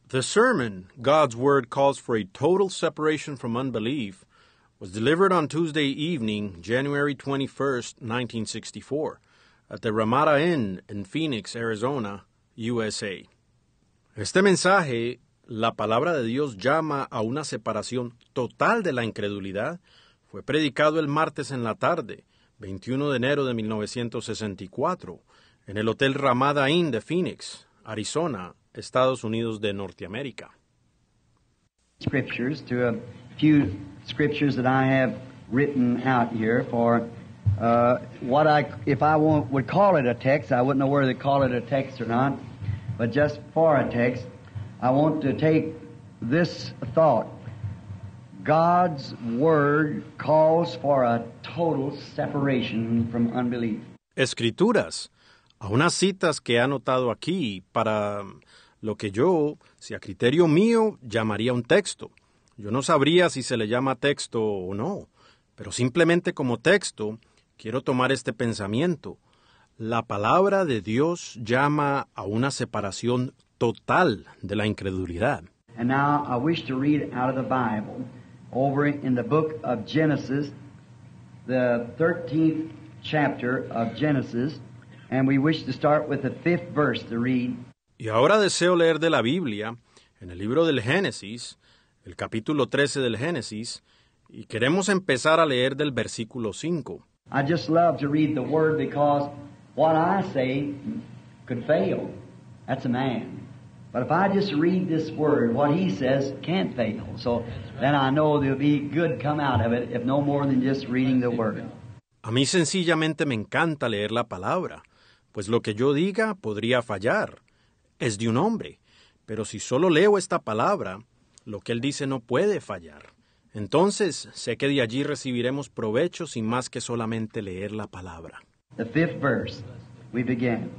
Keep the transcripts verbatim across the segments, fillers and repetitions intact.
The sermon, God's Word Calls for a Total Separation from Unbelief, was delivered on Tuesday evening, January twenty-first, nineteen sixty-four, at the Ramada Inn in Phoenix, Arizona, U S A. Este mensaje, la palabra de Dios llama a una separación total de la incredulidad, fue predicado el martes en la tarde, veintiuno de enero de mil novecientos sesenta y cuatro, en el Hotel Ramada Inn de Phoenix, Arizona, Estados Unidos de Norteamérica. Scriptures to a few scriptures that I have written out here for uh, what I, if I want, would call it a text, I wouldn't know whether to call it a text or not, but just for a text, I want to take this thought. God's Word calls for a total separation from unbelief. Escrituras, a unas citas que he anotado aquí para lo que yo, si a criterio mío, llamaría un texto. Yo no sabría si se le llama texto o no, pero simplemente como texto quiero tomar este pensamiento. La palabra de Dios llama a una separación total de la incredulidad. And now I wish to read out of the Bible, over in the book of Genesis, the thirteenth chapter of Genesis, and we wish to start with the fifth verse to read. Y ahora deseo leer de la Biblia, en el libro del Génesis, el capítulo trece del Génesis, y queremos empezar a leer del versículo cinco. I just love to read the Word because what I say could fail. That's a man. But if I just read this Word, what he says can't fail. So then I know there'll be good come out of it, if no more than just reading the Word. A mí sencillamente me encanta leer la palabra, pues lo que yo diga podría fallar. Es de un hombre, pero si solo leo esta palabra, lo que él dice no puede fallar. Entonces, sé que de allí recibiremos provecho sin más que solamente leer la palabra. The fifth verse, we begin,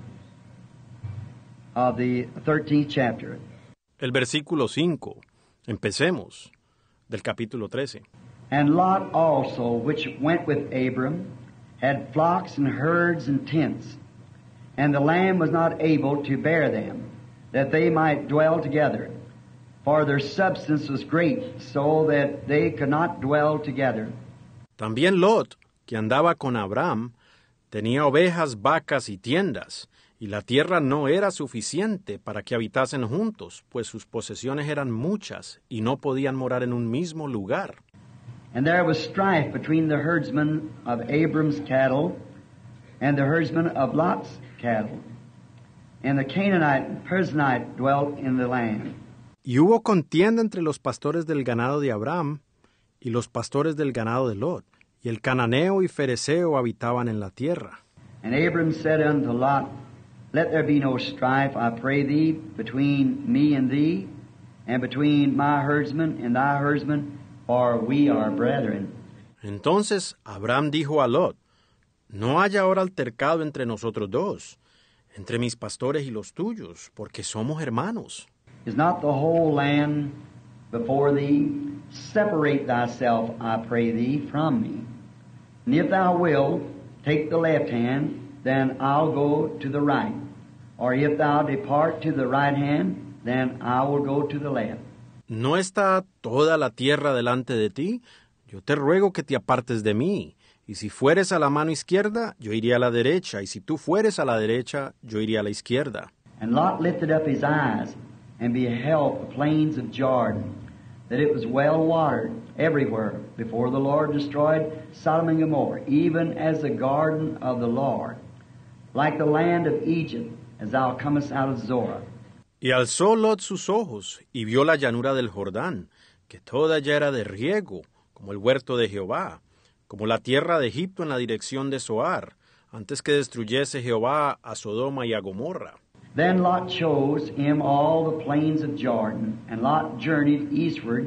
of the thirteenth chapter. El versículo cinco. Empecemos, del capítulo trece. And Lot also, which went with Abram, had flocks and herds and tents, and the land was not able to bear them, that they might dwell together. For their substance was great, so that they could not dwell together. También Lot, que andaba con Abraham, tenía ovejas, vacas y tiendas, y la tierra no era suficiente para que habitasen juntos, pues sus posesiones eran muchas, y no podían morar en un mismo lugar. And there was strife between the herdsmen of Abram's cattle and the herdsmen of Lot's cattle. And the Canaanite and Perizzite dwelt in the land. Y hubo contienda entre los pastores del ganado de Abraham y los pastores del ganado de Lot, y el cananeo y fereceo habitaban en la tierra. And Abram said unto Lot, Let there be no strife, I pray thee, between me and thee, and between my herdsmen and thy herdsmen, for we are brethren. Entonces Abraham dijo a Lot, No haya ahora altercado entre nosotros dos, entre mis pastores y los tuyos, porque somos hermanos. Is not the whole land before thee? Separate thyself, I pray thee, from me. And if thou wilt, take the left hand, then I'll go to the right. Or if thou depart to the right hand, then I will go to the left. ¿No está toda la tierra delante de ti? Yo te ruego que te apartes de mí. Y si fueres a la mano izquierda, yo iré a la derecha. Y si tú fueres a la derecha, yo iré a la izquierda. And Lot lifted up his eyes, and beheld the plains of Jordan, that it was well watered everywhere, before the Lord destroyed Sodom and Gomorrah, even as the garden of the Lord, like the land of Egypt, as thou comest out of Zorah. Y alzó Lot sus ojos, y vio la llanura del Jordán, que toda ya era de riego, como el huerto de Jehová, como la tierra de Egipto en la dirección de Zoar, antes que destruyese Jehová a Sodoma y a Gomorra. Then Lot chose him all the plains of Jordan, and Lot journeyed eastward,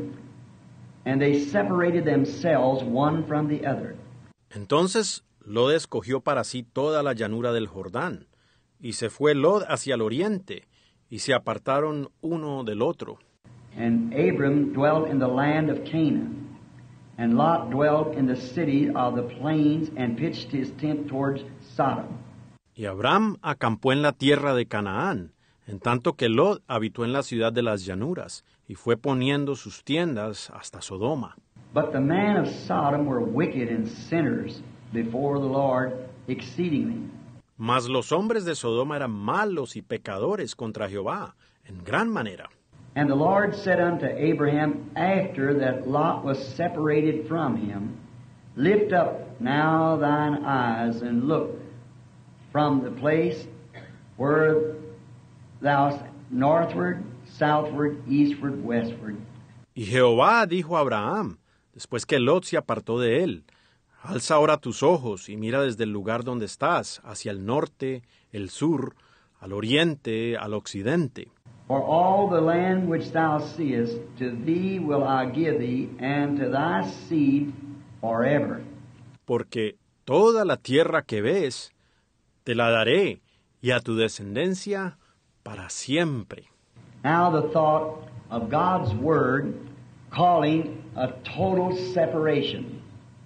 and they separated themselves one from the other. Entonces Lot escogió para sí toda la llanura del Jordán, y se fue Lot hacia el oriente, y se apartaron uno del otro. And Abram dwelt in the land of Canaan, and Lot dwelt in the city of the plains, and pitched his tent towards Sodom. Y Abraham acampó en la tierra de Canaán, en tanto que Lot habitó en la ciudad de las llanuras, y fue poniendo sus tiendas hasta Sodoma. But the men of Sodom were wicked and sinners before the Lord exceedingly. Mas los hombres de Sodoma eran malos y pecadores contra Jehová, en gran manera. And the Lord said unto Abraham, after that Lot was separated from him, Lift up now thine eyes and look from the place where thou art, northward, southward, eastward, westward. Y Jehová dijo a Abraham, después que Lot se apartó de él, alza ahora tus ojos y mira desde el lugar donde estás, hacia el norte, el sur, al oriente, al occidente. For all the land which thou seest, to thee will I give thee, and to thy seed forever. Porque toda la tierra que ves, te la daré, y a tu descendencia para siempre. Now the thought of God's Word calling a total separation.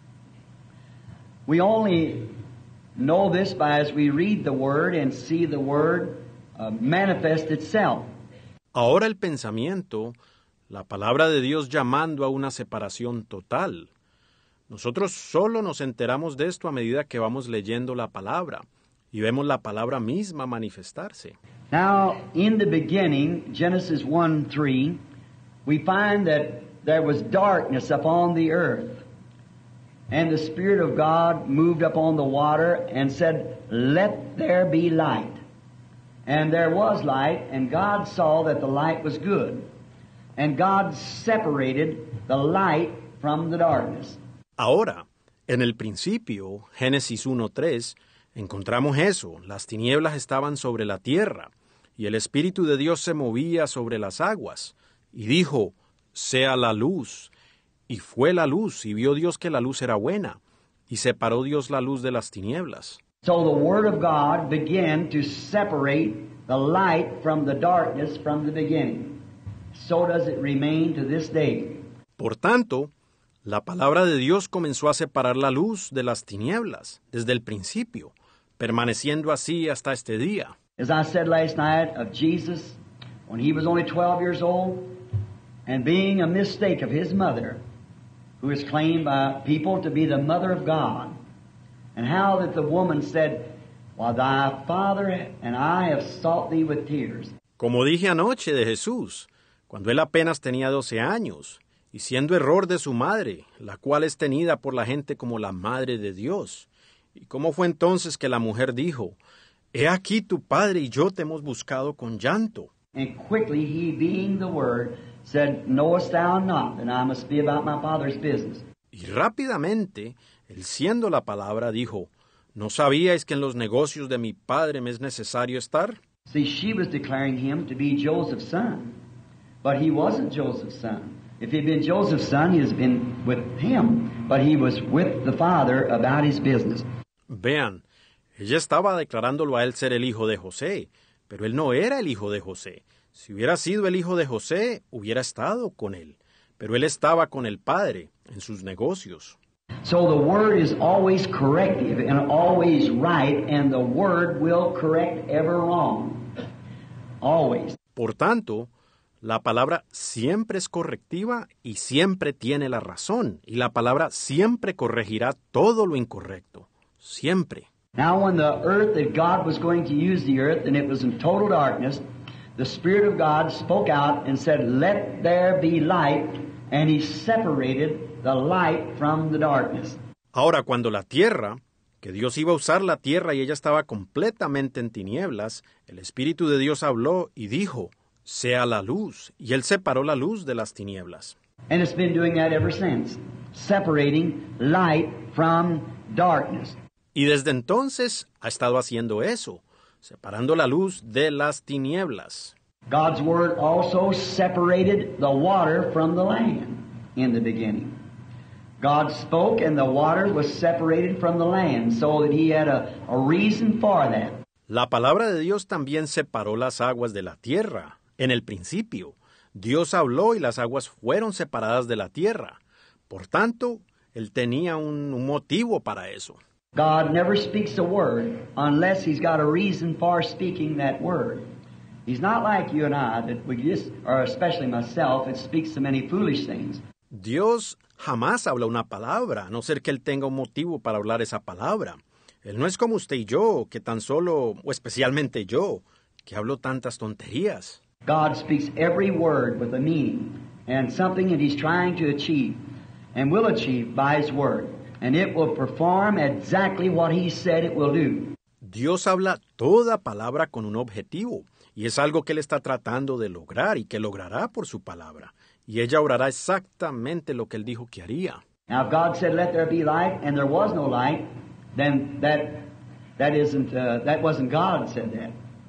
We only know this by as we read the Word and see the Word uh, manifest itself. Ahora el pensamiento, la palabra de Dios llamando a una separación total. Nosotros solo nos enteramos de esto a medida que vamos leyendo la palabra y vemos la palabra misma manifestarse. Now, in the beginning, Genesis one three, we find that there was darkness upon the earth, and the Spirit of God moved upon the water and said, Let there be light. And there was light, and God saw that the light was good. And God separated the light from the darkness. Ahora, en el principio, Génesis uno tres, encontramos eso. Las tinieblas estaban sobre la tierra, y el Espíritu de Dios se movía sobre las aguas. Y dijo, sea la luz. Y fue la luz, y vio Dios que la luz era buena. Y separó Dios la luz de las tinieblas. So the Word of God began to separate the light from the darkness from the beginning. So does it remain to this day. Por tanto, la palabra de Dios comenzó a separar la luz de las tinieblas desde el principio, permaneciendo así hasta este día. As I said last night of Jesus, when he was only twelve years old, and being a mistake of his mother, who is claimed by people to be the mother of God, and how that the woman said, Well, thy father and I have sought thee with tears. Como dije anoche de Jesús, cuando él apenas tenía doce años, y siendo error de su madre, la cual es tenida por la gente como la madre de Dios. ¿Y cómo fue entonces que la mujer dijo, He aquí tu padre y yo te hemos buscado con llanto? And quickly he, being the Word, said, Knowest thou not that I must be about my Father's business? Y rápidamente, él siendo la palabra, dijo, ¿no sabíais que en los negocios de mi padre me es necesario estar? See, she was declaring him to be Joseph's son. But he wasn't Joseph's son. If he'd been Joseph's son, he'd have been with him. But he was with the father about his business. Vean, ella estaba declarándolo a él ser el hijo de José, pero él no era el hijo de José. Si hubiera sido el hijo de José, hubiera estado con él. Pero él estaba con el padre en sus negocios. So the Word is always corrective and always right, and the Word will correct ever wrong. Always. Por tanto, la palabra siempre es correctiva y siempre tiene la razón. Y la palabra siempre corregirá todo lo incorrecto. Siempre. Now when the earth that God was going to use the earth, and it was in total darkness, the Spirit of God spoke out and said, Let there be light, and He separated the light from the darkness. Ahora, cuando la tierra, que Dios iba a usar la tierra y ella estaba completamente en tinieblas, el Espíritu de Dios habló y dijo, sea la luz, y Él separó la luz de las tinieblas. And it's been doing that ever since, separating light from darkness. Y desde entonces ha estado haciendo eso, separando la luz de las tinieblas. God's Word also separated the water from the land in the beginning. God spoke and the water was separated from the land, so that He had a, a reason for that. La palabra de Dios también separó las aguas de la tierra. En el principio, Dios habló y las aguas fueron separadas de la tierra. Por tanto, Él tenía un, un motivo para eso. God never speaks a word unless He's got a reason for speaking that word. He's not like you and I, that we just, or especially myself, that speaks so many foolish things. Dios jamás habla una palabra, a no ser que Él tenga un motivo para hablar esa palabra. Él no es como usted y yo, que tan solo, o especialmente yo, que hablo tantas tonterías. God speaks every word with a meaning and something that He's trying to achieve and will achieve by His word. And it will perform exactly what He said it will do. Dios habla toda palabra con un objetivo, y es algo que Él está tratando de lograr y que logrará por su palabra. Y ella obrará exactamente lo que Él dijo que haría. Now, if God said, "Let there be light," and there was no light, then that that isn't uh, that wasn't God said that.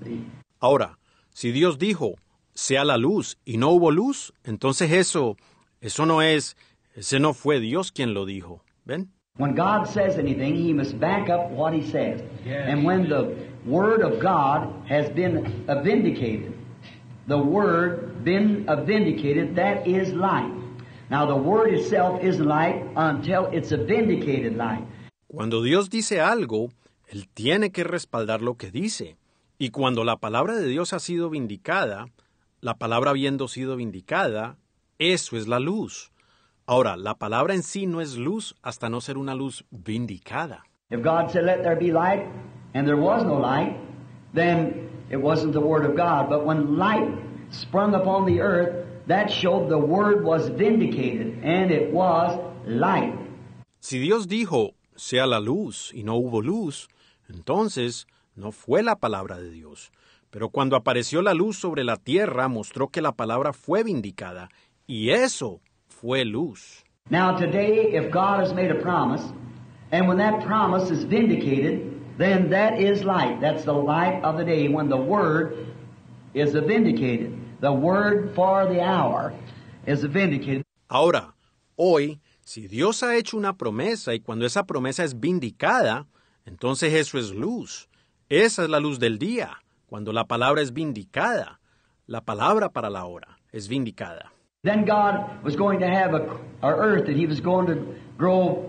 Ahora, si Dios dijo, sea la luz, y no hubo luz, entonces eso, eso no es, ese no fue Dios quien lo dijo. ¿Ven? When God says anything, He must back up what He says. Yes. And when the Word of God has been vindicated, the Word been vindicated, that is light. Now, the Word itself isn't light until it's a vindicated light. Cuando Dios dice algo, Él tiene que respaldar lo que dice. Y cuando la palabra de Dios ha sido vindicada, la palabra habiendo sido vindicada, eso es la luz. Ahora, la palabra en sí no es luz hasta no ser una luz vindicada. If God said, "Let there be light," and there was no light, then it wasn't the Word of God. But when light sprung upon the earth, that showed the Word was vindicated, and it was light. Si Dios dijo, sea la luz, y no hubo luz, entonces no fue la palabra de Dios. Pero cuando apareció la luz sobre la tierra, mostró que la palabra fue vindicada, y eso fue luz. Now today, if God has made a promise, and when that promise is vindicated, then that is light. That's the light of the day, when the Word is vindicated. The Word for the hour is vindicated. Ahora, hoy, si Dios ha hecho una promesa y cuando esa promesa es vindicada, entonces eso es luz. Esa es la luz del día, cuando la palabra es vindicada. La palabra para la hora es vindicada. Then God was going to have a, a earth that He was going to grow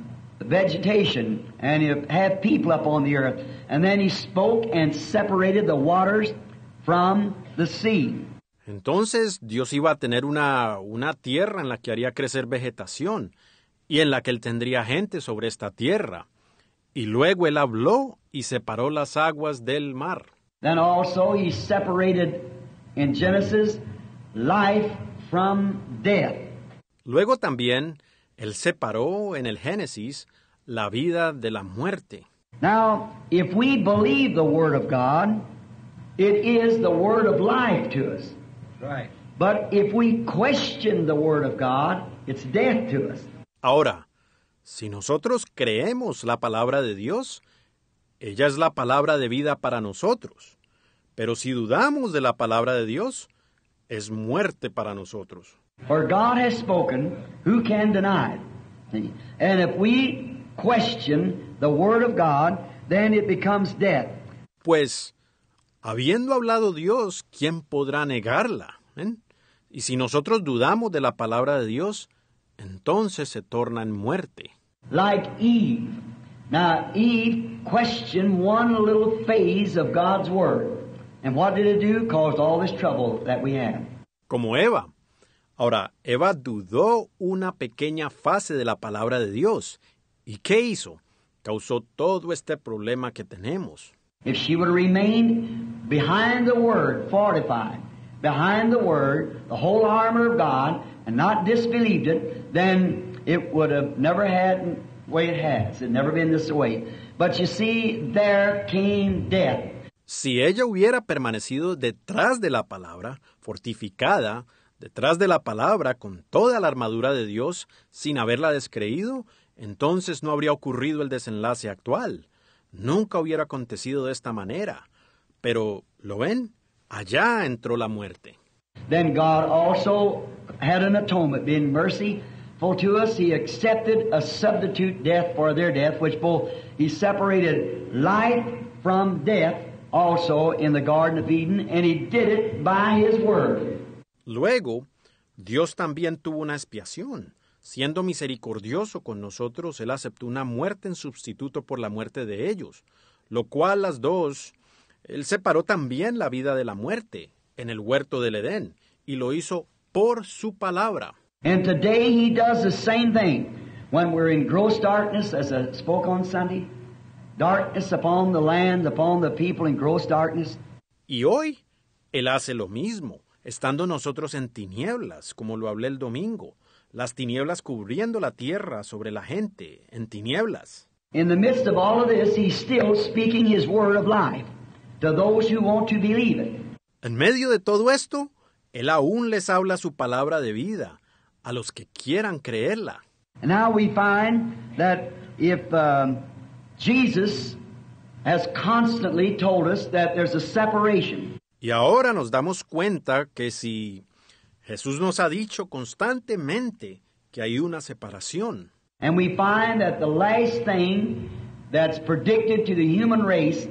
vegetation and He'd have people up on the earth. And then He spoke and separated the waters from the sea. Entonces Dios iba a tener una, una tierra en la que haría crecer vegetación y en la que Él tendría gente sobre esta tierra. Y luego Él habló y separó las aguas del mar. Then also He separated in Genesis life from death. Luego también Él separó en el Génesis la vida de la muerte. Now, if we believe the Word of God, it is the Word of life to us. Right. But if we question the Word of God, it's death to us. Ahora, si nosotros creemos la palabra de Dios, ella es la palabra de vida para nosotros. Pero si dudamos de la palabra de Dios, es muerte para nosotros. For God has spoken, who can deny it? And if we question the Word of God, then it becomes death. Pues, habiendo hablado Dios, ¿quién podrá negarla? ¿Eh? Y si nosotros dudamos de la palabra de Dios, entonces se torna en muerte. Like Eve. Now, Eve questioned one little phase of God's Word. And what did it do? Caused all this trouble that we have. Como Eva. Ahora, Eva dudó una pequeña fase de la palabra de Dios. ¿Y qué hizo? Causó todo este problema que tenemos. If she would have remained behind the Word, fortified, behind the Word, the whole armor of God, and not disbelieved it, then it would have never had the way it has. It never been this way. But you see, there came death. Si ella hubiera permanecido detrás de la palabra, fortificada, detrás de la palabra con toda la armadura de Dios, sin haberla descreído, entonces no habría ocurrido el desenlace actual. Nunca hubiera acontecido de esta manera. Pero, ¿lo ven? Allá entró la muerte. Then God also had an atonement, being merciful to us. He accepted a substitute death for their death, which both He separated life from death also in the Garden of Eden, and He did it by His Word. Luego, Dios también tuvo una expiación. Siendo misericordioso con nosotros, Él aceptó una muerte en sustituto por la muerte de ellos, lo cual las dos Él separó también la vida de la muerte en el huerto del Edén y lo hizo por su palabra. And today He does the same thing. When we're in gross darkness, as I spoke on Sunday, darkness upon the land, upon the people in gross darkness. Y hoy Él hace lo mismo, estando nosotros en tinieblas, como lo hablé el domingo, las tinieblas cubriendo la tierra sobre la gente, en tinieblas. In the midst of all of this, He's still speaking His word of life to those who want to believe it. En medio de todo esto, Él aún les habla su palabra de vida a los que quieran creerla. And now we find that if um, Jesus has constantly told us that there's a separation. Y ahora nos damos cuenta que si Jesús nos ha dicho constantemente que hay una separación. And we find that the last thing that's predicted to the human race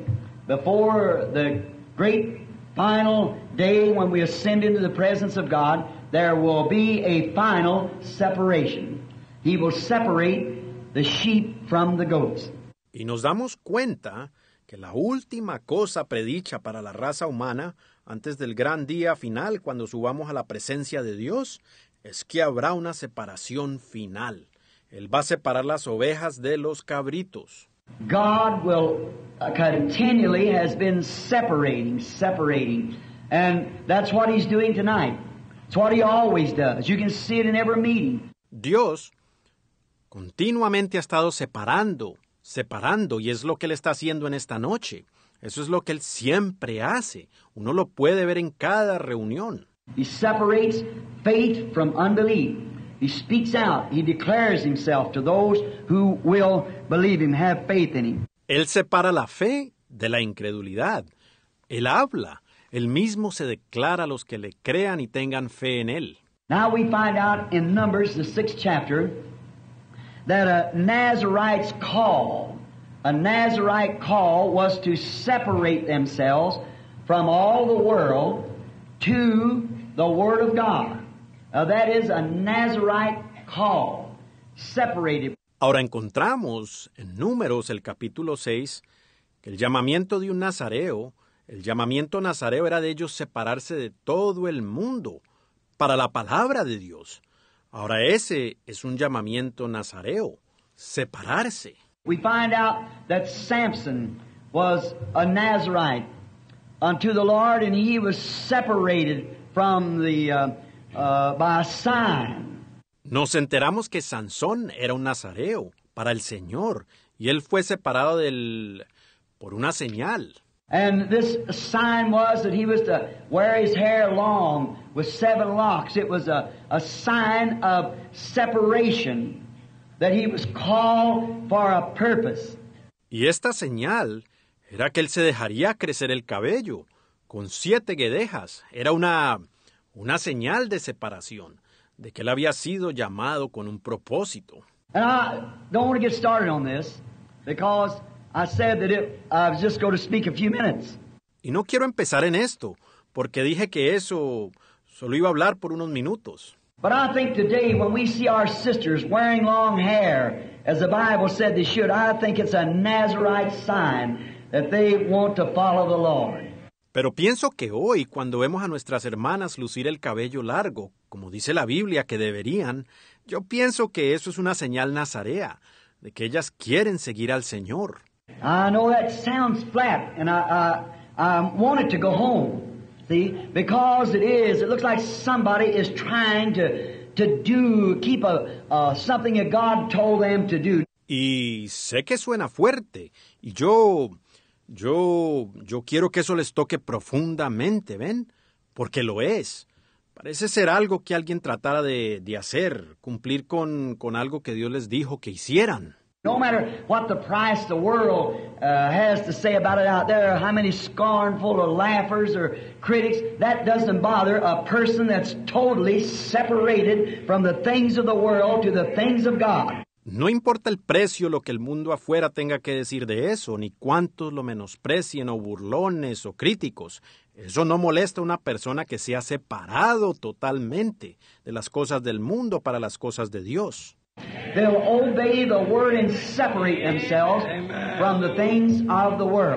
before the great final day when we ascend into the presence of God, there will be a final separation. He will separate the sheep from the goats. Y nos damos cuenta que la última cosa predicha para la raza humana antes del gran día final cuando subamos a la presencia de Dios es que habrá una separación final. Él va a separar las ovejas de los cabritos. God will uh, continually has been separating, separating. And that's what He's doing tonight. It's what He always does. You can see it in every meeting. Dios continuamente ha estado separando, separando, y es lo que Él está haciendo en esta noche. Eso es lo que Él siempre hace. Uno lo puede ver en cada reunión. He separates faith from unbelief. He speaks out. He declares Himself to those who will believe Him, have faith in Him. Él separa la fe de la incredulidad. Él habla. Él mismo se declara a los que le crean y tengan fe en Él. Now we find out in Numbers, the sixth chapter, that a Nazarite's call, a Nazarite call was to separate themselves from all the world to the Word of God. Uh, that is a Nazarite call, separated. Ahora encontramos en Números el capítulo seis que el llamamiento de un nazareo, el llamamiento nazareo era de ellos separarse de todo el mundo para la palabra de Dios. Ahora ese es un llamamiento nazareo, separarse. We find out that Samson was a Nazarite unto the Lord, and he was separated from the uh, uh, by a sign. Nos enteramos que Sansón era un nazareo para el Señor y él fue separado del por una señal. And this sign was that he was to wear his hair long with seven locks. It was a, a sign of separation, that he was called for a purpose. Y esta señal era que él se dejaría crecer el cabello con siete guedejas. Era una, una señal de separación, de que él había sido llamado con un propósito. And I don't want to get started on this because I said that it, I was just going to speak a few minutes. Y no quiero empezar en esto, porque dije que eso solo iba a hablar por unos minutos. But I think today when we see our sisters wearing long hair, as the Bible said they should, I think it's a Nazarite sign that they want to follow the Lord. Pero pienso que hoy, cuando vemos a nuestras hermanas lucir el cabello largo, como dice la Biblia que deberían, yo pienso que eso es una señal nazarea, de que ellas quieren seguir al Señor. I know that sounds flat, and I, I, I want it to go home, see, because it is, it looks like somebody is trying to, to do, keep a, uh, something that God told them to do. Y sé que suena fuerte, y yo, yo, yo quiero que eso les toque profundamente, ¿ven? Porque lo es. Parece ser algo que alguien tratara de, de hacer, cumplir con, con algo que Dios les dijo que hicieran. No matter what the price the world uh, has to say about it out there, how many scornful or laughers or critics, that doesn't bother a person that's totally separated from the things of the world to the things of God. No importa el precio lo que el mundo afuera tenga que decir de eso, ni cuántos lo menosprecien o burlones o críticos. Eso no molesta a una persona que se ha separado totalmente de las cosas del mundo para las cosas de Dios. They'll obey the Word and separate themselves from the things of the world.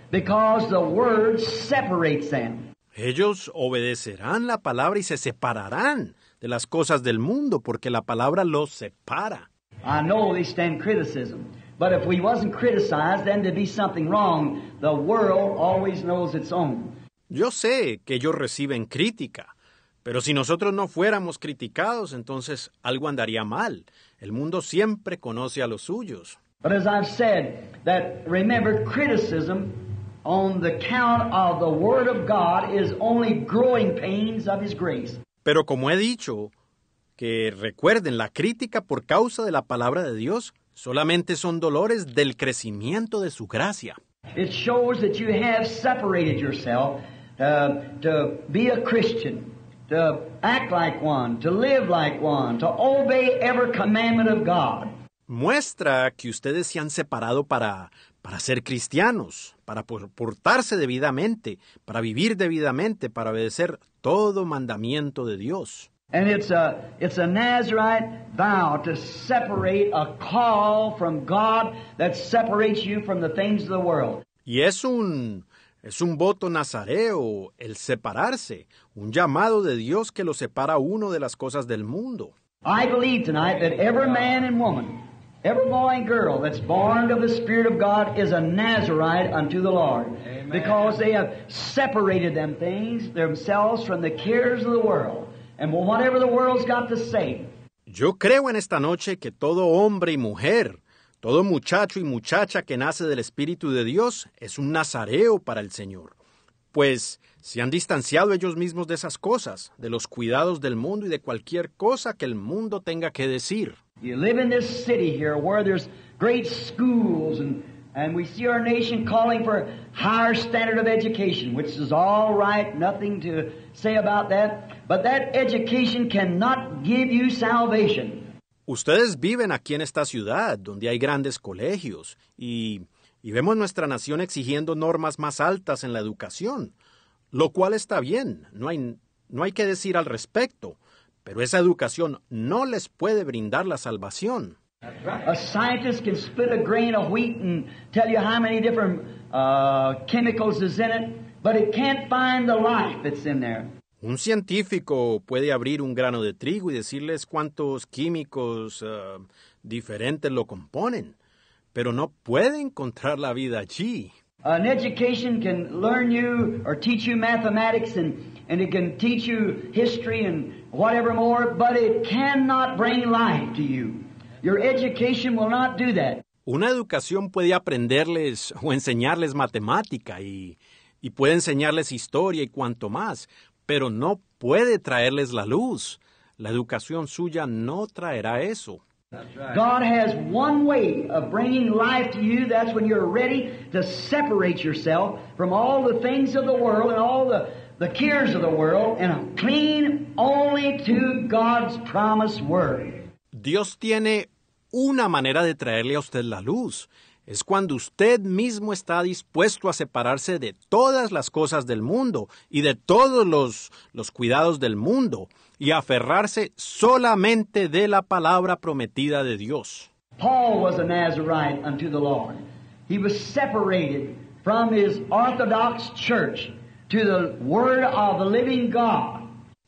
because the word separates them. Ellos obedecerán la palabra y se separarán de las cosas del mundo porque la palabra los separa. I know they stand criticism, but if we wasn't criticized, then there'd be something wrong. The world always knows its own. Yo sé que ellos reciben crítica, pero si nosotros no fuéramos criticados, entonces algo andaría mal. El mundo siempre conoce a los suyos. But as I've said, that remember, criticism on the count of the Word of God is only growing pains of His grace. Pero como he dicho, que recuerden, la crítica por causa de la palabra de Dios solamente son dolores del crecimiento de su gracia. It shows that you have separated yourself uh, to be a Christian, to act like one, to live like one, to obey every commandment of God. Muestra que ustedes se han separado para, para ser cristianos, para portarse debidamente, para vivir debidamente, para obedecer todo mandamiento de Dios. And it's a, it's a Nazarite vow to separate a call from God that separates you from the things of the world. Y es un, es un voto nazareo, el separarse, un llamado de Dios que lo separa a uno de las cosas del mundo. I believe tonight that every man and woman, every boy and girl that's born of the Spirit of God is a Nazarite unto the Lord. Amen. Because they have separated them things, themselves, from the cares of the world. And whatever the world's got to say. Yo creo en esta noche que todo hombre y mujer, todo muchacho y muchacha que nace del Espíritu de Dios es un nazareo para el Señor. Pues se han distanciado ellos mismos de esas cosas, de los cuidados del mundo y de cualquier cosa que el mundo tenga que decir. You live in this city here where there's great schools and, and we see our nation calling for a higher standard of education, which is all right, nothing to say about that. But that education cannot give you salvation. Ustedes viven aquí en esta ciudad, donde hay grandes colegios, y, y vemos nuestra nación exigiendo normas más altas en la educación, lo cual está bien, no hay, no hay que decir al respecto, pero esa educación no les puede brindar la salvación. A scientist can split a grain of wheat and tell you how many different uh, chemicals is in it, but it can't find the life that's in there. Un científico puede abrir un grano de trigo y decirles cuántos químicos uh, diferentes lo componen, pero no puede encontrar la vida allí. An education can learn you or teach you mathematics and, and it can teach you history and whatever more, but it cannot bring life to you. Your education will not do that. Una educación puede aprenderles o enseñarles matemática y, y puede enseñarles historia y cuanto más, pero no puede traerles la luz. La educación suya no traerá eso. God has one way of bringing life to you. That's when you're ready to separate yourself from all the things of the world and all the, the cares of the world and cling only to God's promised word. Dios tiene una manera de traerle a usted la luz. Es cuando usted mismo está dispuesto a separarse de todas las cosas del mundo y de todos los, los cuidados del mundo y aferrarse solamente de la palabra prometida de Dios. Paul was a Nazarite unto the Lord. He was separated from his Orthodox church to the word of the living God.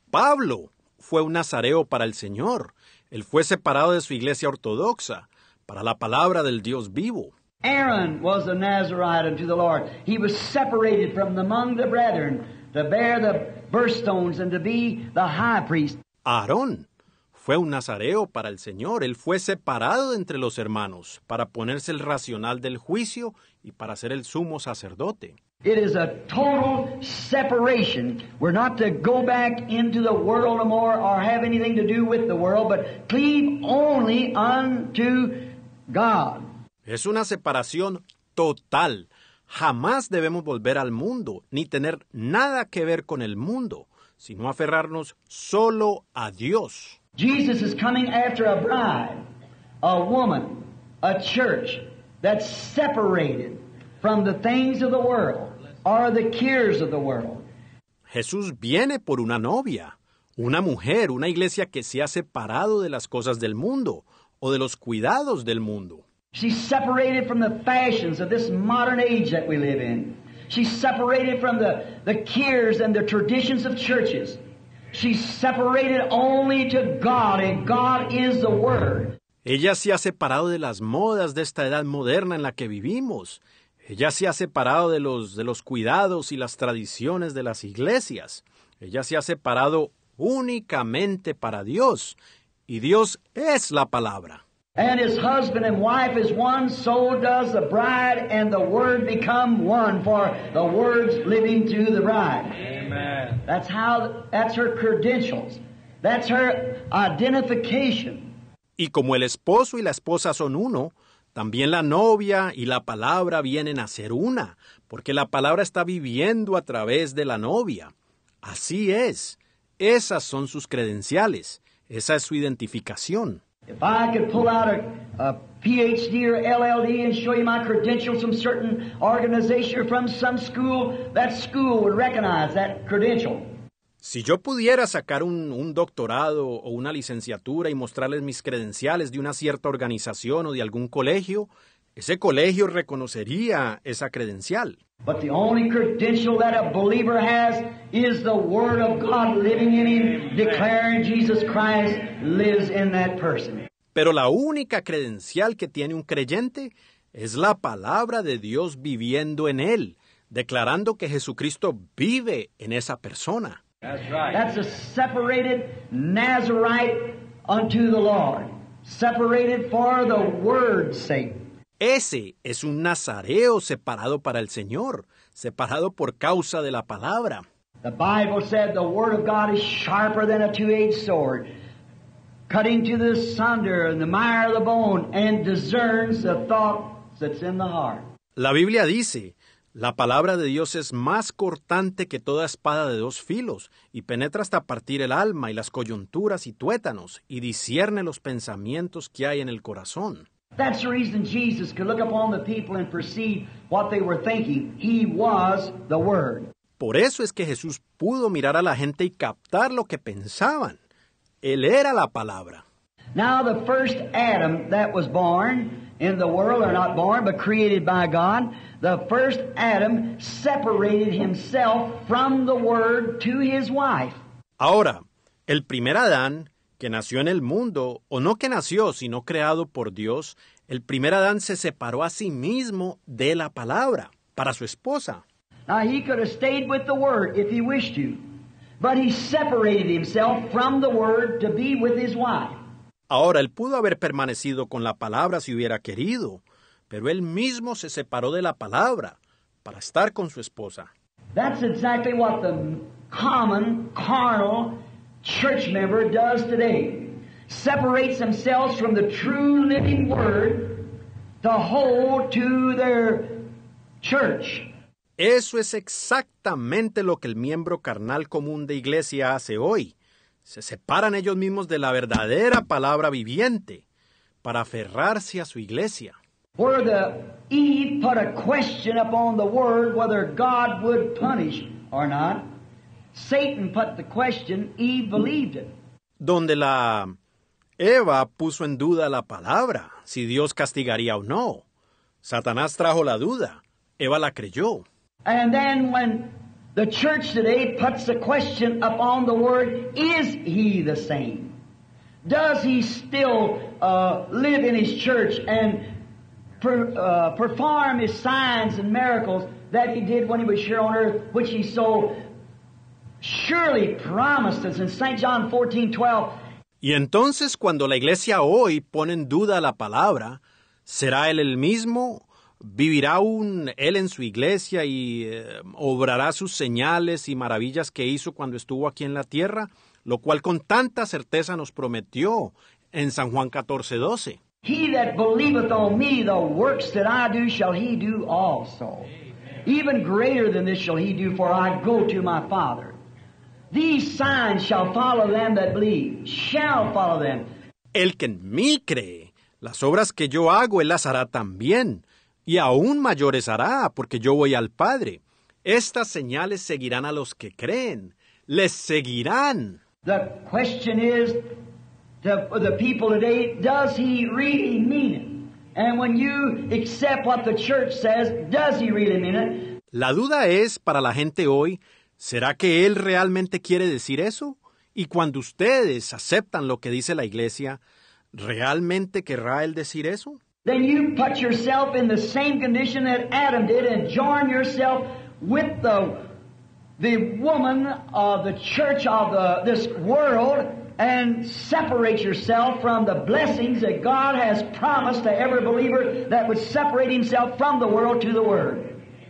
Pablo fue un nazareo para el Señor. Él fue separado de su iglesia ortodoxa para la palabra del Dios vivo. Aaron was a Nazarite unto the Lord. He was separated from among the brethren to bear the birthstones and to be the high priest. Aarón fue un nazareo para el Señor. Él fue separado de entre los hermanos para ponerse el racional del juicio y para ser el sumo sacerdote. It is a total separation. We're not to go back into the world no more or have anything to do with the world, but cleave only unto God. Es una separación total. Jamás debemos volver al mundo, ni tener nada que ver con el mundo, sino aferrarnos solo a Dios. Jesus is coming after a bride, a woman, a church that's separated from the things of the world or the cares of the world. Jesús viene por una novia, una mujer, una iglesia que se ha separado de las cosas del mundo o de los cuidados del mundo. She's separated from the fashions of this modern age that we live in. She's separated from the, the cares and the traditions of churches. She's separated only to God, and God is the Word. Ella se ha separado de las modas de esta edad moderna en la que vivimos. Ella se ha separado de los, de los cuidados y las tradiciones de las iglesias. Ella se ha separado únicamente para Dios. Y Dios es la palabra. And his husband and wife is one, so does the bride and the Word become one, for the Word's living through the bride. Amen. That's how, that's her credentials. That's her identification. Y como el esposo y la esposa son uno, también la novia y la palabra vienen a ser una, porque la palabra está viviendo a través de la novia. Así es. Esas son sus credenciales. Esa es su identificación. If I could pull out a, a P H D or L L D and show you my credentials from certain organization or from some school, that school would recognize that credential. Si yo pudiera sacar un, un doctorado o una licenciatura y mostrarles mis credenciales de una cierta organización o de algún colegio, ese colegio reconocería esa credencial. But the only credential that a believer has is the Word of God living in him, declaring Jesus Christ lives in that person. Pero la única credencial que tiene un creyente es la palabra de Dios viviendo en él, declarando que Jesucristo vive en esa persona. That's right. That's a separated Nazarite unto the Lord, separated for the Word's sake. Ese es un nazareo separado para el Señor, separado por causa de la palabra. The Bible said the Word of God is sharper than a two-edged sword, cutting to the sunder and the mire of the bone, and discerns the thoughts that's in the heart. La Biblia dice, la palabra de Dios es más cortante que toda espada de dos filos, y penetra hasta partir el alma y las coyunturas y tuétanos, y discierne los pensamientos que hay en el corazón. That's the reason Jesus could look upon the people and perceive what they were thinking. He was the Word. Por eso es que Jesús pudo mirar a la gente y captar lo que pensaban. Él era la palabra. Now the first Adam that was born in the world, or not born, but created by God, the first Adam separated himself from the Word to his wife. Ahora, el primer Adán, que nació en el mundo, o no que nació, sino creado por Dios, el primer Adán se separó a sí mismo de la palabra, para su esposa. Now he could have stayed with the Word if he wished to, but he separated himself from the Word to be with his wife. Ahora, él pudo haber permanecido con la palabra si hubiera querido, pero él mismo se separó de la palabra para estar con su esposa. That's exactly what the common, carnal church member does today. Separates themselves from the true living Word to hold to their church. Eso es exactamente lo que el miembro carnal común de iglesia hace hoy. Se separan ellos mismos de la verdadera palabra viviente para aferrarse a su iglesia. Where the Eve put a question upon the Word whether God would punish or not, Satan put the question, Eve believed it. Donde la Eva puso en duda la palabra, si Dios castigaría o no. Satanás trajo la duda, Eva la creyó. And then when the church today puts the question upon the Word, is He the same? Does He still uh, live in His church and per, uh, perform His signs and miracles that He did when He was here on earth, which He so surely promised us in Saint John fourteen twelve? Y entonces cuando la iglesia hoy pone en duda la palabra, ¿será Él el mismo? ¿Vivirá aún Él en su iglesia y eh, obrará sus señales y maravillas que hizo cuando estuvo aquí en la tierra? Lo cual con tanta certeza nos prometió en San Juan catorce doce. He that believeth on me, the works that I do shall he do also. Even greater than this shall he do, for I go to my Father. These signs shall follow them that believe, shall follow them. El que en mí cree, las obras que yo hago, él las hará también. Y aún mayores hará, porque yo voy al Padre. Estas señales seguirán a los que creen. Les seguirán. The question is, to the people today, does he really mean it? And when you accept what the church says, does he really mean it? La duda es, para la gente hoy, ¿será que Él realmente quiere decir eso? Y cuando ustedes aceptan lo que dice la Iglesia, ¿realmente querrá Él decir eso? Then you put yourself in the same condition that Adam did and join yourself with the, the woman of the church of the, this world and separate yourself from the blessings that God has promised to every believer that would separate himself from the world to the Word.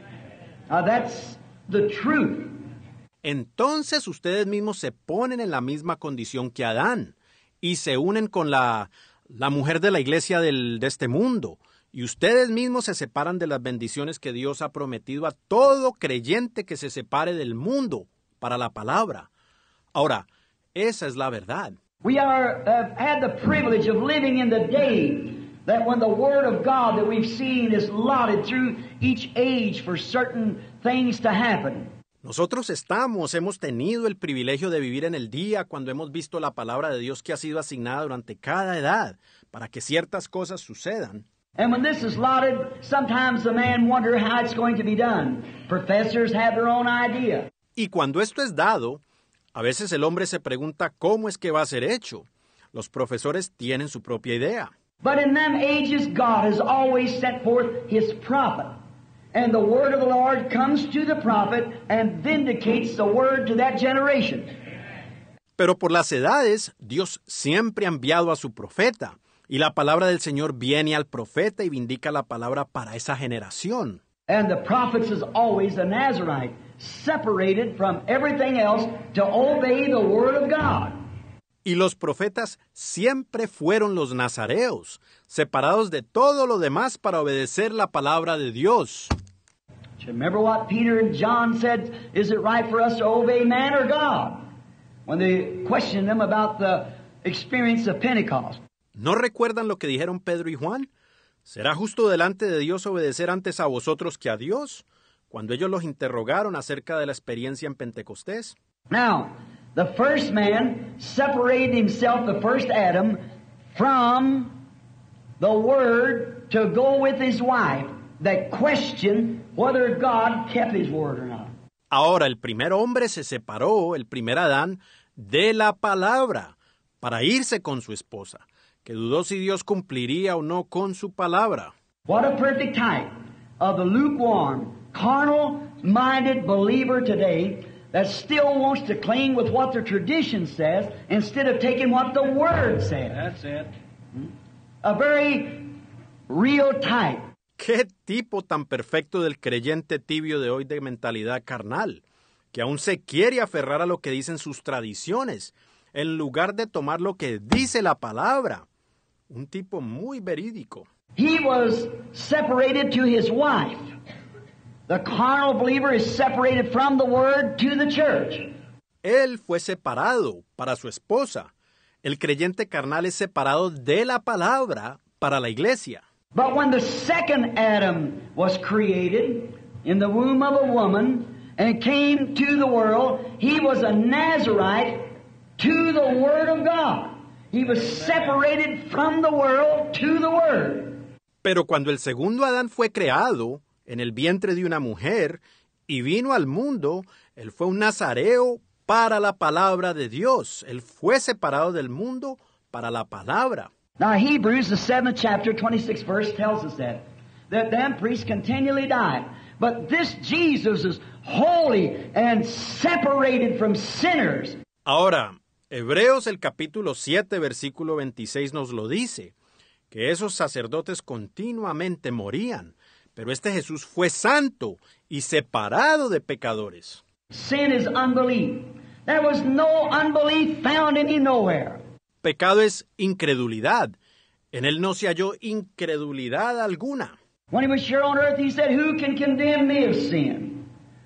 Now that's the truth. Entonces ustedes mismos se ponen en la misma condición que Adán y se unen con la, la mujer de la iglesia del, de este mundo. Y ustedes mismos se separan de las bendiciones que Dios ha prometido a todo creyente que se separe del mundo para la palabra. Ahora, esa es la verdad. We are have had the privilege of living in the day that when the Word of God that we've seen is lauded through each age for certain things to happen. Nosotros estamos, hemos tenido el privilegio de vivir en el día cuando hemos visto la palabra de Dios que ha sido asignada durante cada edad para que ciertas cosas sucedan. And when this is lauded, sometimes the man wonder how it's going to be done. Professors have their own idea. Y cuando esto es dado, a veces el hombre se pregunta cómo es que va a ser hecho. Los profesores tienen su propia idea. But in them ages, God has always sent forth His prophet. And the word of the Lord comes to the prophet and vindicates the word to that generation. Pero por las edades, Dios siempre ha enviado a su profeta. Y la palabra del Señor viene al profeta y vindica la palabra para esa generación. And the prophet is always a Nazarite, separated from everything else to obey the word of God. Y los profetas siempre fueron los nazareos, separados de todo lo demás para obedecer la palabra de Dios. Remember what Peter and John said, is it right for us to obey man or God? When they questioned them about the experience of Pentecost. ¿No recuerdan lo que dijeron Pedro y Juan? ¿Será justo delante de Dios obedecer antes a vosotros que a Dios? Cuando ellos los interrogaron acerca de la experiencia en Pentecostés. Now, the first man separated himself, the first Adam, from the Word to go with his wife. That question whether God kept His word or not. Ahora el primer hombre se separó, el primer Adán, de la palabra para irse con su esposa, que dudó si Dios cumpliría o no con su palabra. What a perfect type of the lukewarm, carnal-minded believer today that still wants to cling with what the tradition says instead of taking what the Word says. That's it. A very real type. ¡Qué tipo tan perfecto del creyente tibio de hoy de mentalidad carnal, que aún se quiere aferrar a lo que dicen sus tradiciones, en lugar de tomar lo que dice la palabra! Un tipo muy verídico. He was separated to his wife. The carnal believer is separated from the Word to the church. Él fue separado para su esposa. El creyente carnal es separado de la palabra para la iglesia. But when the second Adam was created in the womb of a woman and came to the world, he was a Nazarite to the Word of God. He was separated from the world to the Word. Pero cuando el segundo Adán fue creado en el vientre de una mujer y vino al mundo, él fue un nazareo para la palabra de Dios. Él fue separado del mundo para la palabra. Now Hebrews, the seventh chapter, twenty-sixth verse tells us that, that them priests continually died. But this Jesus is holy and separated from sinners. Ahora, Hebreos el capítulo siete, versículo veintiséis nos lo dice, que esos sacerdotes continuamente morían, pero este Jesús fue santo y separado de pecadores. Sin is unbelief. There was no unbelief found in him nowhere. Pecado es incredulidad. En él no se halló incredulidad alguna. When he was here on earth, he said, "Who can condemn me of sin?"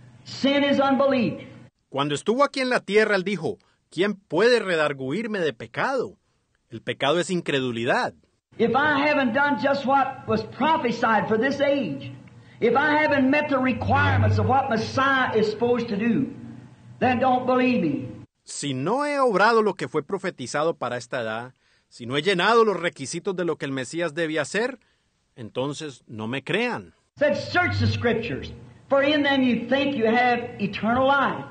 Sin is unbelief. Cuando estuvo aquí en la tierra, él dijo, ¿quién puede redarguirme de pecado? El pecado es incredulidad. If I haven't done just what was prophesied for this age, if I haven't met the requirements of what Messiah is supposed to do, then don't believe me. Si no he obrado lo que fue profetizado para esta edad, si no he llenado los requisitos de lo que el Mesías debía hacer, entonces no me crean. Said, search the scriptures. For in them you think you have eternal life.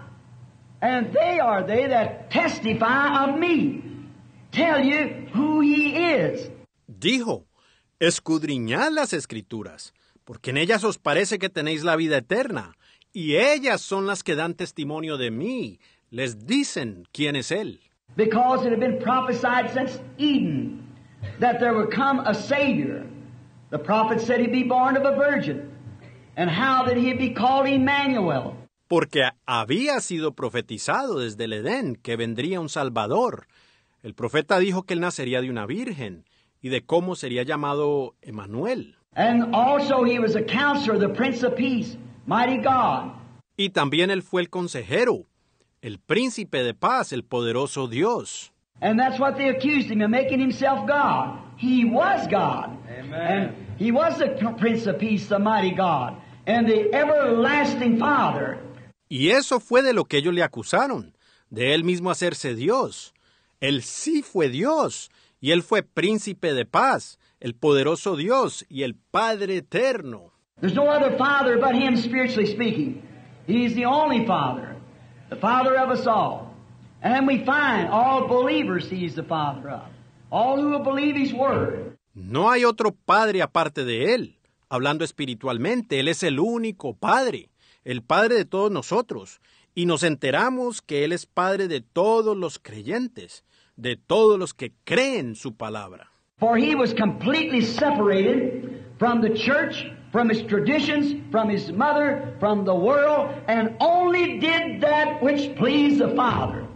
And they are they that testify of me, tell you who he is. Dijo, escudriñad las Escrituras, porque en ellas os parece que tenéis la vida eterna, y ellas son las que dan testimonio de mí, les dicen quién es él. Because it had been prophesied since Eden that there would come a Savior. The prophet said he'd be born of a virgin, and how that he'd be called Emmanuel. Porque había sido profetizado desde el Edén que vendría un Salvador. El profeta dijo que él nacería de una virgen y de cómo sería llamado Emmanuel. And also he was a counselor, the Prince of Peace, mighty God. Y también él fue el consejero, el príncipe de paz, el poderoso Dios. And that's what they accused him of, making himself God. He was God. Amen. And he was the Prince of Peace, the mighty God, and the everlasting Father. Y eso fue de lo que ellos le acusaron, de él mismo hacerse Dios. Él sí fue Dios, y él fue príncipe de paz, el poderoso Dios y el Padre eterno. There's no other Father but him, spiritually speaking. He's the only Father, the Father of us all. And we find all believers he's the Father of. All who will believe his word. No hay otro Padre aparte de él. Hablando espiritualmente, él es el único Padre, el Padre de todos nosotros. Y nos enteramos que él es Padre de todos los creyentes, de todos los que creen su palabra. For he was completely separated from the church, from his traditions, from his mother, from the world, and only did that which pleased the Father.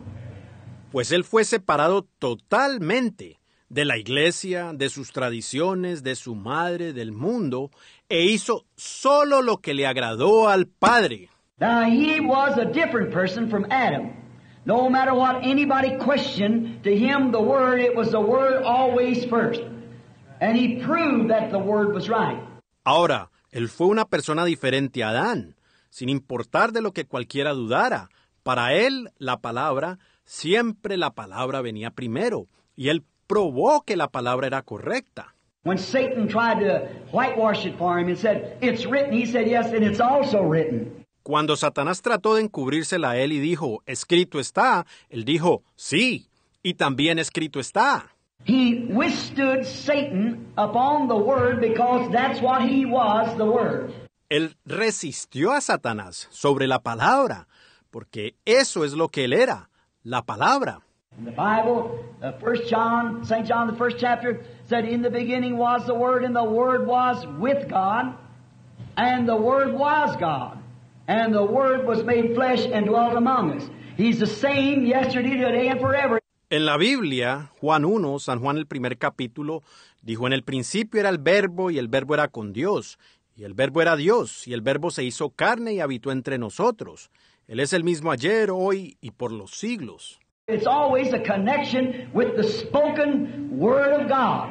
Pues él fue separado totalmente de la iglesia, de sus tradiciones, de su madre, del mundo, e hizo solo lo que le agradó al Padre. Now he was a different person from Adam. No matter what anybody questioned, to him the Word, it was the Word always first. And he proved that the Word was right. Ahora, él fue una persona diferente a Adán, sin importar de lo que cualquiera dudara. Para él, la palabra, siempre la palabra venía primero, y él probó que la palabra era correcta. When Satan tried to whitewash it for him and said, it's written, he said, yes, and it's also written. Cuando Satanás trató de encubrírsela a él y dijo, escrito está, él dijo, sí, y también escrito está. He withstood Satan upon the Word because that's what he was, the Word. Él resistió a Satanás sobre la palabra, porque eso es lo que él era, la palabra. In the Bible, uh, First John, Saint John, the first chapter, said, in the beginning was the Word, and the Word was with God, and the Word was God, and the Word was made flesh and dwelt among us. He's the same yesterday, today, and forever. En la Biblia, Juan uno, San Juan el primer capítulo, dijo, en el principio era el Verbo, y el Verbo era con Dios, y el Verbo era Dios, y el Verbo se hizo carne y habitó entre nosotros. Él es el mismo ayer, hoy y por los siglos. It's always a connection with the spoken Word of God.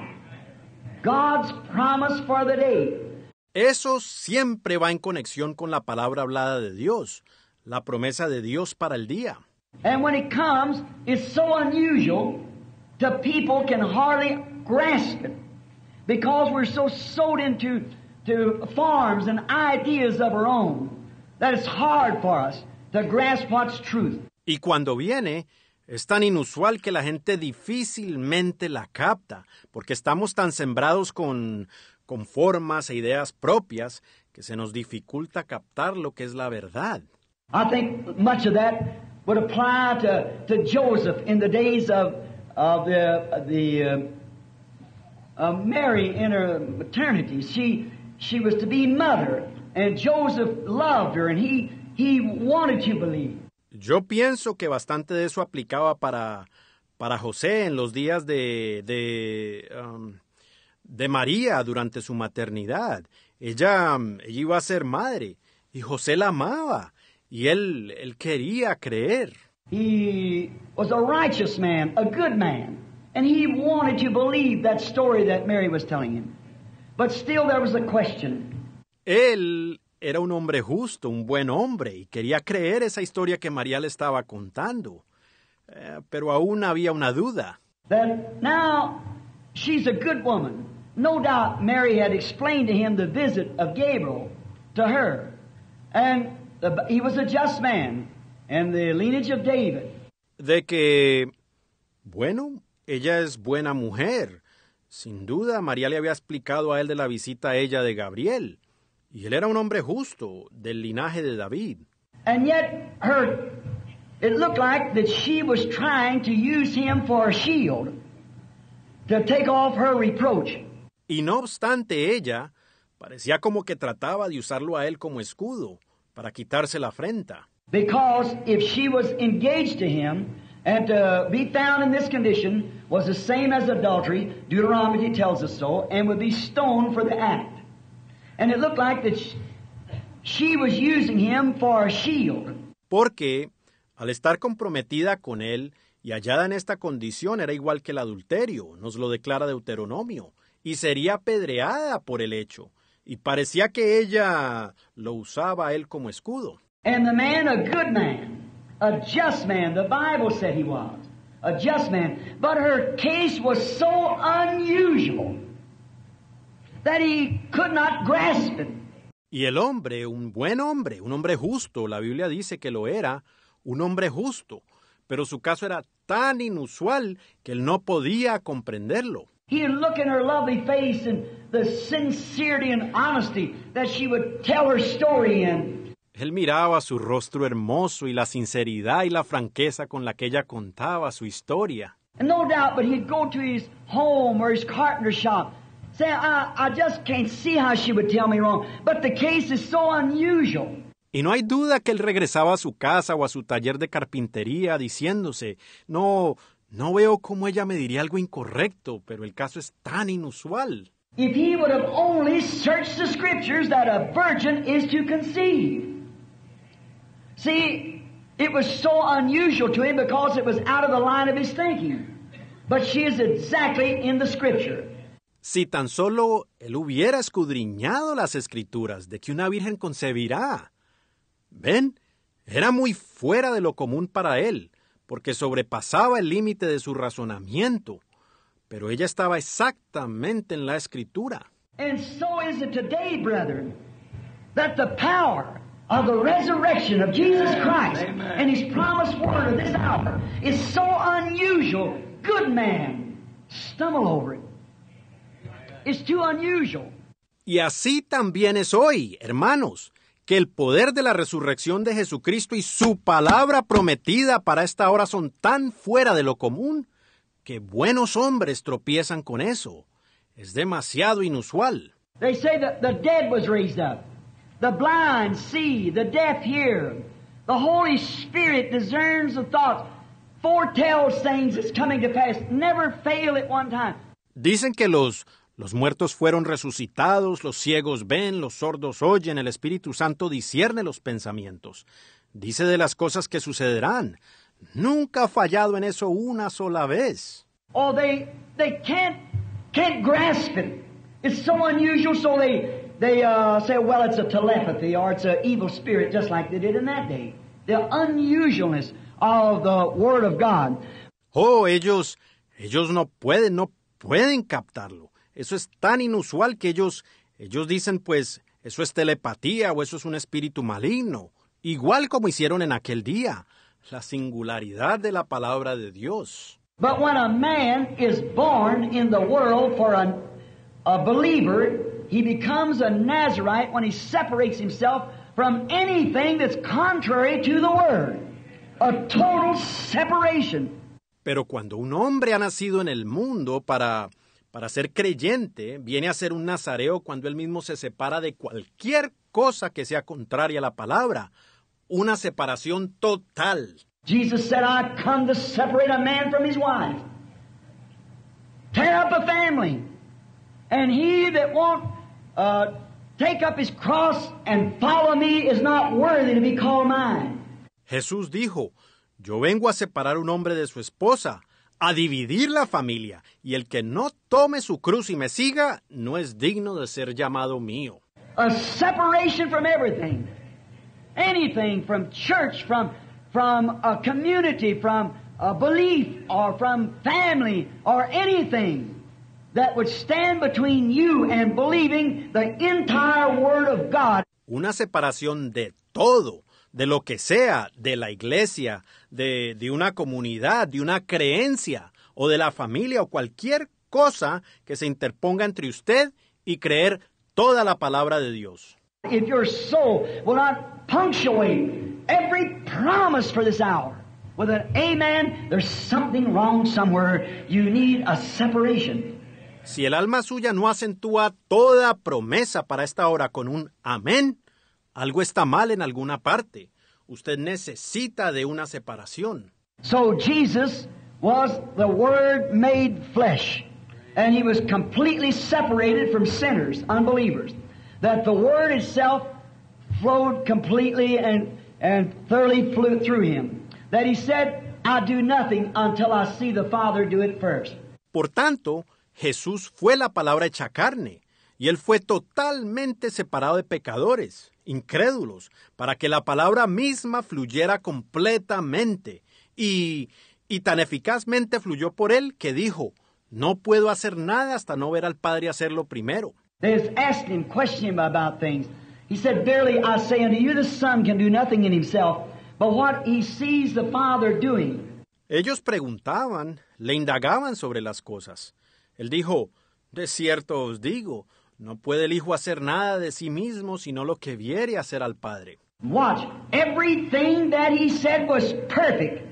God's promise for the day. Eso siempre va en conexión con la palabra hablada de Dios, la promesa de Dios para el día. And when it comes, it's so unusual that people can hardly grasp it because we're so sewed into to forms and ideas of our own that it's hard for us to grasp what's truth. Y cuando viene, es tan inusual que la gente difícilmente la capta, porque estamos tan sembrados con, con formas e ideas propias que se nos dificulta captar lo que es la verdad. I think much of that would apply to, to Joseph in the days of, of the, the uh, uh, Mary in her maternity. She, she was to be mother, and Joseph loved her, and he, he wanted to believe. Yo pienso que bastante de eso aplicaba para, para José en los días de, de, um, de María durante su maternidad. Ella, ella iba a ser madre, y José la amaba. Y él, él quería creer. He was a righteous man, a good man, and he wanted to believe that story that Mary was telling him. But still there was a question. Él era un hombre justo, un buen hombre, y quería creer esa historia que María le estaba contando. Eh, pero aún había una duda. That now she's a good woman. No doubt Mary had explained to him the visit of Gabriel to her. And the, he was a just man in the lineage of David. De que, bueno, ella es buena mujer. Sin duda, María le había explicado a él de la visita a ella de Gabriel. Y él era un hombre justo, del linaje de David. And yet, her, it looked like that she was trying to use him for a shield, to take off her reproach. Y no obstante, ella parecía como que trataba de usarlo a él como escudo, para quitarse la afrenta. Because if she was engaged to him, and to be found in this condition was the same as adultery, Deuteronomy tells us so, and would be stoned for the act. And it looked like that she, she was using him for a shield. Porque, al estar comprometida con él y hallada en esta condición, era igual que el adulterio, nos lo declara Deuteronomio, y sería apedreada por el hecho. Y parecía que ella lo usaba a él como escudo. And the man, a good man, a just man, the Bible said he was, a just man. But her case was so unusual that he could not grasp it. Y el hombre, un buen hombre, un hombre justo, la Biblia dice que lo era, un hombre justo, pero su caso era tan inusual que él no podía comprenderlo. He'd look in her lovely face and the sincerity and honesty that she would tell her story in. Él miraba su rostro hermoso y la sinceridad y la franqueza con la que ella contaba su historia. And no doubt, but he'd go to his home or his carpenter shop, saying, I, I just can't see how she would tell me wrong, but the case is so unusual. Y no hay duda que él regresaba a su casa o a su taller de carpintería diciéndose, no, no veo cómo ella me diría algo incorrecto, pero el caso es tan inusual. If he would have only searched the scriptures that a virgin is to conceive. See, it was so unusual to him because it was out of the line of his thinking. But she is exactly in the scripture. Si tan solo él hubiera escudriñado las escrituras de que una virgen concebirá. ¿Ven? Era muy fuera de lo común para él, porque sobrepasaba el límite de su razonamiento. Pero ella estaba exactamente en la escritura. And so is it today, brethren, that the power of the resurrection of Jesus Christ and His promised word of this hour is so unusual, good man stumble over it. It's too unusual. Y así también es hoy, hermanos, que el poder de la resurrección de Jesucristo y su palabra prometida para esta hora son tan fuera de lo común que buenos hombres tropiezan con eso. Es demasiado inusual. They say that the dead was raised up. The blind see, the deaf hear. The Holy Spirit discerns the thoughts, foretells things that's coming to pass, never fail at one time. Dicen que los, los muertos fueron resucitados, los ciegos ven, los sordos oyen, el Espíritu Santo discierne los pensamientos. Dice de las cosas que sucederán. Nunca ha fallado en eso una sola vez. Oh, they they can't can't grasp it. It's so unusual, so they they uh, say, well, it's a telepathy or it's an evil spirit, just like they did in that day. The unusualness of the Word of God. Oh, ellos ellos no pueden no pueden captarlo. Eso es tan inusual que ellos ellos dicen, pues, eso es telepatía o eso es un espíritu maligno, igual como hicieron en aquel día. La singularidad de la palabra de Dios. But when a man is born in the world for a, a believer, he becomes a Nazarite when he separates himself from anything that's contrary to the Word. A total separation. Pero cuando un hombre ha nacido en el mundo para, para ser creyente, viene a ser un nazareo cuando él mismo se separa de cualquier cosa que sea contraria a la palabra. Una separación total. Jesus said, I come to separate a man from his wife. Tear up a family. And he that won't uh, take up his cross and follow me is not worthy to be called mine. Jesús dijo, yo vengo a separar un hombre de su esposa, a dividir la familia, y el que no tome su cruz y me siga, no es digno de ser llamado mío. A separation from everything. Anything from church, from, from a community, from a belief, or from family, or anything that would stand between you and believing the entire Word of God. Una separación de todo, de lo que sea, de la iglesia, de, de una comunidad, de una creencia, o de la familia, o cualquier cosa que se interponga entre usted y creer toda la palabra de Dios. If your soul will not punctuate every promise for this hour with an amen, there's something wrong somewhere. You need a separation. Si el alma suya no acentúa toda promesa para esta hora con un amén, algo está mal en alguna parte. Usted necesita de una separación. So Jesus was the Word made flesh, and He was completely separated from sinners, unbelievers. That the Word itself flowed completely and, and thoroughly flew through Him. That He said, I do nothing until I see the Father do it first. Por tanto, Jesús fue la palabra hecha carne, y Él fue totalmente separado de pecadores, incrédulos, para que la palabra misma fluyera completamente, y, y tan eficazmente fluyó por Él que dijo, no puedo hacer nada hasta no ver al Padre hacerlo primero. They was asking Him, questioning Him about things. He said, verily I say unto you, the Son can do nothing in Himself, but what He sees the Father doing. Ellos preguntaban, le indagaban sobre las cosas. Él dijo, de cierto os digo, no puede el Hijo hacer nada de sí mismo, sino lo que viere hacer al Padre. Watch, everything that He said was perfect.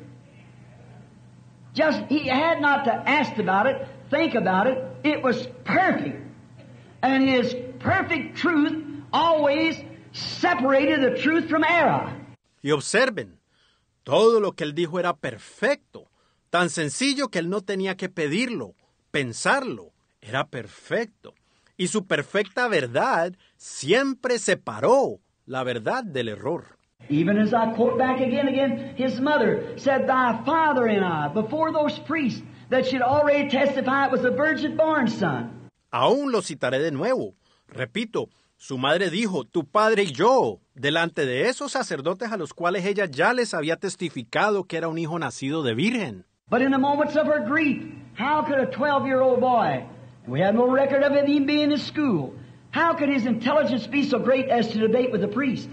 Just, He had not to ask about it, think about it. It was perfect. And His perfect truth always separated the truth from error. Y observen, todo lo que Él dijo era perfecto, tan sencillo que Él no tenía que pedirlo, pensarlo, era perfecto. Y su perfecta verdad siempre separó la verdad del error. Even as I quote back again and again, His mother said, Thy father and I, before those priests that should already testify it was a virgin-born son. Aún lo citaré de nuevo. Repito, su madre dijo, tu padre y yo, delante de esos sacerdotes a los cuales ella ya les había testificado que era un hijo nacido de virgen. But in the moments of her grief, how could a twelve-year-old boy, we have no record of it even being in school, how could his intelligence be so great as to debate with a priest?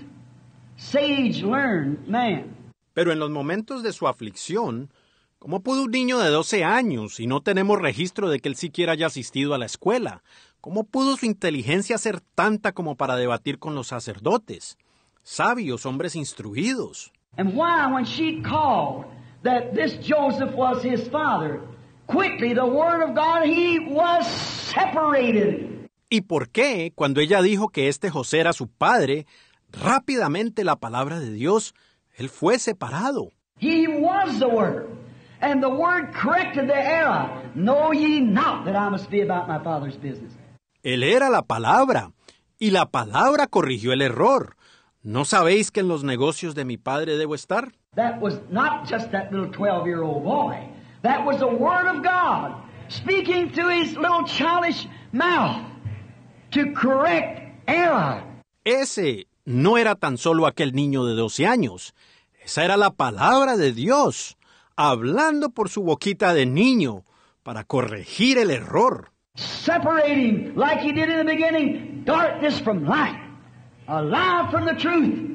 Sage, learned man. Pero en los momentos de su aflicción, ¿cómo pudo un niño de doce años, y no tenemos registro de que él siquiera haya asistido a la escuela? ¿Cómo pudo su inteligencia ser tanta como para debatir con los sacerdotes? Sabios, hombres instruidos. And why, when she called that this Joseph was his father, quickly the Word of God, he was separated. ¿Y por qué, cuando ella dijo que este José era su padre, rápidamente la palabra de Dios, él fue separado? He was the Word. And the Word corrected the error. Know ye not that I must be about my Father's business. Él era la palabra, y la palabra corrigió el error. ¿No sabéis que en los negocios de mi Padre debo estar? That was not just that little twelve-year-old boy. That was the Word of God speaking through his little childish mouth to correct error. Ese no era tan solo aquel niño de doce años. Esa era la palabra de Dios, hablando por su boquita de niño para corregir el error. Separating, like He did in the beginning, darkness from light, a lie from the truth,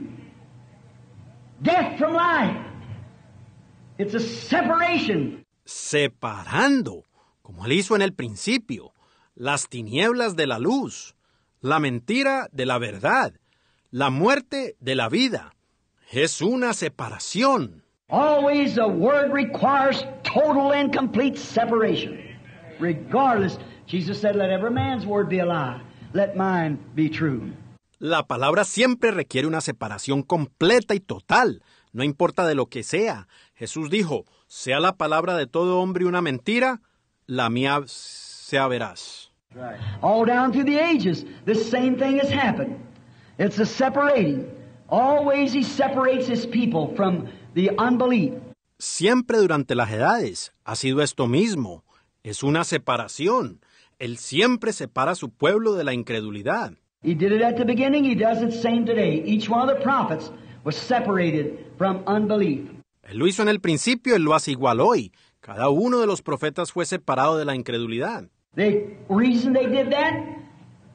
death from life. It's a separation. Separando, como él hizo en el principio, las tinieblas de la luz, la mentira de la verdad, la muerte de la vida. Es una separación. Always the Word requires total and complete separation. Regardless, Jesus said, let every man's word be a lie. Let mine be true. La palabra siempre requiere una separación completa y total. No importa de lo que sea. Jesús dijo, sea la palabra de todo hombre una mentira, la mía sea veraz. Right. All down through the ages, this same thing has happened. It's a separating. Always He separates His people from the unbelief. Siempre durante las edades ha sido esto mismo. Es una separación. Él siempre separa a su pueblo de la incredulidad. He did it at the beginning. He does it same today. Each one of the prophets was separated from unbelief. Él lo hizo en el principio, Él lo hace igual hoy. Cada uno de los profetas fue separado de la incredulidad. The reason they did that,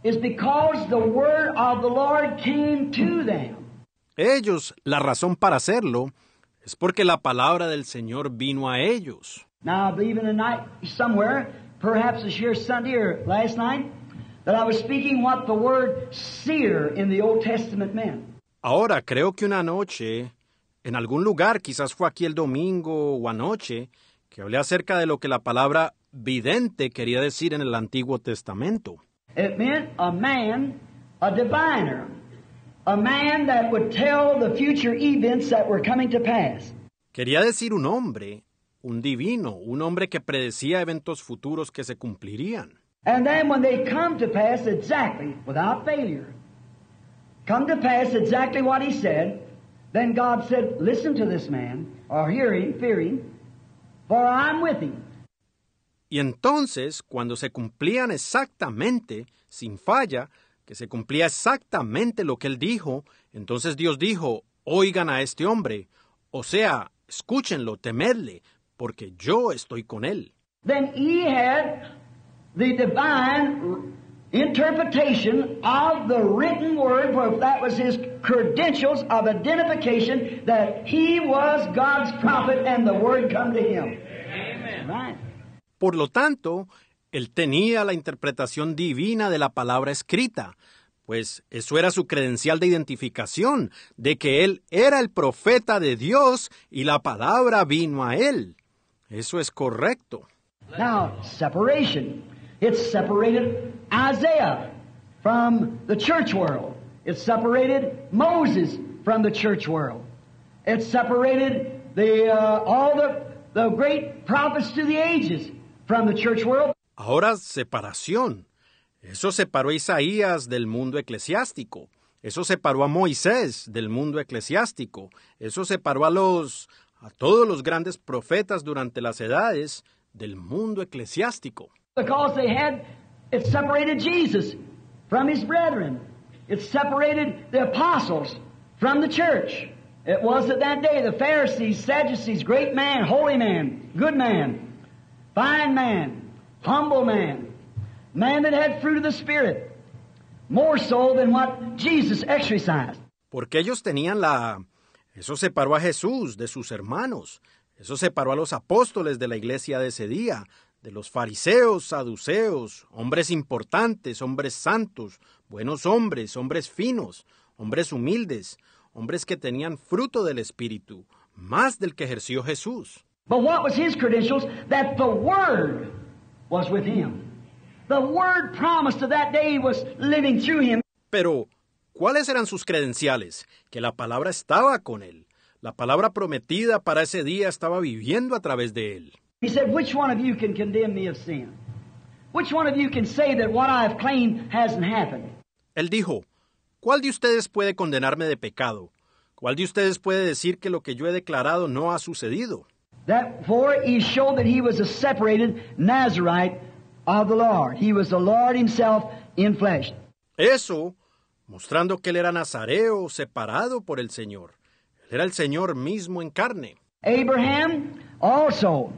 is because the word of the Lord came to them. Ellos, la razón para hacerlo es porque la palabra del Señor vino a ellos. Now, I believe in the night somewhere, perhaps this year Sunday or last night, that I was speaking what the word seer in the Old Testament meant. Ahora, creo que una noche, en algún lugar, quizás fue aquí el domingo o anoche, que hablé acerca de lo que la palabra vidente quería decir en el Antiguo Testamento. It meant a man, a diviner, a man that would tell the future events that were coming to pass. Quería decir un hombre, un divino, un hombre que predecía eventos futuros que se cumplirían. And then when they come to pass exactly, without failure, come to pass exactly what he said, then God said, listen to this man, or hear him, fear him, for I'm with him. Y entonces, cuando se cumplían exactamente, sin falla, que se cumplía exactamente lo que él dijo, entonces Dios dijo, oigan a este hombre, o sea, escúchenlo, temedle, porque yo estoy con él. Then he had the divine interpretation of the written word, for that was his credentials of identification that he was God's prophet and the word come to him. Amen. Right. Por lo tanto, él tenía la interpretación divina de la palabra escrita, pues eso era su credencial de identificación, de que él era el profeta de Dios y la palabra vino a él. Eso es correcto. Now, separation. It separated Isaiah from the church world. It separated Moses from the church world. It separated the uh, all the, the great prophets through the ages from the church world. Ahora, separación. Eso separó a Isaías del mundo eclesiástico. Eso separó a Moisés del mundo eclesiástico. Eso separó a los a todos los grandes profetas durante las edades del mundo eclesiástico. Because they had, it separated Jesus from his brethren. It separated the apostles from the church. It was at that day the Pharisees, Sadducees, great man, holy man, good man, fine man, humble man, man that had fruit of the Spirit, more so than what Jesus exercised. Porque ellos tenían la... Eso separó a Jesús de sus hermanos. Eso separó a los apóstoles de la iglesia de ese día, de los fariseos, saduceos, hombres importantes, hombres santos, buenos hombres, hombres finos, hombres humildes, hombres que tenían fruto del Espíritu, más del que ejerció Jesús. But what was his credentials? That the Word was with him. The Word promised of that day was living through him. Pero, ¿cuáles eran sus credenciales? Que la palabra estaba con él. La palabra prometida para ese día estaba viviendo a través de él. He said, which one of you can condemn me of sin? Which one of you can say that what I have claimed hasn't happened? Él dijo, ¿cuál de ustedes puede condenarme de pecado? ¿Cuál de ustedes puede decir que lo que yo he declarado no ha sucedido? Therefore he showed that he was a separated Nazarite of the Lord. He was the Lord himself in flesh. Eso, mostrando que él era nazareo, separado por el Señor. Él era el Señor mismo en carne. Abraham also,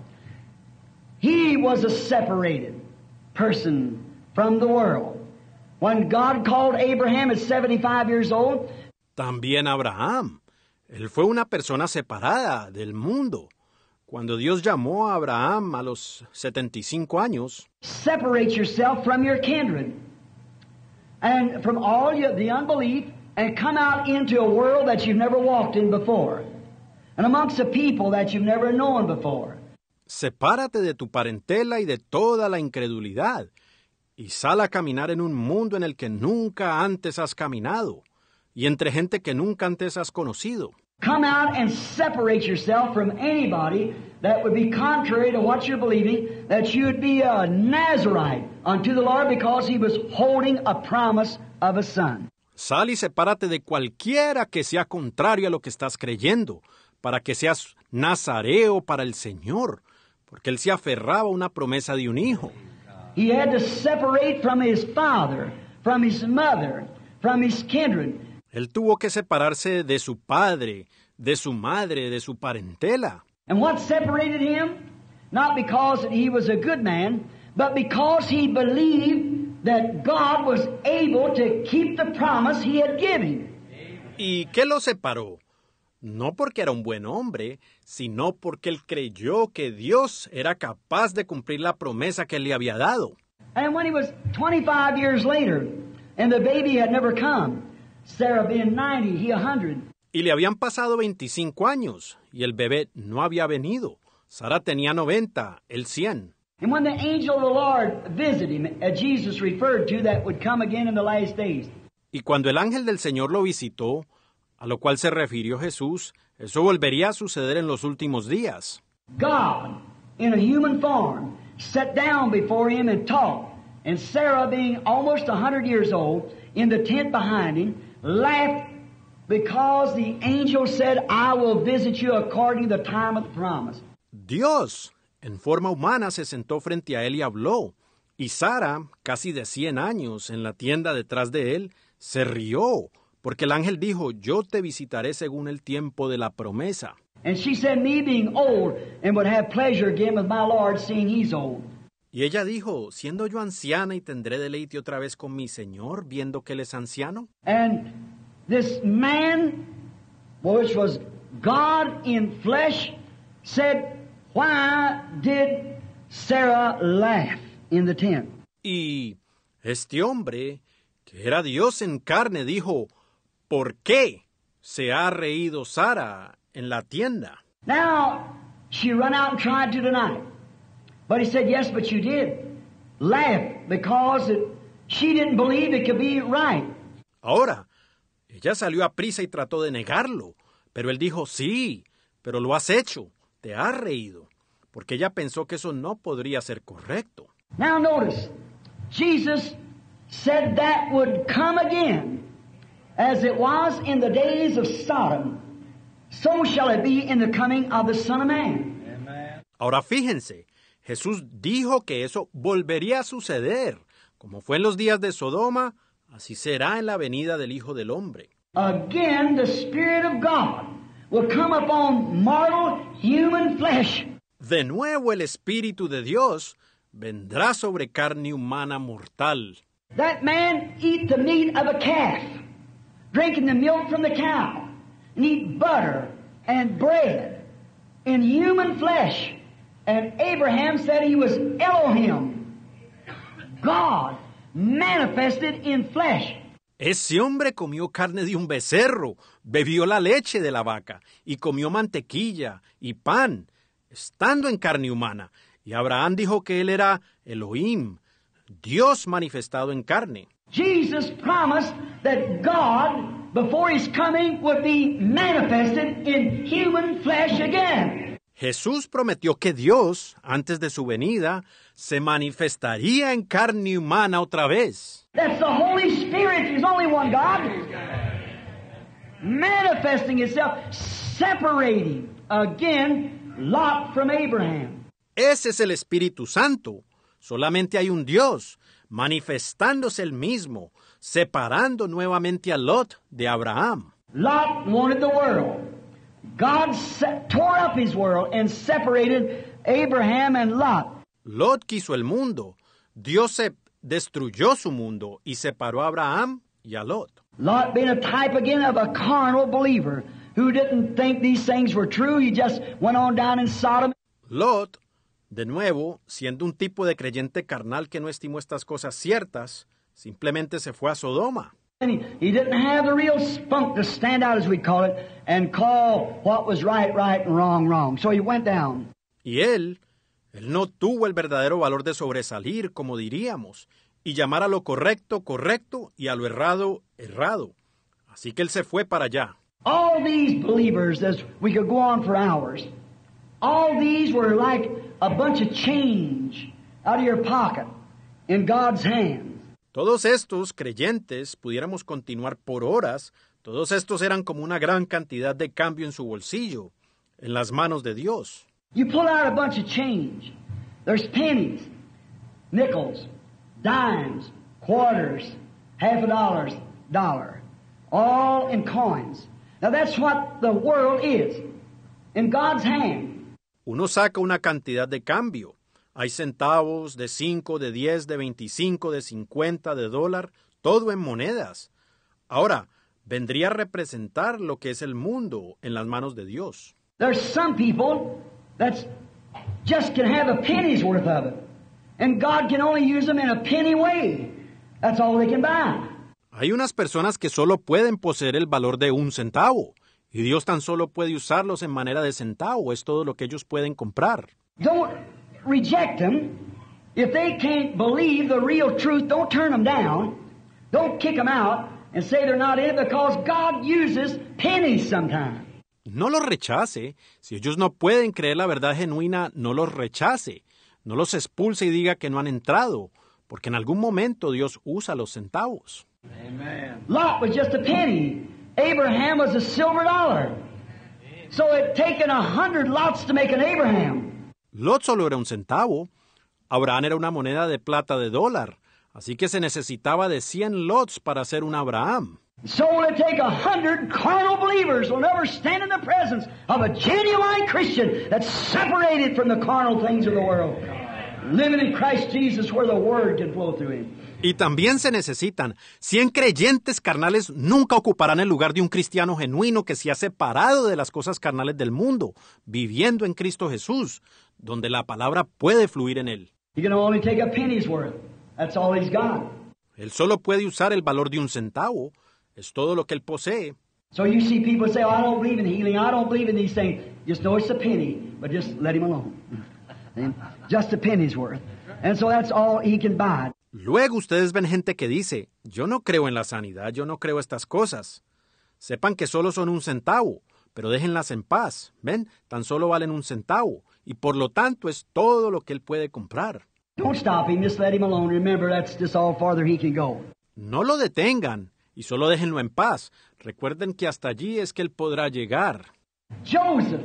he was a separated person from the world. When God called Abraham at seventy-five years old, también Abraham. Él fue una persona separada del mundo. Cuando Dios llamó a Abraham a los setenta y cinco años, separate yourself from your kindred and from all your, the unbelief and come out into a world that you've never walked in before and amongst a people that you've never known before. Sepárate de tu parentela y de toda la incredulidad y sal a caminar en un mundo en el que nunca antes has caminado y entre gente que nunca antes has conocido. Come out and separate yourself from anybody that would be contrary to what you're believing, that you would be a Nazarite unto the Lord because he was holding a promise of a son. Sal y sepárate de cualquiera que sea contrario a lo que estás creyendo, para que seas nazareo para el Señor, porque él se aferraba a una promesa de un hijo. He had to separate from his father, from his mother, from his kindred. Él tuvo que separarse de su padre, de su madre, de su parentela. And what separated him? Not because he was a good man, but because he believed that God was able to keep the promise he had given. ¿Y qué lo separó? No porque era un buen hombre, sino porque él creyó que Dios era capaz de cumplir la promesa que él le había dado. And when he was twenty-five years later, and the baby had never come, Sarah being ninety, he a hundred. Y le habían pasado veinticinco años, y el bebé no había venido. Sara tenía noventa, él cien. And when the angel of the Lord visited him, as Jesus referred to, that would come again in the last days. Y cuando el ángel del Señor lo visitó, a lo cual se refirió Jesús, eso volvería a suceder en los últimos días. God, in a human form, sat down before him and talked. And Sarah, being almost a hundred years old, in the tent behind him, laughed because the angel said, I will visit you according to the time of the promise. Dios, en forma humana, se sentó frente a él y habló. Y Sara, casi de cien años, en la tienda detrás de él, se rió, porque el ángel dijo, yo te visitaré según el tiempo de la promesa. And she said, me being old, and would have pleasure again with my Lord, seeing he's old. Y ella dijo, siendo yo anciana y tendré deleite otra vez con mi Señor, viendo que él es anciano. And this man, which was God in flesh, said, why did Sarah laugh in the tent? Y este hombre, que era Dios en carne, dijo, ¿por qué se ha reído Sara en la tienda? Now, she ran out and tried to deny it. But he said, yes, but you did. Laugh because it, she didn't believe it could be right. Ahora, ella salió a prisa y trató de negarlo, pero él dijo, sí, pero lo has hecho, te has reído, porque ella pensó que eso no podría ser correcto. Now notice, Jesus said that would come again, as it was in the days of Sodom, so shall it be in the coming of the Son of Man. Amen. Ahora fíjense, Jesús dijo que eso volvería a suceder, como fue en los días de Sodoma, así será en la venida del Hijo del Hombre. Again, the Spirit of God will come upon mortal human flesh. De nuevo el Espíritu de Dios vendrá sobre carne humana mortal. That man eat the meat of a calf, drinking the milk from the cow, and eat butter and bread in human flesh. And Abraham said he was Elohim, God manifested in flesh. Ese hombre comió carne de un becerro, bebió la leche de la vaca y comió mantequilla y pan, estando en carne humana. Y Abraham dijo que él era Elohim, Dios manifestado en carne. Jesus promised that God, before his coming, would be manifested in human flesh again. Jesús prometió que Dios, antes de su venida, se manifestaría en carne humana otra vez. That's the Holy Spirit. There's only one God. Manifesting itself, separating again Lot from Abraham. Ese es el Espíritu Santo. Solamente hay un Dios, manifestándose el mismo, separando nuevamente a Lot de Abraham. Lot wanted the world. God set, tore up his world and separated Abraham and Lot. Lot quiso el mundo. Dios se destruyó su mundo y separó a Abraham y a Lot. Lot being a type again of a carnal believer who didn't think these things were true. He just went on down in Sodom. Lot, de nuevo, siendo un tipo de creyente carnal que no estimó estas cosas ciertas, simplemente se fue a Sodoma. He, he didn't have the real spunk to stand out, as we call it, and call what was right, right, and wrong, wrong. So he went down. Y él, él no tuvo el verdadero valor de sobresalir, como diríamos, y llamar a lo correcto, correcto, y a lo errado, errado. Así que él se fue para allá. All these believers, as we could go on for hours, all these were like a bunch of change out of your pocket in God's hands. Todos estos creyentes, pudiéramos continuar por horas, todos estos eran como una gran cantidad de cambio en su bolsillo, en las manos de Dios. You pull out a bunch of change. There's pennies, nickels, dimes, quarters, half a dollar, dollar, all in coins. Now that's what the world is, in God's hand. Uno saca una cantidad de cambio, Hay centavos de cinco, de diez, de veinticinco, de cincuenta, de dólar, todo en monedas. Ahora, vendría a representar lo que es el mundo en las manos de Dios. There's some people that just can have a penny's worth of it. And God can only use them in a penny way. That's all they can buy. Hay unas personas que solo pueden poseer el valor de un centavo, y Dios tan solo puede usarlos en manera de centavo, es todo lo que ellos pueden comprar. Don't reject them. If they can't believe the real truth, don't turn them down. Don't kick them out and say they're not in it, because God uses pennies sometimes. No los rechace. Si ellos no pueden creer la verdad genuina, no los rechace. No los expulse y diga que no han entrado, porque en algún momento Dios usa los centavos. Amen. Lot was just a penny. Abraham was a silver dollar. So it taken a hundred lots to make an Abraham. Lot solo era un centavo. Abraham era una moneda de plata de dólar. Así que se necesitaba de cien lots para hacer un Abraham. So will it take a hundred carnal believers will never stand in the presence of a genuine Christian that's separated from the carnal things of the world, living in Christ Jesus where the Word can flow through Him. Y también se necesitan cien creyentes carnales. Nunca ocuparán el lugar de un cristiano genuino que se ha separado de las cosas carnales del mundo, viviendo en Cristo Jesús, donde la palabra puede fluir en él. He can only take a penny's worth. That's all he's got. Él solo puede usar el valor de un centavo. Es todo lo que él posee. So you see people say, oh, I don't believe in healing, I don't believe in these things. Just know it's a penny, but just let him alone. Just a penny's worth. And so that's all he can buy. Luego ustedes ven gente que dice, yo no creo en la sanidad, yo no creo estas cosas. Sepan que solo son un centavo, pero déjenlas en paz. ¿Ven? Tan solo valen un centavo. Y por lo tanto es todo lo que él puede comprar. Don't stop him, just let him alone. Remember, that's just all farther he can go. No lo detengan y solo déjenlo en paz. Recuerden que hasta allí es que él podrá llegar. Joseph,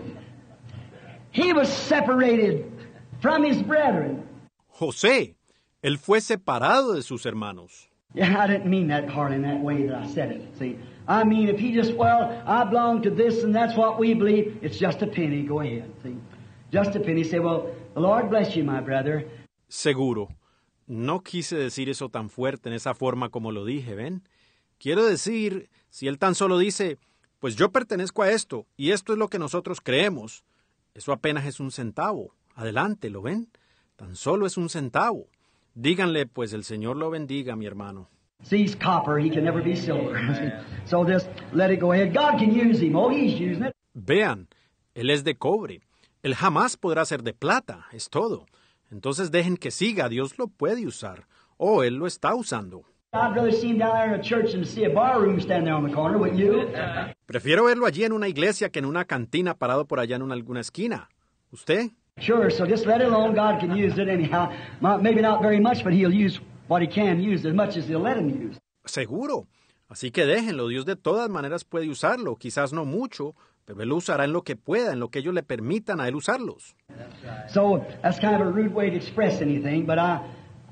he was separated from his brethren. José, él fue separado de sus hermanos. Yeah, I didn't mean that hard in that way that I said it. See, I mean, if he just, well, I belong to this and that's what we believe, it's just a penny. Go ahead. See, just a penny. Say, well, the Lord bless you, my brother. Seguro. No quise decir eso tan fuerte en esa forma como lo dije, ¿ven? Quiero decir, si él tan solo dice, pues yo pertenezco a esto y esto es lo que nosotros creemos, eso apenas es un centavo. Adelante, ¿lo ven? Tan solo es un centavo. Díganle, pues el Señor lo bendiga, mi hermano. See, he's copper, he can never be silver. So just let it go ahead. God can use him. Oh, he's using it. Vean, él es de cobre. Él jamás podrá ser de plata, es todo. Entonces dejen que siga, Dios lo puede usar. O él lo está usando. I'd rather see him down there in a church than to see a barroom stand there on the corner, wouldn't you? Prefiero verlo allí en una iglesia que en una cantina parado por allá en una, alguna esquina. ¿Usted? Sure, so just let it alone. God can use it anyhow. Maybe not very much, but he'll use what he can use as much as he'll let him use. Seguro. Así que déjenlo. Dios de todas maneras puede usarlo. Quizás no mucho, pero él lo usará en lo que pueda, en lo que ellos le permitan a él usarlos. So that's kind of a rude way to express anything, but I,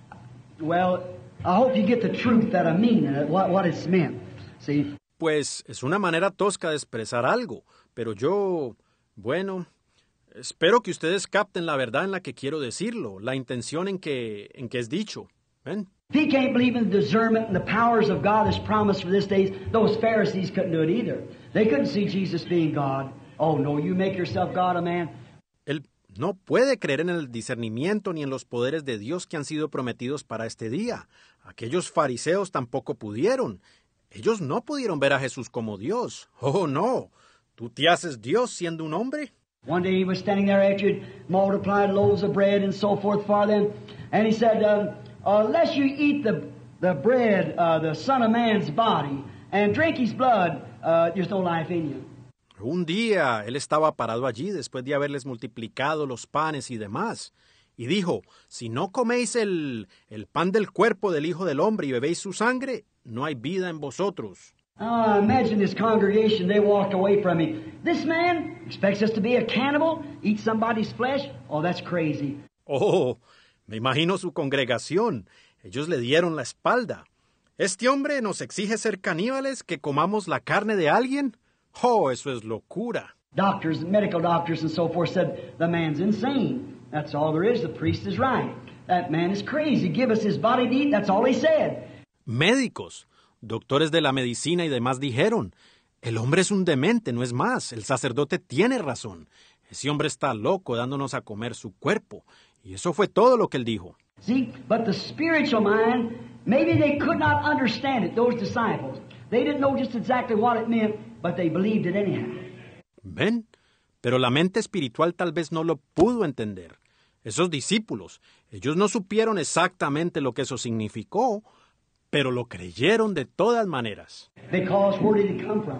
well, I hope you get the truth that I mean and what, what it's meant. See? Pues es una manera tosca de expresar algo, pero yo, bueno, espero que ustedes capten la verdad en la que quiero decirlo, la intención en que, en que es dicho. ¿Ven? If he can't believe in the discernment and the powers of God as promised for this days, those Pharisees couldn't do it either. They couldn't see Jesus being God. Oh, no, you make yourself God, a man. Él no puede creer en el discernimiento ni en los poderes de Dios que han sido prometidos para este día. Aquellos fariseos tampoco pudieron. Ellos no pudieron ver a Jesús como Dios. Oh, no. ¿Tú te haces Dios siendo un hombre? One day he was standing there after he'd multiplied loaves of bread and so forth for them, and he said, uh, unless you eat the, the bread, uh, the Son of Man's body, and drink his blood, uh, there's no life in you. Un día él estaba parado allí después de haberles multiplicado los panes y demás, y dijo, si no coméis el, el pan del cuerpo del Hijo del Hombre y bebéis su sangre, no hay vida en vosotros. Oh, imagine this congregation, they walked away from him. This man expects us to be a cannibal, eat somebody's flesh? Oh, that's crazy. Oh, me imagino su congregación. Ellos le dieron la espalda. ¿Este hombre nos exige ser caníbales, que comamos la carne de alguien? Oh, eso es locura. Doctors, medical doctors and so forth said the man's insane. Uh, That's all there is. The priest is right. That man is crazy. Give us his body to eat. That's all he said. Médicos, doctores de la medicina y demás dijeron, el hombre es un demente, no es más. El sacerdote tiene razón. Ese hombre está loco dándonos a comer su cuerpo. Y eso fue todo lo que él dijo. See, but the spiritual mind, maybe they could not understand it, those disciples. They didn't know just exactly what it meant, but they believed it anyhow. ¿Ven? Pero la mente espiritual tal vez no lo pudo entender. Esos discípulos, ellos no supieron exactamente lo que eso significó, pero lo creyeron de todas maneras. Because where did it come from?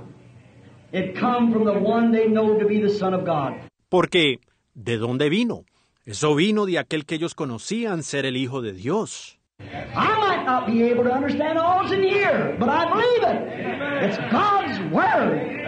It come from the one they know to be the Son of God. Porque, ¿de dónde vino? Eso vino de aquel que ellos conocían ser el Hijo de Dios. I might not be able to understand all that's in here, but I believe it. It's God's Word.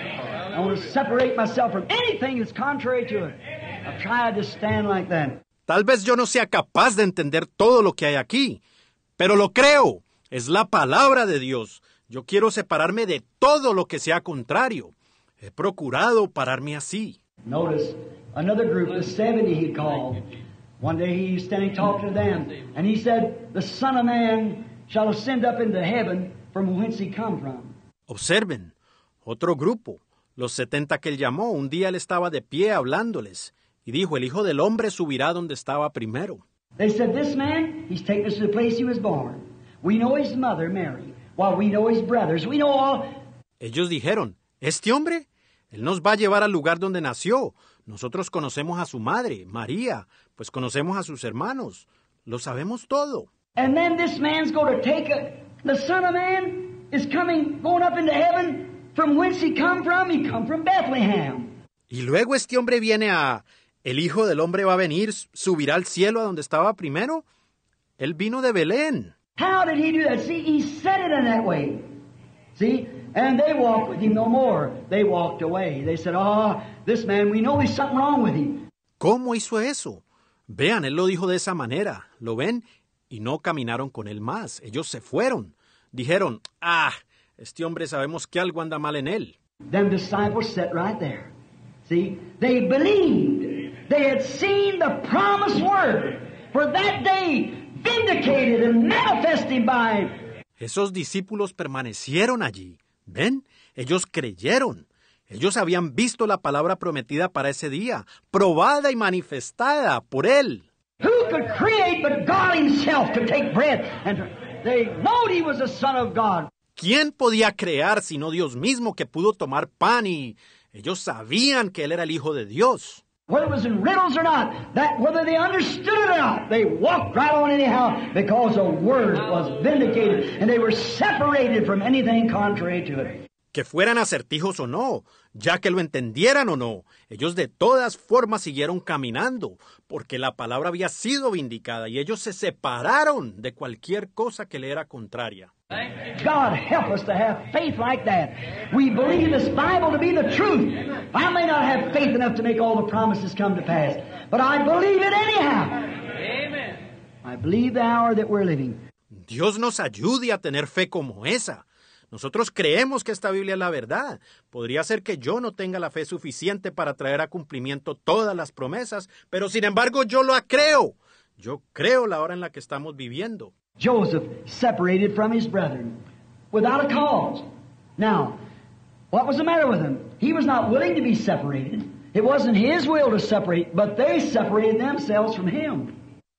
I want to separate myself from anything that's contrary to it. I've tried to stand like that. Tal vez yo no sea capaz de entender todo lo que hay aquí, pero lo creo. Es la palabra de Dios. Yo quiero separarme de todo lo que sea contrario. He procurado pararme así. Notice another group, the seventy he called. One day he was standing talking to them, and he said, the Son of Man shall ascend up into heaven from whence he come from. Observen, otro grupo, los setenta que él llamó, un día él estaba de pie hablándoles, y dijo, el Hijo del Hombre subirá donde estaba primero. They said, this man, he's taken us to the place he was born. We know his mother, Mary, while we know his brothers. We know all... Ellos dijeron, ¿este hombre? Él nos va a llevar al lugar donde nació. Nosotros conocemos a su madre, María, pues conocemos a sus hermanos. Lo sabemos todo. And then this man's going to take a... The Son of Man is coming, going up into heaven. From whence he come from? He come from Bethlehem. Y luego este hombre viene a... El Hijo del Hombre va a venir, subirá al cielo a donde estaba primero. Él vino de Belén. How did he do that? See, he said it in that way. See? And they walked with him no more. They walked away. They said, oh, this man, we know there's something wrong with him. ¿Cómo hizo eso? Vean, él lo dijo de esa manera. ¿Lo ven? Y no caminaron con él más. Ellos se fueron. Dijeron, ah, este hombre sabemos que algo anda mal en él. Them disciples sat right there. See? They believed. They had seen the promised word. For that day, vindicated and manifested by him. Esos discípulos permanecieron allí. ¿Ven? Ellos creyeron. Ellos habían visto la palabra prometida para ese día, probada y manifestada por él. Who could create but God himself could take bread? And they knowed he was the Son of God. ¿Quién podía crear sino Dios mismo que pudo tomar pan y ellos sabían que él era el Hijo de Dios? Whether it was in riddles or not, that whether they understood it or not, they walked right on anyhow because the word was vindicated and they were separated from anything contrary to it. Que fueran acertijos o no, ya que lo entendieran o no, ellos de todas formas siguieron caminando, porque la palabra había sido vindicada y ellos se separaron de cualquier cosa que le era contraria. God help us to have faith like that. We believe this Bible to be the truth. I may not have faith enough to make all the promises come to pass, but I believe it anyhow. Amen. I believe the hour that we're living. Dios nos ayude a tener fe como esa. Nosotros creemos que esta Biblia es la verdad. Podría ser que yo no tenga la fe suficiente para traer a cumplimiento todas las promesas, pero sin embargo yo la creo. Yo creo la hora en la que estamos viviendo. Joseph separated from his brethren without a cause. Now, what was the matter with him? He was not willing to be separated. It wasn't his will to separate, but they separated themselves from him.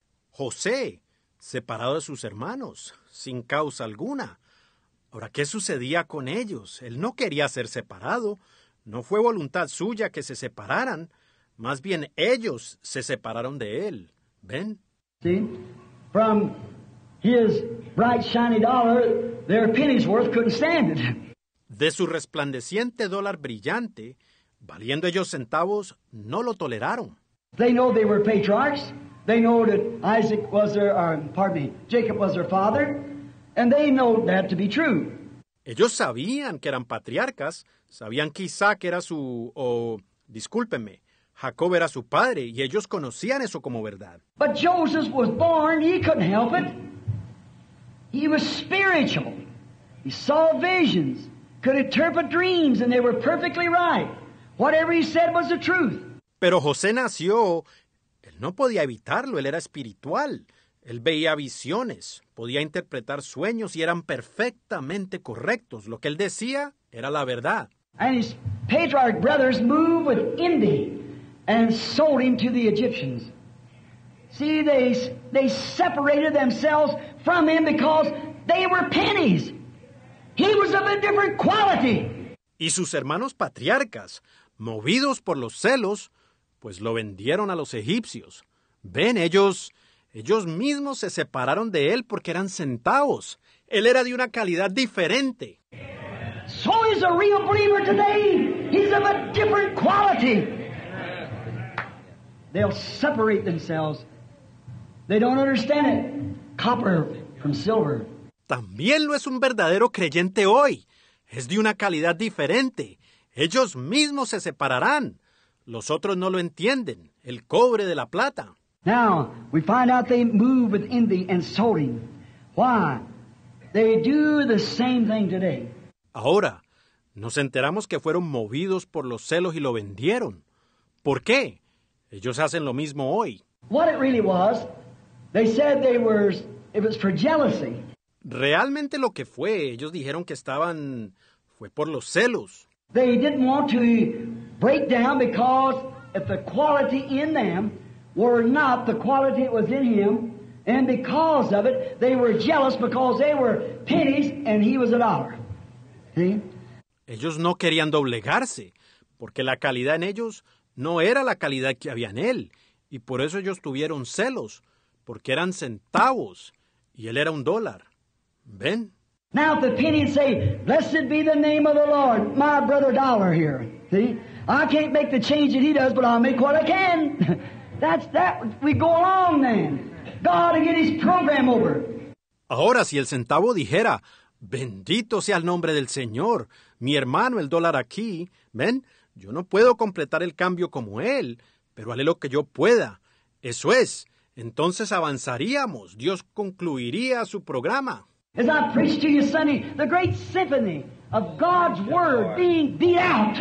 José, separado de sus hermanos, sin causa alguna. Ahora, ¿qué sucedía con ellos? Él no quería ser separado. No fue voluntad suya que se separaran. Más bien ellos se separaron de él. ¿Ven? See? From his bright shiny dollar, their penny's worth couldn't stand it. De su resplandeciente dólar brillante, valiendo ellos centavos, no lo toleraron. They know they were patriarchs. They know that Isaac was their, uh, pardon me, Jacob was their father. And they know that to be true. Ellos sabían que eran patriarcas, sabían que Isaac era su, o, discúlpenme, Jacob era su padre, y ellos conocían eso como verdad. But Joseph was born, he couldn't help it. He was spiritual. He saw visions, could interpret dreams, and they were perfectly right. Whatever he said was the truth. Pero José nació, Él no podía evitarlo, él era espiritual. Él veía visiones, podía interpretar sueños y eran perfectamente correctos. Lo que él decía era la verdad. And his patriarch brothers moved with envy and sold him to the Egyptians. See, they, they separated themselves from him because they were pennies. He was of a different quality. Y sus hermanos patriarcas, movidos por los celos, pues lo vendieron a los egipcios. Ven, ellos, ellos mismos se separaron de él porque eran centavos. Él era de una calidad diferente. So is a real believer today. He's of a different quality. They'll separate themselves. They don't understand it. Copper from silver. También lo es un verdadero creyente hoy. Es de una calidad diferente. Ellos mismos se separarán. Los otros no lo entienden. El cobre de la plata. Now, we find out they move with envy and sold him. Why? They do the same thing today. Ahora, nos enteramos que fueron movidos por los celos y lo vendieron. ¿Por qué? Ellos hacen lo mismo hoy. What it really was, they said they were, it was for jealousy. Realmente lo que fue, ellos dijeron que estaban, fue por los celos. They didn't want to break down because if the quality in them were not the quality that was in him, and because of it, they were jealous because they were pennies and he was a dollar. See? Ellos no querían doblegarse, porque la calidad en ellos no era la calidad que había en él, y por eso ellos tuvieron celos, porque eran centavos, y él era un dólar. ¿Ven? Now if the penny would say, blessed be the name of the Lord, my brother dollar here. See? I can't make the change that he does, but I'll make what I can. That's that. We go along then. God will get his program over. Ahora, si el centavo dijera, bendito sea el nombre del Señor, mi hermano el dólar aquí, ¿ven? Yo no puedo completar el cambio como él, pero haré lo que yo pueda. Eso es. Entonces avanzaríamos. Dios concluiría su programa. As I preached to you Sunday, the great symphony of God's Word being beat out.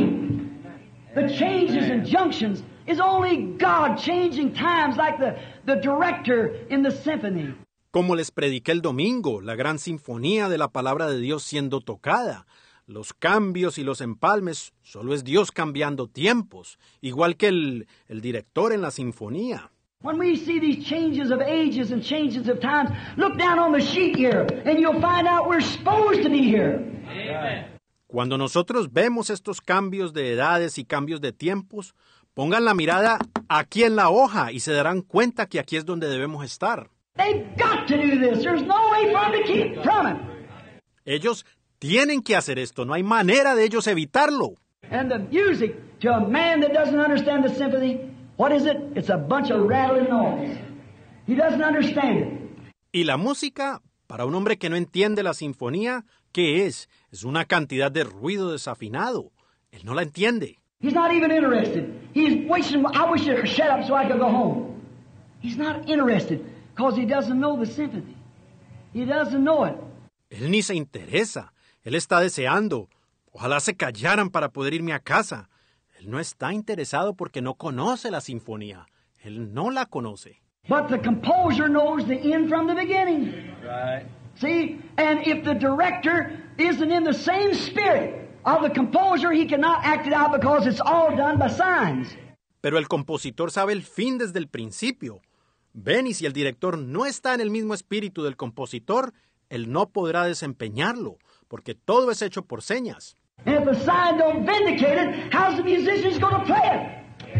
The changes and junctions is only God changing times like the, the director in the symphony. Como les prediqué el domingo, la gran sinfonía de la palabra de Dios siendo tocada. Los cambios y los empalmes, solo es Dios cambiando tiempos, igual que el, el director en la sinfonía. When we see these changes of ages and changes of times, look down on the sheet here, and you'll find out we're supposed to be here. Amen. Cuando nosotros vemos estos cambios de edades y cambios de tiempos, pongan la mirada aquí en la hoja y se darán cuenta que aquí es donde debemos estar. They've got to do this. There's no way for them to keep from it. Ellos tienen que hacer esto. No hay manera de ellos evitarlo. And the music, to a man that doesn't understand the symphony, what is it? It's a bunch of rattling noise. He doesn't understand it. Y la música, para un hombre que no entiende la sinfonía, ¿qué es? Es una cantidad de ruido desafinado. Él no la entiende. He's not even interested. He's wishing, I wish it would shut up so I could go home. He's not interested because he doesn't know the symphony. He doesn't know it. Él ni se interesa. Él está deseando. Ojalá se callaran para poder irme a casa. Él no está interesado porque no conoce la sinfonía. Él no la conoce. But the composer knows the end from the beginning. Right. See, and if the director isn't in the same spirit of the composer, he cannot act it out because it's all done by signs. Pero el compositor sabe el fin desde el principio. Ven, y si el director no está en el mismo espíritu del compositor, él no podrá desempeñarlo, porque todo es hecho por señas. And if the sign don't vindicate it, how's the musicians going to play it?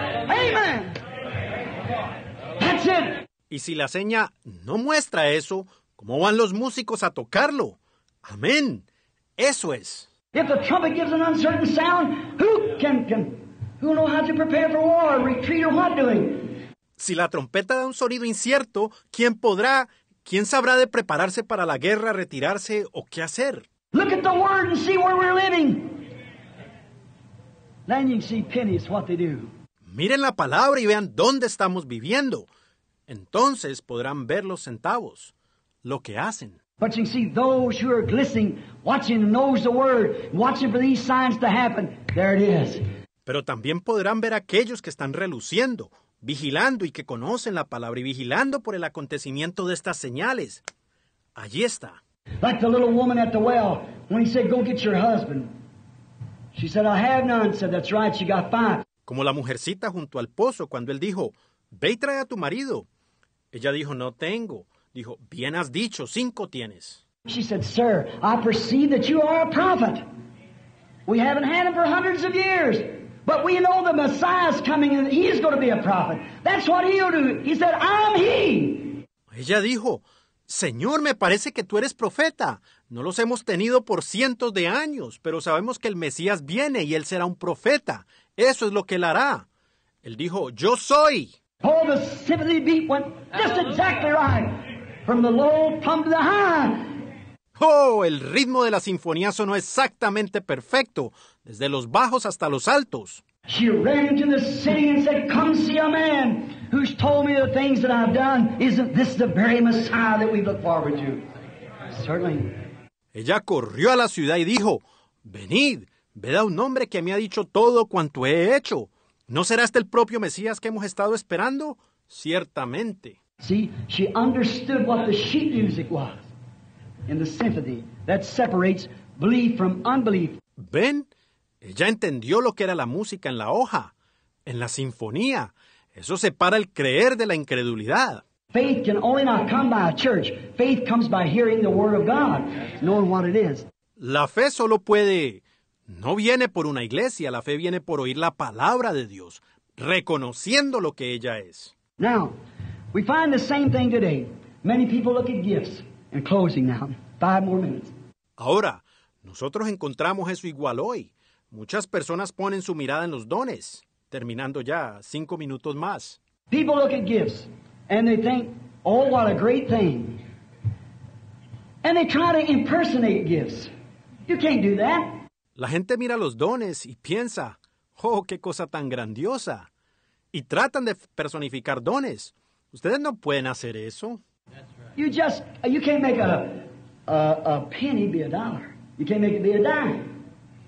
Amen. That's it. Y si la seña no muestra eso, ¿cómo van los músicos a tocarlo? Amén. Eso es. If the trumpet gives an uncertain sound, who can, can who know how to prepare for war, retreat, or what doing? Si la trompeta da un sonido incierto, ¿quién podrá, quién sabrá de prepararse para la guerra, retirarse o qué hacer? Look at the word and see where we're living. Then you can see pennies, what they do. Miren la palabra y vean dónde estamos viviendo. Entonces podrán ver los centavos, lo que hacen. But you can see those who are glistening, watching and knows the word, watching for these signs to happen. There it is. Pero también podrán ver aquellos que están reluciendo, vigilando y que conocen la palabra y vigilando por el acontecimiento de estas señales. Allí está. Like the little woman at the well, when he said, go get your husband. She said, I have none. Said, that's right, she got five. Como la mujercita junto al pozo cuando él dijo, ve y trae a tu marido. Ella dijo, no tengo. Dijo, bien has dicho, cinco tienes. She said, sir, I perceive that you are a prophet. We haven't had him for hundreds of years. But we know the Messiah's coming and he is going to be a prophet. That's what he'll do. He said, I'm he. Ella dijo, Señor, me parece que tú eres profeta. No los hemos tenido por cientos de años, pero sabemos que el Mesías viene y él será un profeta. Eso es lo que él hará. Él dijo, yo soy. Oh, the sympathy beat went just exactly right. From the low plumb to the high. Oh, el ritmo de la sinfonía sonó exactamente perfecto, desde los bajos hasta los altos. She ran into the city and said, come see a man who's told me the things that I've done. Isn't this the very Messiah that we look forward to? Certainly. Ella corrió a la ciudad y dijo, venid, ved a un hombre que me ha dicho todo cuanto he hecho. ¿No será este el propio Mesías que hemos estado esperando? Ciertamente. See, she understood what the sheet music was in the symphony that separates belief from unbelief. ¿Ven? Ella entendió lo que era la música en la hoja, en la sinfonía. Eso separa el creer de la incredulidad. Faith can only not come by a church. Faith comes by hearing the Word of God, knowing what it is. La fe solo puede... No viene por una iglesia, la fe viene por oír la palabra de Dios, reconociendo lo que ella es. Now, we find the same thing today. Many people look at gifts. In closing now, five more minutes. Ahora, nosotros encontramos eso igual hoy. Muchas personas ponen su mirada en los dones. Terminando ya, cinco minutos más. People look at gifts, and they think, oh, what a great thing. And they try to impersonate gifts. You can't do that. La gente mira los dones y piensa, oh, qué cosa tan grandiosa. Y tratan de personificar dones. Ustedes no pueden hacer eso. You just, you can't make a, a, a penny be a dollar. You can't make it be a dime.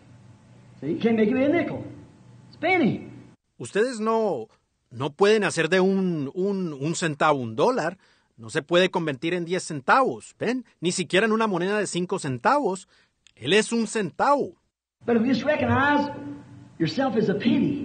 So you can't make it be a nickel. It's a penny. Ustedes no, no pueden hacer de un, un, un centavo un dólar. No se puede convertir en diez centavos. ¿Ven? Ni siquiera en una moneda de cinco centavos. Él es un centavo. But if you just recognize yourself as a penny,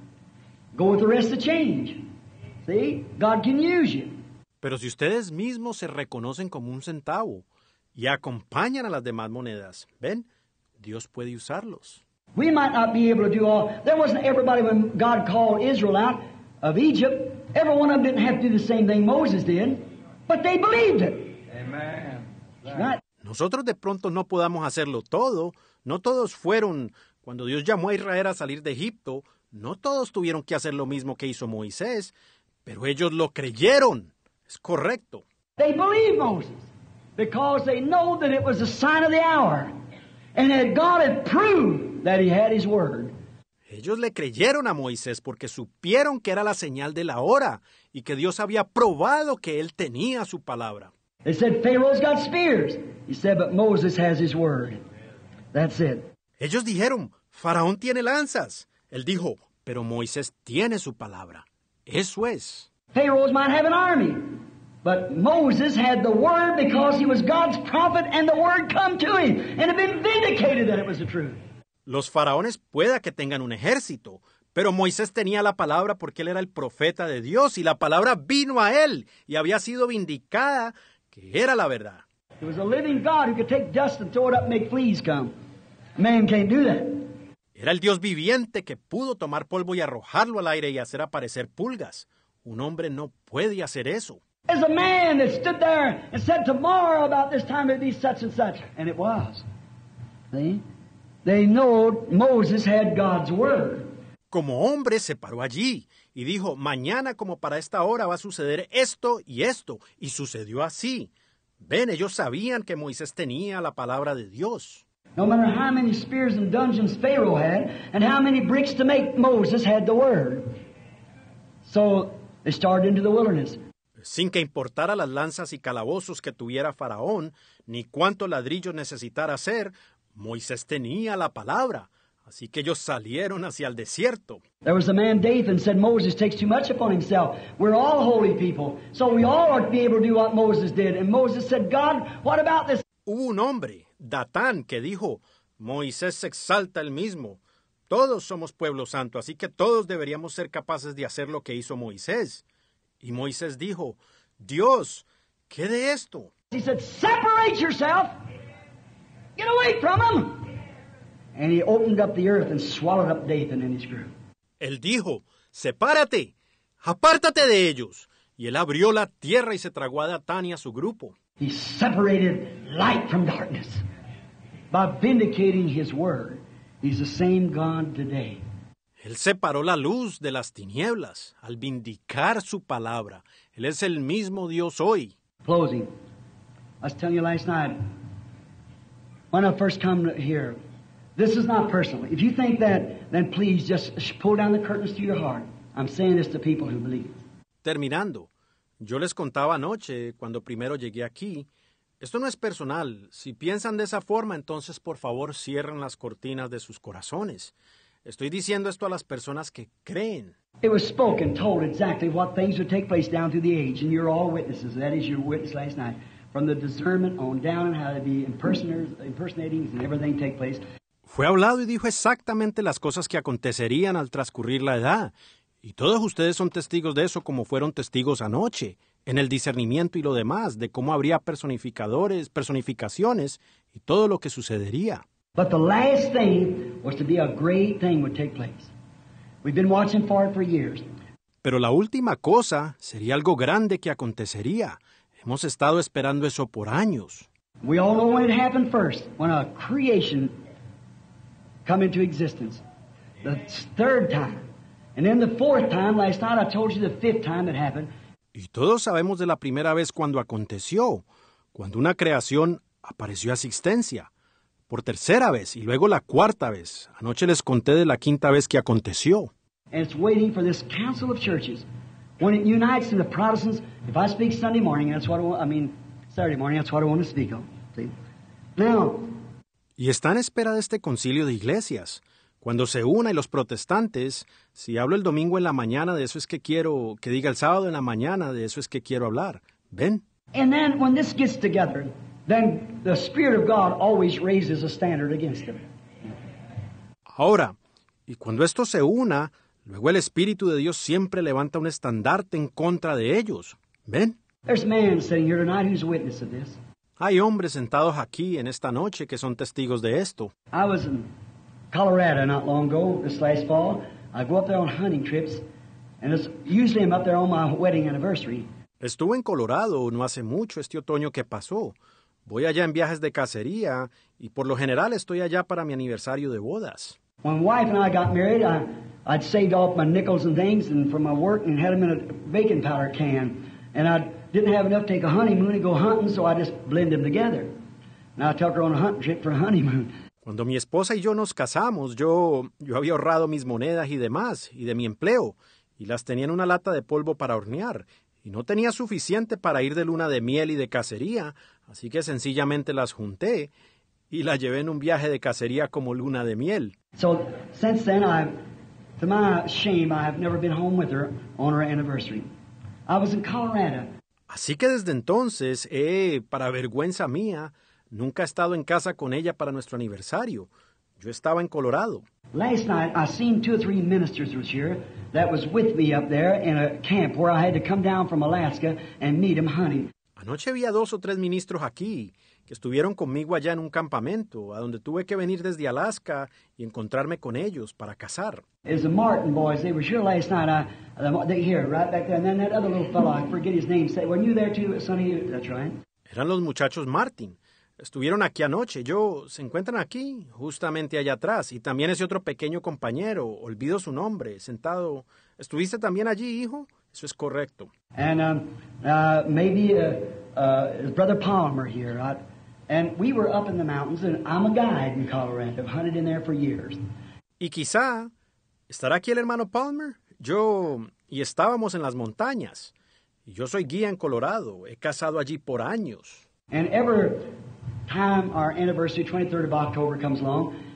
go with the rest of the change. See? God can use you. Pero si ustedes mismos se reconocen como un centavo y acompañan a las demás monedas, ¿ven? Dios puede usarlos. We might not be able to do all. There wasn't everybody when God called Israel out of Egypt. Every one of them didn't have to do the same thing Moses did, but they believed it. Amen. Right? Nosotros de pronto no podamos hacerlo todo. No todos fueron, cuando Dios llamó a Israel a salir de Egipto, no todos tuvieron que hacer lo mismo que hizo Moisés, pero ellos lo creyeron. Es correcto. They believed Moses because they know that it was a sign of the hour and that God had proved that he had his word. Ellos le creyeron a Moisés porque supieron que era la señal de la hora y que Dios había probado que él tenía su palabra. They said, Pharaoh's got spears. He said, but Moses has his word. That's it. Ellos dijeron, Faraón tiene lanzas. Él dijo, pero Moisés tiene su palabra. Eso es. Pharaohs might have an army, but Moses had the word because he was God's prophet and the word come to him and had been vindicated that it was the truth. Los faraones pueda que tengan un ejército, pero Moisés tenía la palabra porque él era el profeta de Dios y la palabra vino a él y había sido vindicada que era la verdad. It was a living God who could take dust and throw it up and make fleas come. Man can't do that. Era el Dios viviente que pudo tomar polvo y arrojarlo al aire y hacer aparecer pulgas. Un hombre no puede hacer eso. There's a man that stood there and said tomorrow about this time it'd be such and such. And it was. See? They know Moses had God's word. Como hombre se paró allí y dijo, mañana como para esta hora va a suceder esto y esto. Y sucedió así. Ven, ellos sabían que Moisés tenía la palabra de Dios. No matter how many spears and dungeons Pharaoh had and how many bricks to make, Moses had the word. So they started into the wilderness. Sin que importara las lanzas y calabozos que tuviera Faraón, ni cuántos ladrillos necesitara hacer, Moisés tenía la palabra. Así que ellos salieron hacia el desierto. There was a man, Dathan, said Moses takes too much upon himself. We're all holy people, so we all ought to be able to do what Moses did. And Moses said, God, what about this? Hubo un hombre, Datán, que dijo, Moisés se exalta él mismo. Todos somos pueblo santo, así que todos deberíamos ser capaces de hacer lo que hizo Moisés. Y Moisés dijo, Dios, ¿qué de esto? He said, separate yourself. Get away from him. And he opened up the earth and swallowed up Dathan and his group. Él dijo, sepárate, apártate de ellos. Y él abrió la tierra y se tragó a Datán y a su grupo. He separated light from darkness by vindicating his word. He's the same God today. Él separó la luz de las tinieblas al vindicar su palabra. Él es el mismo Dios hoy. Closing. I was telling you last night, when I first come here, this is not personal. If you think that, then please just pull down the curtains to your heart. I'm saying this to people who believe. Terminando, yo les contaba anoche, cuando primero llegué aquí, esto no es personal. Si piensan de esa forma, entonces por favor cierren las cortinas de sus corazones. Estoy diciendo esto a las personas que creen. It was spoken, told exactly what things would take place down through the age, and you're all witnesses. That is your witness last night. From the discernment on down and how to be impersonators, impersonatings and everything take place. Fue hablado y dijo exactamente las cosas que acontecerían al transcurrir la edad. Y todos ustedes son testigos de eso como fueron testigos anoche, en el discernimiento y lo demás, de cómo habría personificadores, personificaciones y todo lo que sucedería. But the last thing was to be a great thing would take place. We've been watching for it for years. Pero la última cosa sería algo grande que acontecería. Hemos estado esperando eso por años. We all know when it happened first, when a creation come into existence. The third time. And then the fourth time, last night I told you the fifth time it happened. Y todos sabemos de la primera vez cuando aconteció, cuando una creación apareció a existencia. Por tercera vez y luego la cuarta vez. Anoche les conté de la quinta vez que aconteció. And it's waiting for this council of churches. When it unites in the Protestants, if I speak Sunday morning, that's what I want, I mean, Saturday morning, that's what I want to speak on. See? Now, y está en espera de este concilio de iglesias. Cuando se una y los protestantes, si hablo el domingo en la mañana, de eso es que quiero, que diga el sábado en la mañana, de eso es que quiero hablar. ¿Ven? And then when this gets together, then the Spirit of God always raises a standard against them. Ahora, y cuando esto se una, luego el Espíritu de Dios siempre levanta un estandarte en contra de ellos. ¿Ven? There's a man sitting here tonight who's a witness of this. Hay hombres sentados aquí en esta noche que son testigos de esto. I was in Colorado not long ago, this last fall. I go up there on hunting trips, and it's usually I'm up there on my wedding anniversary. Estuve en Colorado no hace mucho este otoño que pasó. Voy allá en viajes de cacería y por lo general estoy allá para mi aniversario de bodas. When my wife and I got married, I, I'd saved all my nickels and things and from my work and had them in a baking powder can. And I didn't have enough to take a honeymoon and go hunting, so I just blended them together. And I took her on a hunting trip for a honeymoon. Cuando mi esposa y yo nos casamos, yo, yo había ahorrado mis monedas y demás, y de mi empleo, y las tenía en una lata de polvo para hornear, y no tenía suficiente para ir de luna de miel y de cacería, así que sencillamente las junté, y la llevé en un viaje de cacería como luna de miel. So, since then, I, to my shame, I have never been home with her on her anniversary. I was in Colorado. Así que desde entonces, eh, para vergüenza mía, nunca he estado en casa con ella para nuestro aniversario. Yo estaba en Colorado. Last night, I seen two or three ministers was here that was with me up there in a camp where I had to come down from Alaska and meet them hunting. Anoche vi a dos o tres ministros aquí que estuvieron conmigo allá en un campamento, a donde tuve que venir desde Alaska y encontrarme con ellos para cazar. It was the Martin boys. They were here last night. I, they here, right back there. And then that other little fellow, I forget his name. Say, were you there too, Sonny? That's right. Eran los muchachos Martin. Estuvieron aquí anoche. Yo, se encuentran aquí, justamente allá atrás. Y también ese otro pequeño compañero, olvido su nombre, sentado. ¿Estuviste también allí, hijo? Eso es correcto. And um, uh, maybe uh, uh, his brother Palmer here. I, and we were up in the mountains, and I'm a guide in Colorado. I've hunted in there for years. Y quizá, ¿estará aquí el hermano Palmer? Yo, y estábamos en las montañas. Y yo soy guía en Colorado. He cazado allí por años. And every time our anniversary, twenty-third of October, comes along,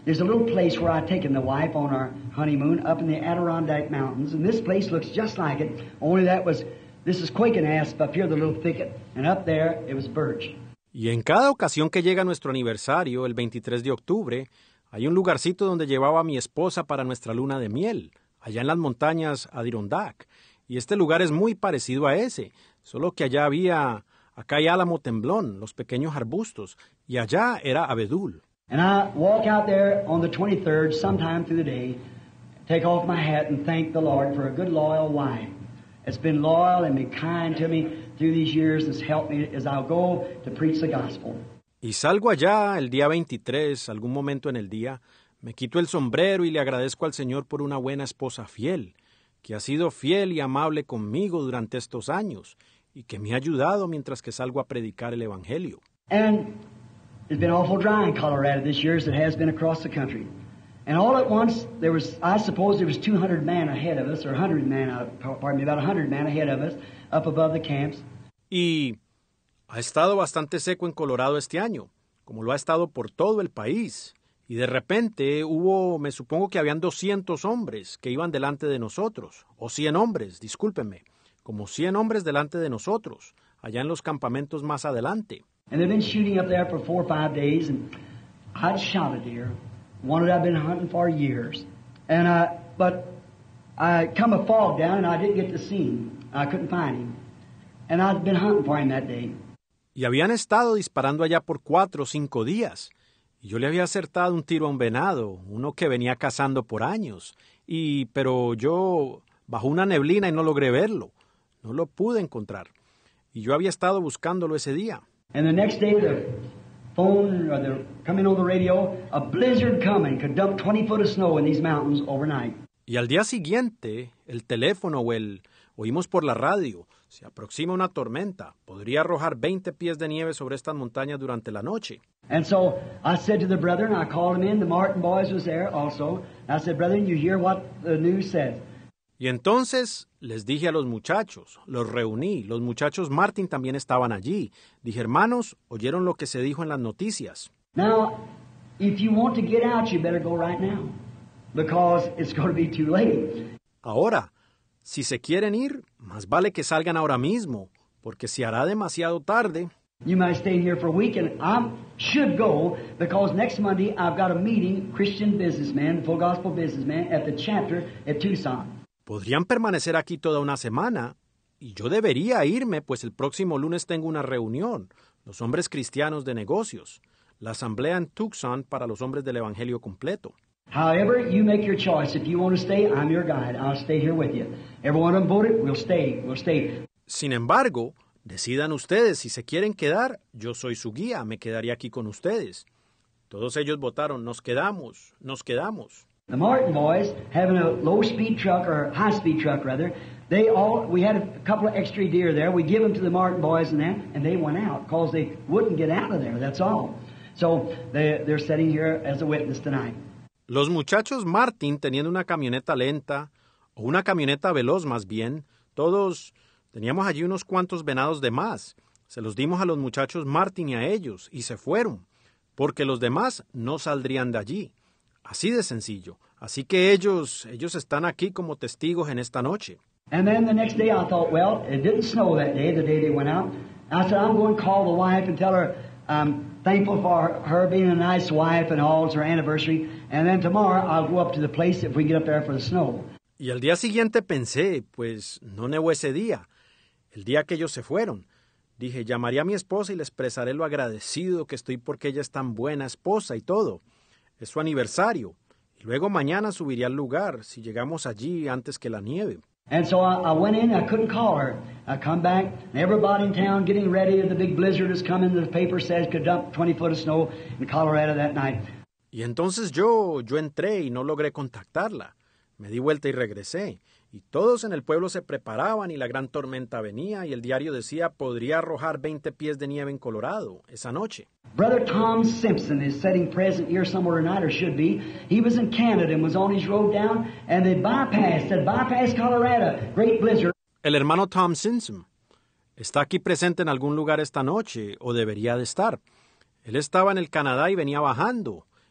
there's a little place where I'd taken the wife on our honeymoon up in the Adirondack Mountains, and this place looks just like it, only that was, this is quaking asp up here, the little thicket, and up there it was birch. Y en cada ocasión que llega nuestro aniversario, el veintitrés de octubre, hay un lugarcito donde llevaba a mi esposa para nuestra luna de miel, allá en las montañas Adirondack. Y este lugar es muy parecido a ese, solo que allá había, acá hay álamo temblón, los pequeños arbustos, y allá era abedul. And I walk out there on the twenty-third, sometime through the day, take off my hat and thank the Lord for a good, loyal wife. It's been loyal and been kind to me through these years. It's helped me as I'll go to preach the gospel. Y salgo allá el día veintitrés, algún momento en el día, me quito el sombrero y le agradezco al Señor por una buena esposa fiel, que ha sido fiel y amable conmigo durante estos años y que me ha ayudado mientras que salgo a predicar el Evangelio. And it's been awful dry in Colorado this year as it has been across the country. And all at once, there was, I suppose there was two hundred men ahead of us, or one hundred men, pardon me, about one hundred men ahead of us, up above the camps. Y ha estado bastante seco en Colorado este año, como lo ha estado por todo el país. Y de repente hubo, me supongo que habían doscientos hombres que iban delante de nosotros, o cien hombres, discúlpenme, como cien hombres delante de nosotros, allá en los campamentos más adelante. And they've been shooting up there for four or five days, and I'd shot a deer, one that I've been hunting for years. And I, but I come a fog down, and I didn't get to see him. I couldn't find him. And I'd been hunting for him that day. Y habían estado disparando allá por cuatro o cinco días. Y yo le había acertado un tiro a un venado, uno que venía cazando por años. Y, pero yo, bajo una neblina y no logré verlo. No lo pude encontrar. Y yo había estado buscándolo ese día. And the next day, the phone, or the, coming on the radio, a blizzard coming could dump twenty foot of snow in these mountains overnight. Y al día siguiente, el teléfono o el, oímos por la radio, se aproxima una tormenta, podría arrojar veinte pies de nieve sobre estas montañas durante la noche. And so I said to the brethren, I called them in, the Martin boys was there also. I said, brethren, you hear what the news says. Y entonces les dije a los muchachos, los reuní, los muchachos Martin también estaban allí. Dije, hermanos, ¿oyeron lo que se dijo en las noticias? Now, if you want to get out, you better go right now, because it's going to be too late. Ahora, si se quieren ir, más vale que salgan ahora mismo, porque se hará demasiado tarde. You might stay here for a week, and I should go, because next Monday I've got a meeting, Christian businessman, full gospel businessman, at the chapter at Tucson. Podrían permanecer aquí toda una semana, y yo debería irme, pues el próximo lunes tengo una reunión, los hombres cristianos de negocios, la asamblea en Tucson para los hombres del Evangelio completo. However, you make your choice. If you want to stay, I'm your guide. I'll stay here with you. Every one of them voted, we'll stay, we'll stay. Sin embargo, decidan ustedes si se quieren quedar, yo soy su guía, me quedaré aquí con ustedes. Todos ellos votaron, nos quedamos, nos quedamos. The Martin boys, having a low-speed truck, or high-speed truck rather, they all, we had a couple of extra deer there. We give them to the Martin boys and that, and they went out because they wouldn't get out of there, that's all. So they, they're sitting here as a witness tonight. Los muchachos Martin, teniendo una camioneta lenta, o una camioneta veloz más bien, todos teníamos allí unos cuantos venados de más. Se los dimos a los muchachos Martin y a ellos, y se fueron, porque los demás no saldrían de allí. Así de sencillo. Así que ellos, ellos están aquí como testigos en esta noche. And then the next day I thought, well, it didn't snow that day, the day they went out. I said, I'm going to call the wife and tell her I'm thankful for her being a nice wife and all, it's her anniversary. And then tomorrow I'll go up to the place if we get up there for the snow. Y al día siguiente pensé, pues no nevó ese día, el día que ellos se fueron. Dije, llamaré a mi esposa y le expresaré lo agradecido que estoy porque ella es tan buena esposa y todo. Es su aniversario. Y luego mañana subiré al lugar, si llegamos allí antes que la nieve. And so I, I went in, I couldn't call her. I come back, and everybody in town getting ready. The big blizzard is coming. The paper says could dump twenty foot of snow in Colorado that night. Y entonces yo, yo entré y no logré contactarla. Me di vuelta y regresé. Y todos en el pueblo se preparaban y la gran tormenta venía y el diario decía podría arrojar veinte pies de nieve en Colorado esa noche. Brother Tom Simpson is sitting present here somewhere tonight, or should be. He was in Canada and was on his road down, and they bypassed, had bypassed Colorado. Great blizzard. El hermano Tom Simpson está aquí presente en algún lugar esta noche, o debería de estar. Él estaba en el Canadá y venía bajando,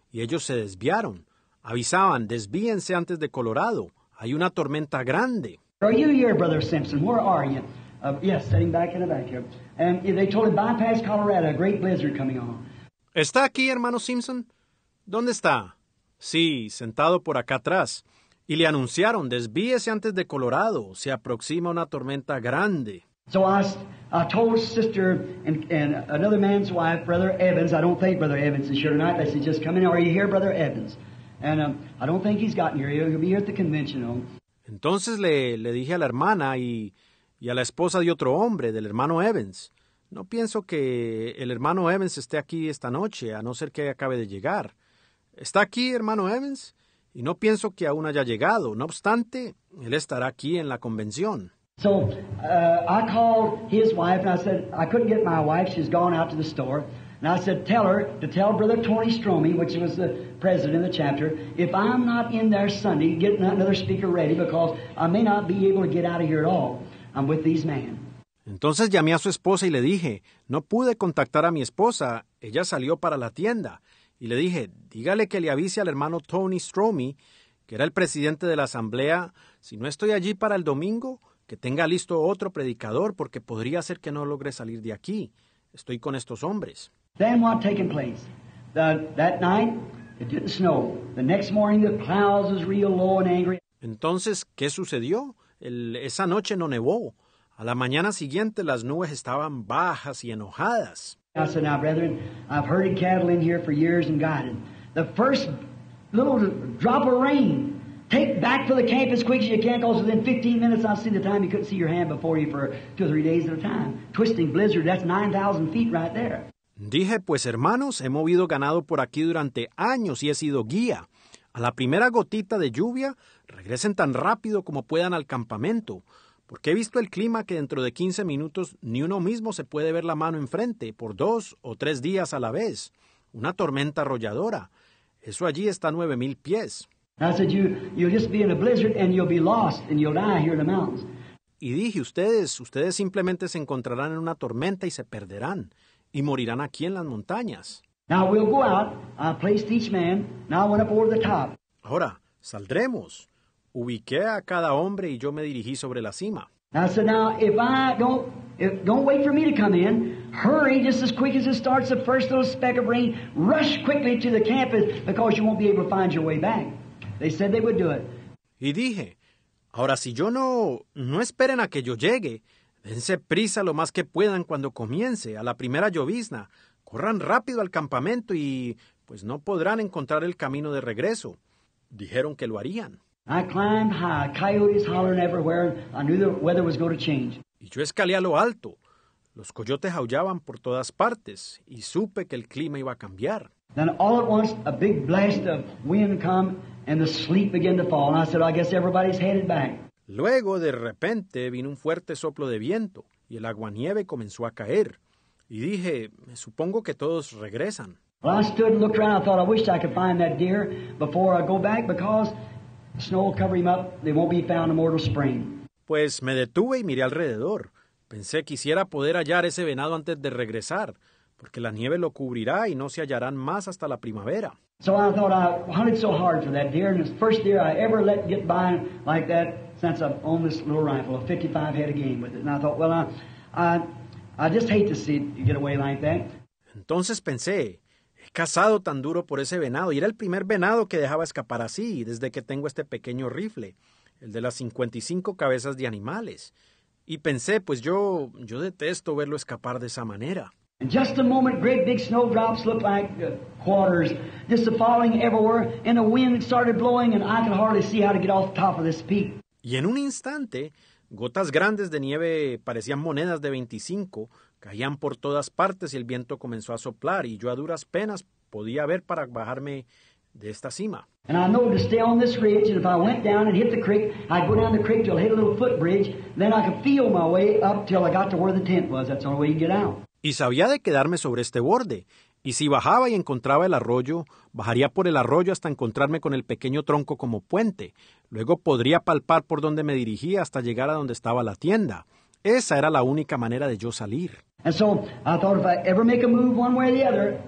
y ellos se desviaron. Avisaban, desvíense antes de Colorado, hay una tormenta grande. Are you here, Brother Simpson? Where are you? Uh, yes, sitting back in the back here. And they told him, bypass Colorado, a great blizzard coming on. ¿Está aquí, hermano Simpson? ¿Dónde está? Sí, sentado por acá atrás. Y le anunciaron, desvíese antes de Colorado, se aproxima una tormenta grande. So I, I told Sister and, and another man's wife, Brother Evans, I don't think Brother Evans is here tonight. They said, just come in. Are you here, Brother Evans? And um, I don't think he's gotten here. He'll be here at the convention. You know. Entonces le, le dije a la hermana y, y a la esposa de otro hombre, del hermano Evans, no pienso que el hermano Evans esté aquí esta noche, a no ser que acabe de llegar. ¿Está aquí, hermano Evans? Y no pienso que aún haya llegado. No obstante, él estará aquí en la convención. So uh, I called his wife and I said, I couldn't get my wife. She's gone out to the store. And I said, tell her to tell Brother Tony Stromey, which was the president of the chapter, if I'm not in there Sunday, get another speaker ready because I may not be able to get out of here at all. I'm with these men. Entonces llamé a su esposa y le dije, no pude contactar a mi esposa, ella salió para la tienda. Y le dije, dígale que le avise al hermano Tony Stromey, que era el presidente de la asamblea, si no estoy allí para el domingo, que tenga listo otro predicador porque podría ser que no logre salir de aquí. Estoy con estos hombres. Then what taken place? The, that night, it didn't snow. The next morning, the clouds was real low and angry. Entonces, ¿qué sucedió? El, esa noche no nevó. A la mañana siguiente las nubes estaban bajas y enojadas. I said, now, brethren, I've herded cattle in here for years and guided. The first little drop of rain, take back for the camp as quick as you can, because within fifteen minutes, I'll see the time you couldn't see your hand before you for two or three days at a time. Twisting blizzard, that's nine thousand feet right there. Dije, pues hermanos, he movido ganado por aquí durante años y he sido guía. A la primera gotita de lluvia, regresen tan rápido como puedan al campamento, porque he visto el clima que dentro de quince minutos ni uno mismo se puede ver la mano enfrente por dos o tres días a la vez. Una tormenta arrolladora. Eso allí está a nueve mil pies. I said, you, you'll just be in a blizzard and you'll be lost and you'll die here in the mountains. Y dije, ustedes, ustedes simplemente se encontrarán en una tormenta y se perderán, y morirán aquí en las montañas. Now we'll go out. I placed each man. Now I went up over the top. Ahora, saldremos. Ubiqué a cada hombre y yo me dirigí sobre la cima. I said, now if I don't, if, don't wait for me to come in. Hurry just as quick as it starts the first little speck of rain. Rush quickly to the campus because you won't be able to find your way back. They said they would do it. Y dije, ahora si yo no, no esperen a que yo llegue. Dense prisa lo más que puedan cuando comience, a la primera llovizna. Corran rápido al campamento y pues no podrán encontrar el camino de regreso. Dijeron que lo harían. I climbed high, coyotes hollering everywhere. I knew the weather was going to change. Y yo escalé a lo alto. Los coyotes aullaban por todas partes y supe que el clima iba a cambiar. Then all at once a big blast of wind come and the sleet began to fall. And I said, I guess everybody's headed back. Luego, de repente, vino un fuerte soplo de viento y el aguanieve comenzó a caer. Y dije, supongo que todos regresan. Well, I stood and looked around. I thought, I wished I could find that deer before I go back because the snow will cover him up. They won't be found in mortal spring. Pues me detuve y miré alrededor. Pensé quisiera poder hallar ese venado antes de regresar, porque la nieve lo cubrirá y no se hallarán más hasta la primavera. So I thought I hunted so hard for that deer, and it's the first deer I ever let get by like that since I've owned this little rifle, a fifty-five head of game with it. And I thought, well, I, I, I just hate to see it get away like that. Entonces pensé, he cazado tan duro por ese venado, y era el primer venado que dejaba escapar así, desde que tengo este pequeño rifle, el de las cincuenta y cinco cabezas de animales. Y pensé, pues yo, yo detesto verlo escapar de esa manera. In just a moment, great big snowdrops looked like uh, quarters, just falling everywhere, and the wind started blowing, and I could hardly see how to get off the top of this peak. Y en un instante, gotas grandes de nieve parecían monedas de veinticinco, caían por todas partes y el viento comenzó a soplar, y yo a duras penas podía ver para bajarme de esta cima. And I know to stay on this ridge, and if I went down and hit the creek, I'd go down the creek till I hit a little footbridge, then I could feel my way up till I got to where the tent was. That's the only way you get out. Y sabía de quedarme sobre este borde, y si bajaba y encontraba el arroyo, bajaría por el arroyo hasta encontrarme con el pequeño tronco como puente. Luego podría palpar por donde me dirigía hasta llegar a donde estaba la tienda. Esa era la única manera de yo salir. And so I thought if I ever make a move one way or the other,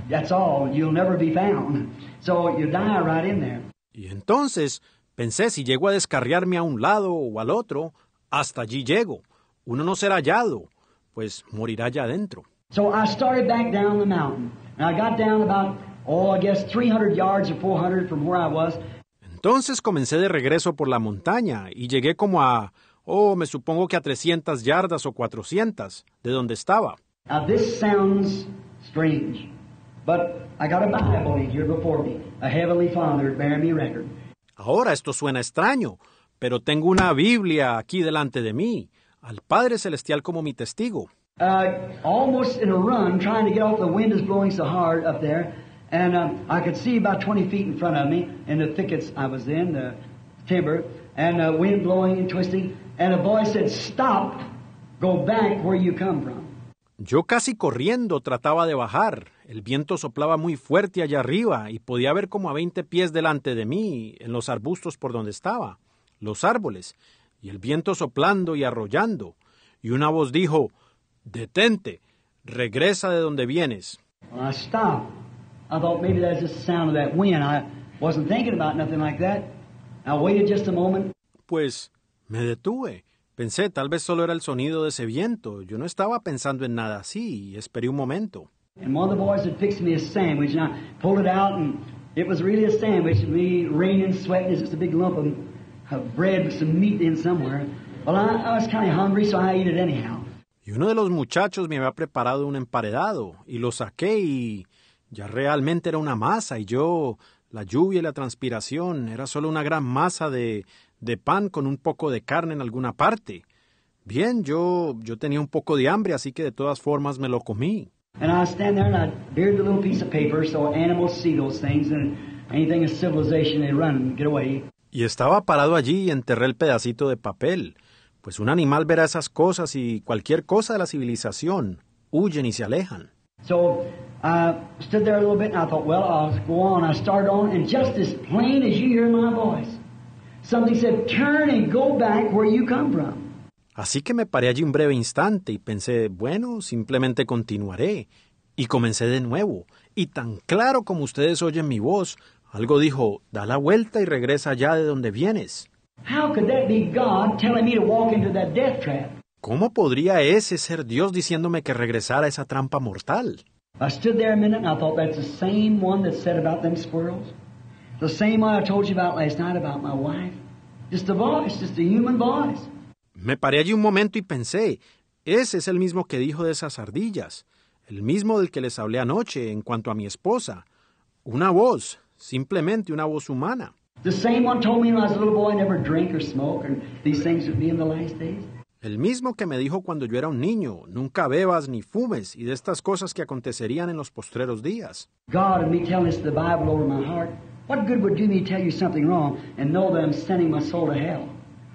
That's all. You'll never be found. So you die right in there. Y entonces pensé, si llego a descarriarme a un lado o al otro, hasta allí llego. Uno no será hallado, pues morirá allá adentro. So I started back down the mountain. And I got down about, oh, I guess three hundred yards or four hundred from where I was. Entonces comencé de regreso por la montaña y llegué como a, oh, me supongo que a trescientas yardas o cuatrocientas de donde estaba. Now this sounds strange, but I got a Bible in here before me, a Heavenly Father bearing me record. Ahora esto suena extraño, pero tengo una Biblia aquí delante de mí, al Padre Celestial como mi testigo. Uh, almost in a run, trying to get off, the wind is blowing so hard up there, and um, I could see about twenty feet in front of me in the thickets I was in, the timber, and the uh, wind blowing and twisting, and a voice said, "Stop, go back where you come from." Yo casi corriendo trataba de bajar. El viento soplaba muy fuerte allá arriba y podía ver como a veinte pies delante de mí, en los arbustos por donde estaba, los árboles, y el viento soplando y arrollando. Y una voz dijo, detente, regresa de donde vienes. Well, I stopped. I thought maybe that's just the sound of that wind. I wasn't thinking about nothing like that. I waited just a moment. Pues me detuve. Pensé, tal vez solo era el sonido de ese viento. Yo no estaba pensando en nada así y esperé un momento. And one of the boys had fixed me a sandwich, and I pulled it out, and it was really a sandwich. Me raining, sweating, it's just a big lump of, of bread with some meat in somewhere. Well, I, I was kind of hungry, so I ate it anyhow. Y uno de los muchachos me había preparado un emparedado, y lo saqué y ya realmente era una masa, y yo, la lluvia y la transpiración, era solo una gran masa de, de pan con un poco de carne en alguna parte. Bien, yo, yo tenía un poco de hambre, así que de todas formas me lo comí. And I stand there and I buried the little piece of paper so animals see those things, and anything of civilization they run and get away. Y estaba parado allí y enterré el pedacito de papel, pues un animal verá esas cosas y cualquier cosa de la civilización huyen y se alejan. So I stood there a little bit and I thought, well, I'll go on. I started on, and just as plain as you hear my voice, something said, turn and go back where you come from. Así que me paré allí un breve instante y pensé, bueno, simplemente continuaré. Y comencé de nuevo. Y tan claro como ustedes oyen mi voz, algo dijo, da la vuelta y regresa allá de donde vienes. How could that be God telling me to walk into that death trap? ¿Cómo podría ese ser Dios diciéndome que regresara a esa trampa mortal? I stood there a minute and I thought, that's the same one that said about them squirrels. The same one I told you about last night about my wife. Just a voice, just a human voice. Me paré allí un momento y pensé, ese es el mismo que dijo de esas ardillas, el mismo del que les hablé anoche en cuanto a mi esposa. Una voz, simplemente una voz humana. The same one told me when I was a little boy, never drink or smoke, and these things would be in the last days. El mismo que me dijo cuando yo era un niño, nunca bebas ni fumes, y de estas cosas que acontecerían en los postreros días. God and me telling this the Bible over my heart, what good would do me tell you something wrong and know that I'm sending my soul to hell?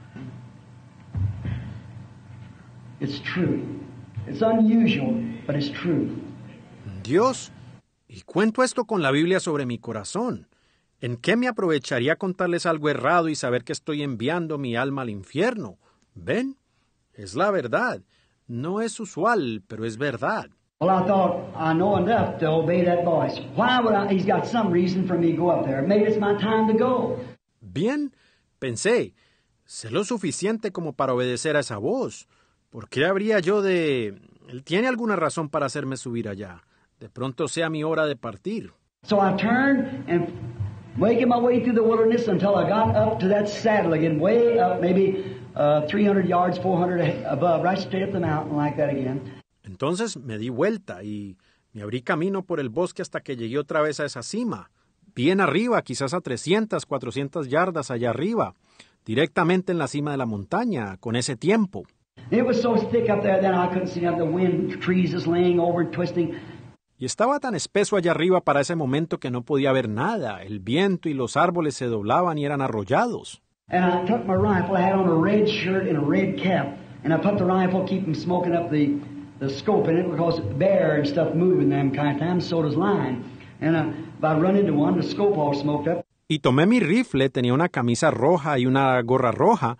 It's true. It's unusual, but it's true. Dios, y cuento esto con la Biblia sobre mi corazón. ¿En qué me aprovecharía contarles algo errado y saber que estoy enviando mi alma al infierno? ¿Ven? Es la verdad. No es usual, pero es verdad. Well, I thought I know enough to obey that voice. Why would I? He's got some reason for me to go up there. Maybe it's my time to go. Bien, pensé, sé lo suficiente como para obedecer a esa voz. ¿Por qué habría yo de...? Él tiene alguna razón para hacerme subir allá. De pronto sea mi hora de partir. So I turned and making my way through the wilderness until I got up to that saddle again, way up, maybe uh, three hundred yards, four hundred above, right straight up the mountain like that again. Entonces me di vuelta y me abrí camino por el bosque hasta que llegué otra vez a esa cima. Bien arriba, quizás a trescientas, cuatrocientas yardas allá arriba, directamente en la cima de la montaña, con ese tiempo. It was so thick up there that I couldn't see nothing. The wind, trees just laying over and twisting. Y estaba tan espeso allá arriba para ese momento que no podía ver nada. El viento y los árboles se doblaban y eran arrollados. And I took my rifle. I had on a red shirt and a red cap. And I put the rifle, keep them smoking up the, the scope in it because bear and stuff moving them kind of times, so does line. And uh, if I run into one, the scope all smoked up. Y tomé mi rifle, tenía una camisa roja y una gorra roja,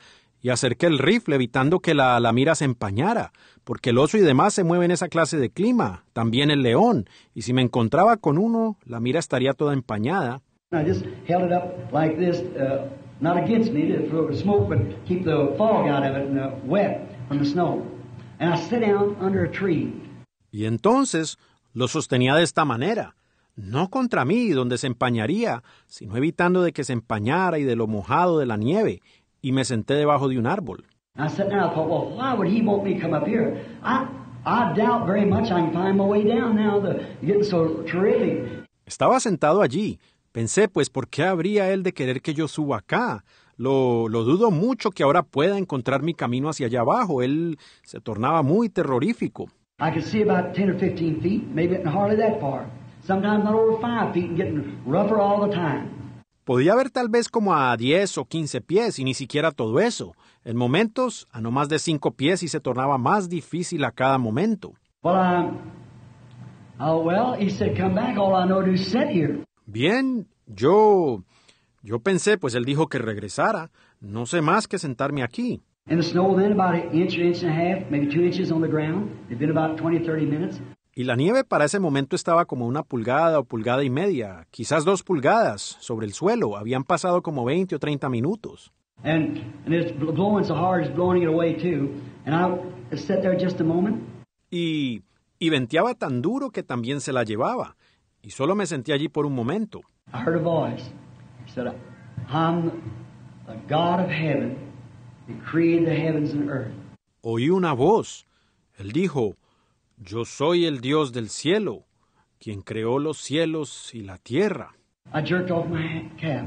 y acerqué el rifle evitando que la, la mira se empañara, porque el oso y demás se mueven en esa clase de clima, también el león, y si me encontraba con uno, la mira estaría toda empañada. I just held it up like this, uh, not against me to throw the smoke, but keep the fog out of it and the wet from the snow. And I sat down under a tree. Y entonces lo sostenía de esta manera, no contra mí, donde se empañaría, sino evitando de que se empañara y de lo mojado de la nieve, y me senté debajo de un árbol. I sat down, I thought, well, why would he want me to come up here? I, I doubt very much I can find my way down now. The, getting so terrific. Estaba sentado allí. Pensé, pues, ¿por qué habría él de querer que yo suba acá? Lo, lo dudo mucho que ahora pueda encontrar mi camino hacia allá abajo. Él se tornaba muy terrorífico. I could see about ten or fifteen feet, maybe not hardly that far. Sometimes not over five feet and getting rougher all the time. Podía ver tal vez como a diez o quince pies y ni siquiera todo eso. En momentos, a no más de cinco pies y se tornaba más difícil a cada momento. Well, I, oh, well, he said, come back. All I know to do is sit here. Bien, yo... Yo pensé, pues él dijo que regresara. No sé más que sentarme aquí. And the snow then about an inch, inch and a half, maybe two inches on the ground. It'd been about twenty, thirty minutes. Y la nieve para ese momento estaba como una pulgada o pulgada y media, quizás dos pulgadas, sobre el suelo. Habían pasado como veinte o treinta minutos. And, and it's blowing so hard, it's blowing it away too. And I sat there just a moment. Y, y venteaba tan duro que también se la llevaba. Y solo me senté allí por un momento. I heard a voice. He said, I'm the God of heaven that created the heavens and earth. Oí una voz. Él dijo, yo soy el Dios del cielo, quien creó los cielos y la tierra. I jerked off my cap.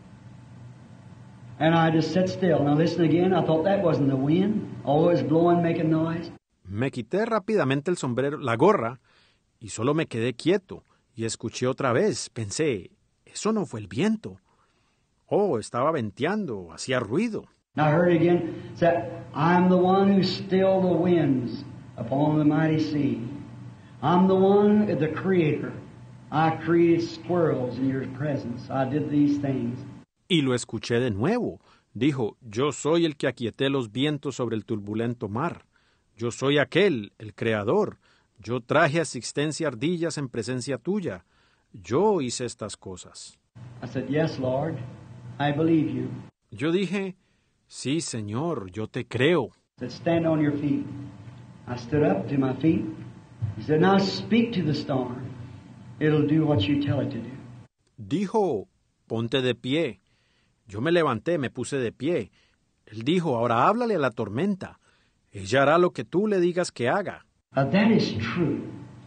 And I just sat still. Now listen again. I thought that wasn't the wind, although it was blowing, making noise. Me quité rápidamente el sombrero, la gorra, y solo me quedé quieto. Y escuché otra vez. Pensé, eso no fue el viento. Oh, estaba venteando, hacía ruido. And I heard it again. Said, I'm the one who stilled the winds upon the mighty sea. I'm the one, the creator. I created squirrels in your presence. I did these things. Y lo escuché de nuevo. Dijo, yo soy el que aquieté los vientos sobre el turbulento mar. Yo soy aquel, el creador. Yo traje asistencia a ardillas en presencia tuya. Yo hice estas cosas. I said, yes, Lord, I believe you. Yo dije, sí, Señor, yo te creo. He said, stand on your feet. I stood up to my feet. He said, now speak to the storm. It'll do what you tell it to do. Dijo, ponte de pie. Yo me levanté, me puse de pie. Él dijo, ahora háblale a la tormenta. Ella hará lo que tú le digas que haga. Uh, that is true.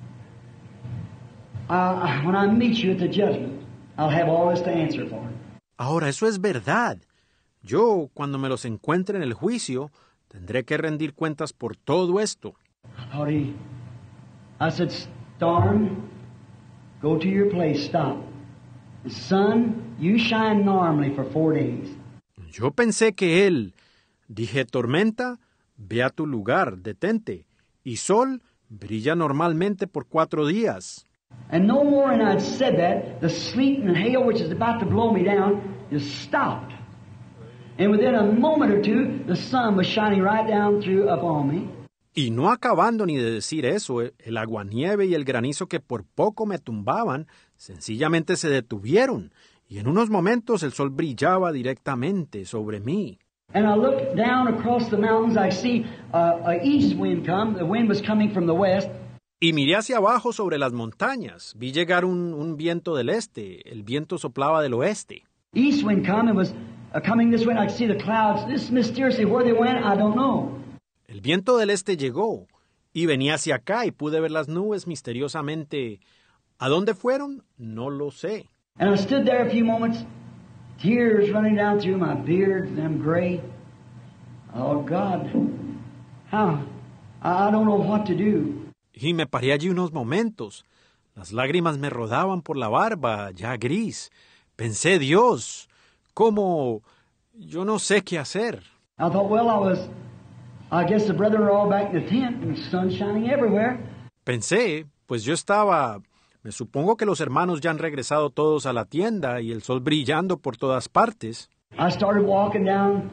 Uh, when I meet you at the judgment, I'll have all this to answer for. Ahora, eso es verdad. Yo, cuando me los encuentre en el juicio, tendré que rendir cuentas por todo esto. I thought he, I said, storm, go to your place, stop. The sun, you shine normally for four days. Yo pensé que él, dije, tormenta, ve a tu lugar, detente. Y sol, brilla normalmente por cuatro días. And no more than I'd said that, the sleet and hail which is about to blow me down just stopped. And within a moment or two, the sun was shining right down through upon me. Y no acabando ni de decir eso, el aguanieve y el granizo que por poco me tumbaban, sencillamente se detuvieron, y en unos momentos el sol brillaba directamente sobre mí. And I looked down across the mountains, I see uh, a east wind come, the wind was coming from the west. Y miré hacia abajo sobre las montañas, vi llegar un, un viento del este, el viento soplaba del oeste. East wind come, it was uh, coming this way, and I could see the clouds. This mysteriously, where they went, I don't know. El viento del este llegó, y venía hacia acá, y pude ver las nubes misteriosamente. ¿A dónde fueron? No lo sé. And I stood there a few moments, tears running down through my beard, them gray. Oh, God, how? I don't know what to do. Y me paré allí unos momentos. Las lágrimas me rodaban por la barba, ya gris. Pensé, Dios, ¿cómo? Yo no sé qué hacer. I thought, well, I was, I guess the brethren are all back in the tent and the sun's shining everywhere. Pensé, pues yo estaba, me supongo que los hermanos ya han regresado todos a la tienda y el sol brillando por todas partes. I started walking down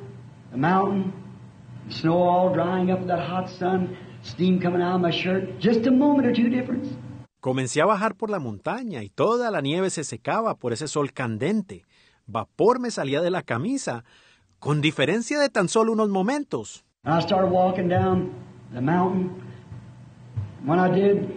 the mountain, snow all drying up in that hot sun, steam coming out of my shirt, just a moment or two difference. Comencé a bajar por la montaña y toda la nieve se secaba por ese sol candente. Vapor me salía de la camisa, con diferencia de tan solo unos momentos. And I started walking down the mountain. When I did,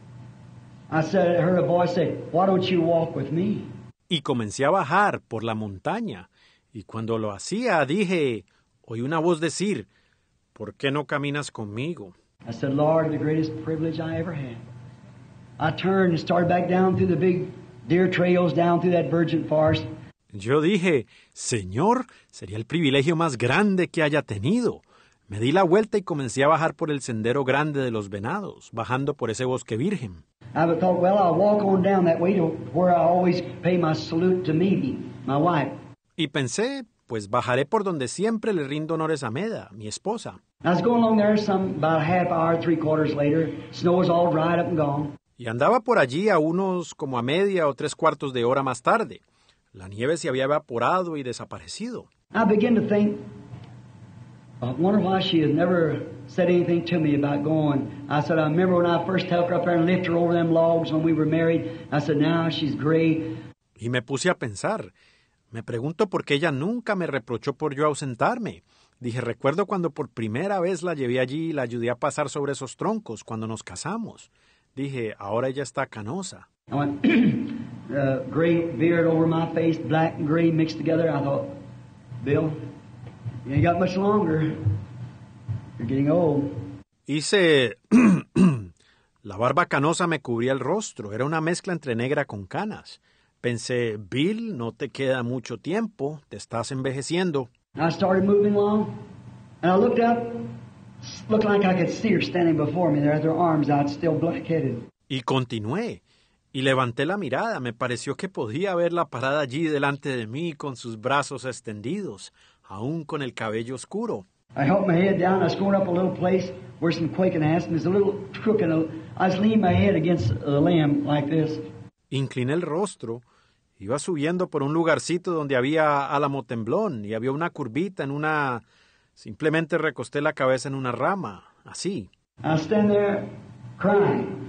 I said, I heard a voice say, "Why don't you walk with me?" Y comencé a bajar por la montaña. Y cuando lo hacía, dije, oí una voz decir, ¿por qué no caminas conmigo? I said, Lord, the greatest privilege I ever had. I turned and started back down through the big deer trails, down through that virgin forest. Yo dije, Señor, sería el privilegio más grande que haya tenido. Me di la vuelta y comencé a bajar por el sendero grande de los venados, bajando por ese bosque virgen. I thought, well, I'll walk on down that way to where I always pay my salute to Mimi, my wife. Y pensé, pues bajaré por donde siempre le rindo honores a Meda, mi esposa. I was going along there some about a half hour, three quarters later. Snow was all dried up and gone. Y andaba por allí a unos como a media o tres cuartos de hora más tarde. La nieve se había evaporado y desaparecido. I began to think, I wonder why she has never said anything to me about going. I said, I remember when I first took her up there and lifted her over them logs when we were married. I said, now she's gray. Y me puse a pensar. Me pregunto por qué ella nunca me reprochó por yo ausentarme. Dije, recuerdo cuando por primera vez la llevé allí y la ayudé a pasar sobre esos troncos cuando nos casamos. Dije, ahora ella está canosa. I went, uh, gray beard over my face, black and gray mixed together. I thought, Bill, you ain't got much longer. You're getting old. Hice... La barba canosa me cubría el rostro. Era una mezcla entre negra con canas. Pensé, Bill, no te queda mucho tiempo. Te estás envejeciendo. I started moving along, and I looked up. Looked like I could see her standing before me there with her arms out, still black-headed. Y continué. Y levanté la mirada. Me pareció que podía verla parada allí delante de mí con sus brazos extendidos, aún con el cabello oscuro. I held my head down. I was going up a little place where some quaking aspen. There's a little crook, and a, I was leaning my head against the limb like this. Incliné el rostro. Iba subiendo por un lugarcito donde había álamo temblón y había una curvita en una... Simplemente recosté la cabeza en una rama, así. I was standing there crying.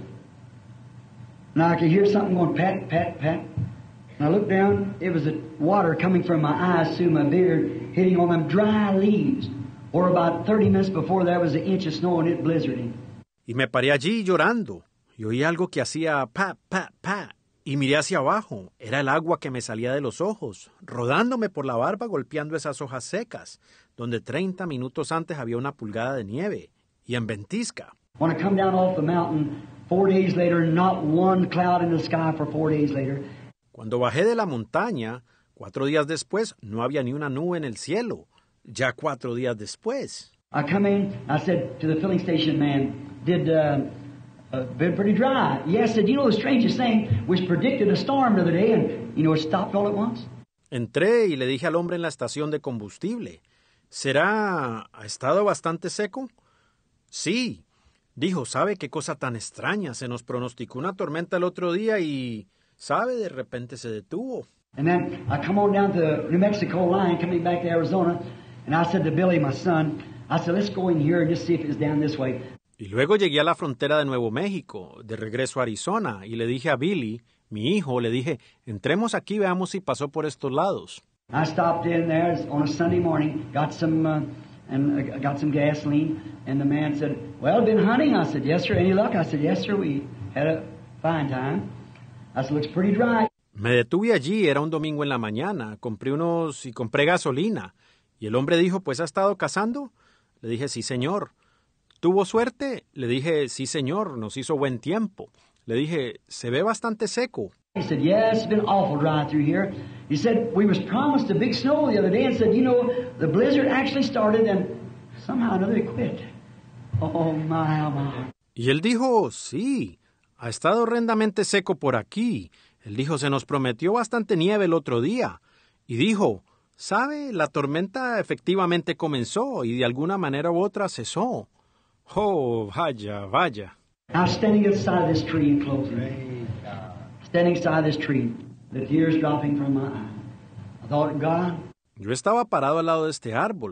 Now I could hear something going pat, pat, pat. And I looked down. It was the water coming from my eyes through my beard, hitting on them dry leaves. Or about thirty minutes before there was an inch of snow and it blizzarding. Y me paré allí llorando. Y oí algo que hacía pa, pa, pa. Y miré hacia abajo. Era el agua que me salía de los ojos, rodándome por la barba, golpeando esas hojas secas, donde treinta minutos antes había una pulgada de nieve, y en ventisca. When I come down off the mountain, four days later, not one cloud in the sky for four days later. Cuando bajé de la montaña, cuatro días después, no había ni una nube en el cielo. Ya cuatro días después. I come in, I said to the filling station man, did... Uh, Uh, been pretty dry. Yes, said, you know, the strangest thing was predicted a storm the other day, and, you know, it stopped all at once. Entré y le dije al hombre en la estación de combustible, ¿será... ha estado bastante seco? Sí. Dijo, ¿sabe qué cosa tan extraña? Se nos pronosticó una tormenta el otro día y, ¿sabe? De repente se detuvo. And then I come on down to the New Mexico line, coming back to Arizona, and I said to Billy, my son, I said, let's go in here and just see if it's down this way. Y luego llegué a la frontera de Nuevo México, de regreso a Arizona, y le dije a Billy, mi hijo, le dije, entremos aquí y veamos si pasó por estos lados. I stopped in there on a Sunday morning, got some uh, and uh, got some gasoline, and the man said, well, been hunting? I said, yes, sir. Any luck? I said, yes, sir, we had a fine time. I said, looks pretty dry. Me detuve allí, era un domingo en la mañana, compré unos y compré gasolina. Y el hombre dijo, ¿pues ha estado cazando? Le dije, sí, señor. ¿Tuvo suerte? Le dije, sí, señor, nos hizo buen tiempo. Le dije, se ve bastante seco. He said, yes, it's been awful dry through here. He said, we was promised a big snow the other day and said, you know, the blizzard actually started and somehow or another it quit. Oh, my, oh, my. Y él dijo, sí, ha estado horrendamente seco por aquí. Él dijo, se nos prometió bastante nieve el otro día. Y dijo, ¿sabe? La tormenta efectivamente comenzó y de alguna manera u otra cesó. Oh, vaya, vaya. I was standing at the side of this tree in closing. Standing beside this tree, the tears dropping from my eyes. I thought, God. Yo estaba parado al lado de este árbol,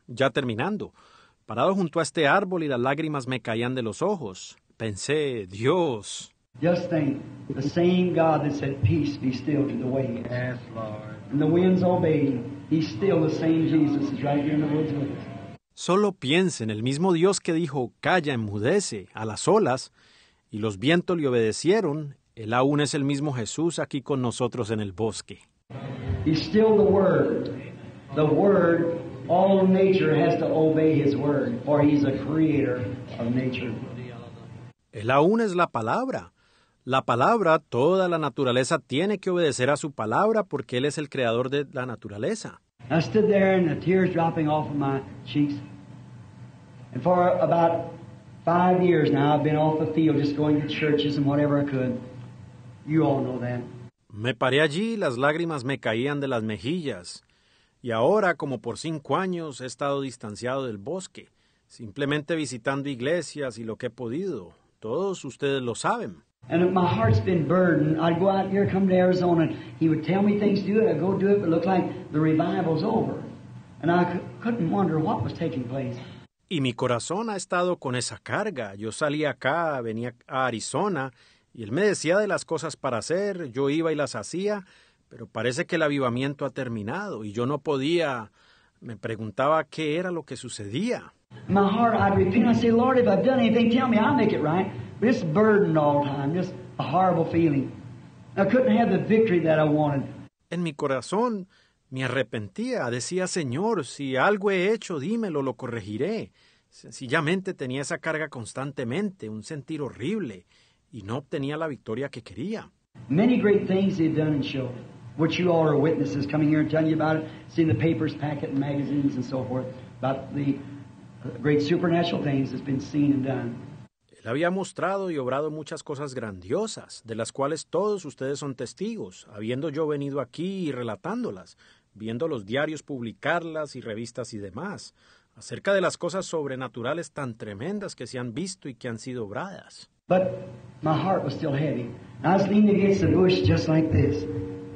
ya terminando, parado junto a este árbol y las lágrimas me caían de los ojos. Pensé, Dios. Just think, the same God that said, peace, be still to the waves. Yes, Lord. And the winds obeyed him. He's still the same Jesus is right here in the woods with us. Solo piensen, el mismo Dios que dijo, calla, enmudece, a las olas, y los vientos le obedecieron, Él aún es el mismo Jesús aquí con nosotros en el bosque. He's still the Word. The Word, all nature has to obey His Word, for He's a creator of nature. Él aún es la palabra. La palabra, toda la naturaleza tiene que obedecer a su palabra porque Él es el creador de la naturaleza. I stood there and the tears dropping off of my cheeks. And for about five years now, I've been off the field just going to churches and whatever I could. You all know that. Me paré allí y las lágrimas me caían de las mejillas. Y ahora, como por cinco años, he estado distanciado del bosque, simplemente visitando iglesias y lo que he podido. Todos ustedes lo saben. And my heart's been burdened. I'd go out here, come to Arizona, and he would tell me things to do, and I'd go do it, but it looked like the revival's over. And I c- couldn't wonder what was taking place. Y mi corazón ha estado con esa carga. Yo salía acá, venía a Arizona, y él me decía de las cosas para hacer, yo iba y las hacía, pero parece que el avivamiento ha terminado, y yo no podía, me preguntaba qué era lo que sucedía. In my heart, I'd repent. I'd say, Lord, if I've done anything, tell me, I'll make it right. But it's burdened all the time, just a horrible feeling. I couldn't have the victory that I wanted. En mi corazón me arrepentía, decía, Señor, si algo he hecho, dímelo, lo corregiré. Sencillamente tenía esa carga constantemente, un sentir horrible, y no obtenía la victoria que quería. Many great things they've done and showed, which you all are witnesses, coming here and telling you about it, seeing the papers, packet, and magazines and so forth, about the great supernatural things that's been seen and done. Él había mostrado y obrado muchas cosas grandiosas, de las cuales todos ustedes son testigos, habiendo yo venido aquí y relatándolas, viendo los diarios publicarlas y revistas y demás, acerca de las cosas sobrenaturales tan tremendas que se han visto y que han sido obradas. But my heart was still heavy. I was leaning against the bush just like this.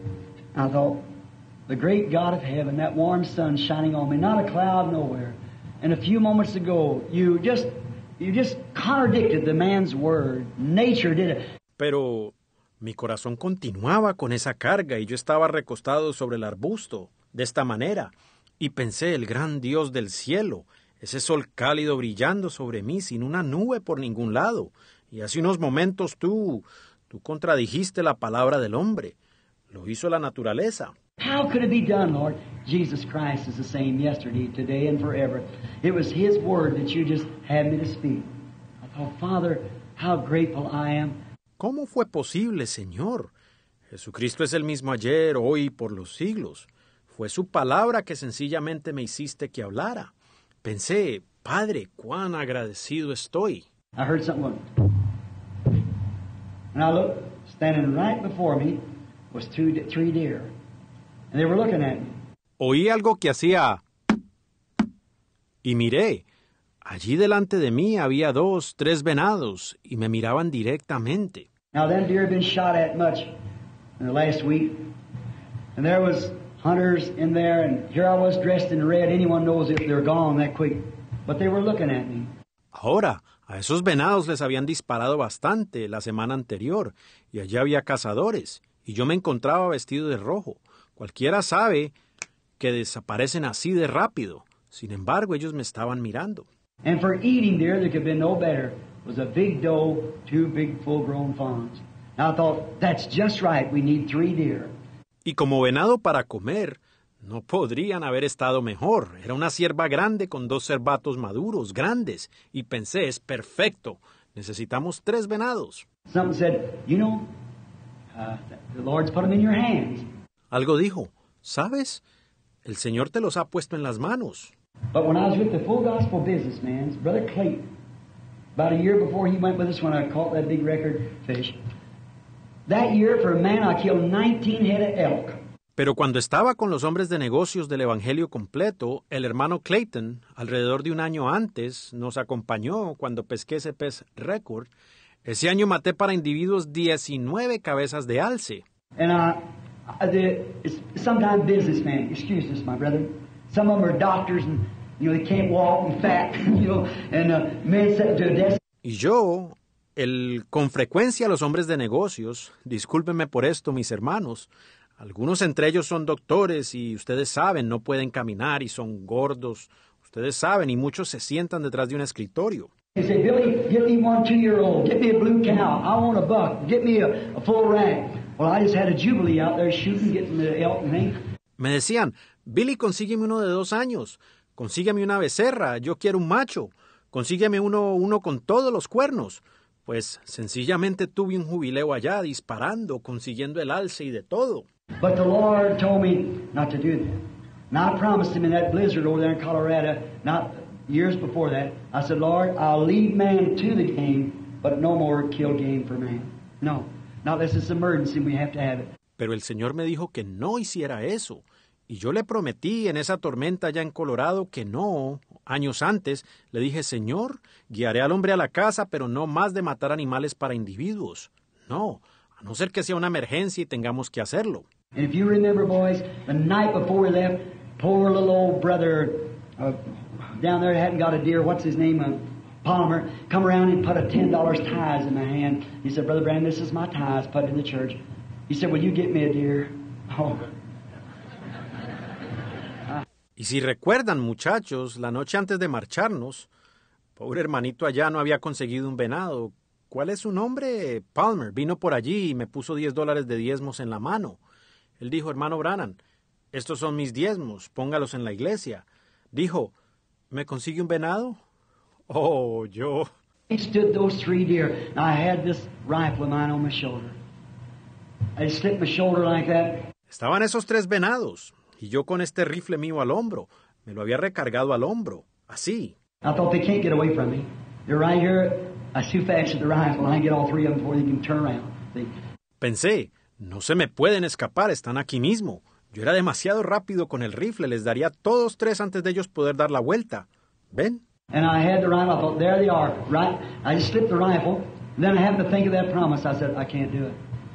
I thought, the great God of heaven, that warm sun shining on me, not a cloud nowhere. And a few moments ago, you just you just contradicted the man's word. Nature did it. Pero mi corazón continuaba con esa carga y yo estaba recostado sobre el arbusto, de esta manera, y pensé, el gran Dios del cielo, ese sol cálido brillando sobre mí sin una nube por ningún lado. Y hace unos momentos tú, tú contradijiste la palabra del hombre. Lo hizo la naturaleza. How could it be done, Lord? Jesus Christ is the same yesterday, today, and forever. It was His word that you just had me to speak. I thought, Father, how grateful I am. ¿Cómo fue posible, Señor? Jesucristo es el mismo ayer, hoy y por los siglos. Fue su palabra que sencillamente me hiciste que hablara. Pensé, Padre, cuán agradecido estoy. I heard something going. And I looked, standing right before me was two, three deer. And they were looking at me. Oí algo que hacía y miré. Allí delante de mí había dos, tres venados y me miraban directamente. Now them deer had been shot at much in the last week. And there was hunters in there, and here I was dressed in red. Anyone knows if they're gone that quick. But they were looking at me. Ahora, a esos venados les habían disparado bastante la semana anterior, y allí había cazadores, y yo me encontraba vestido de rojo. Cualquiera sabe que desaparecen así de rápido. Sin embargo, ellos me estaban mirando. And for eating deer, there could be no better. Was a big doe, two big full-grown fawns. Now I thought, that's just right. We need three deer. Y como venado para comer, no podrían haber estado mejor. Era una cierva grande con dos cervatos maduros, grandes. Y pensé, es perfecto. Necesitamos tres venados. Something said, you know, uh, the Lord's put them in your hands. Algo dijo, ¿sabes? El Señor te los ha puesto en las manos. But when I was with the Full Gospel businessman, Brother Clayton, about a year before he went with us when I caught that big record fish, that year for a man I killed nineteen head of elk. Pero cuando estaba con los hombres de negocios del Evangelio completo, el hermano Clayton, alrededor de un año antes, nos acompañó cuando pesqué ese pez récord. Ese año maté para individuos diecinueve cabezas de alce. And I, I the, it's sometimes businessmen, excuse this, my brother. Some of them are doctors, and You know, they can't walk and fat, you know, and uh, men set to a desk. Y yo, el, con frecuencia los hombres de negocios, discúlpenme por esto, mis hermanos, algunos entre ellos son doctores y ustedes saben, no pueden caminar y son gordos, ustedes saben, y muchos se sientan detrás de un escritorio. They say, Billy, get me one two-year-old, get me a blue cow, I want a buck, get me a, a full rack. Well, I just had a jubilee out there shooting, getting the elk and things. Me decían, Billy, consígueme uno de dos años, consígueme una becerra, yo quiero un macho, consígueme uno, uno con todos los cuernos. Pues sencillamente tuve un jubileo allá, disparando, consiguiendo el alce y de todo. But the Lord told me not to do that. Now I promised him in that blizzard over there in Colorado, not years before that, I said, Lord, I'll lead man to the game, but no more kill game for man. No, not unless it's emergency and we have to have it. Pero el Señor me dijo que no hiciera eso. Y yo le prometí en esa tormenta allá en Colorado que no. Años antes le dije, Señor, guiaré al hombre a la casa, pero no más de matar animales para individuos. No, a no ser que sea una emergencia y tengamos que hacerlo. And if you remember, boys, the night before we left, poor little old brother uh, down there hadn't got a deer, what's his name, uh, Palmer, come around and put a ten dollars tithes in my hand. He said, Brother Brandon, this is my tithes, put it in the church. He said, will you get me a deer? Oh. Y si recuerdan, muchachos, la noche antes de marcharnos, pobre hermanito allá no había conseguido un venado. ¿Cuál es su nombre? Palmer. Vino por allí y me puso diez dólares de diezmos en la mano. Él dijo, hermano Branham, estos son mis diezmos, póngalos en la iglesia. Dijo, ¿me consigue un venado? Oh, yo... He stood those three deer. Now I had this rifle of mine on my shoulder. I slipped my shoulder like that. Estaban esos tres venados. Y yo con este rifle mío al hombro, me lo había recargado al hombro, así. I thought they can't get away from me. They're right here. I shoot fast at the rifle and I get all three of them before they can turn around. See? Pensé, no se me pueden escapar, están aquí mismo. Yo era demasiado rápido con el rifle, les daría todos tres antes de ellos poder dar la vuelta. ¿Ven? And I had the rifle. I thought, there they are. Right. I just slipped the rifle. And then I happened to think of that promise. I said, I can't do it.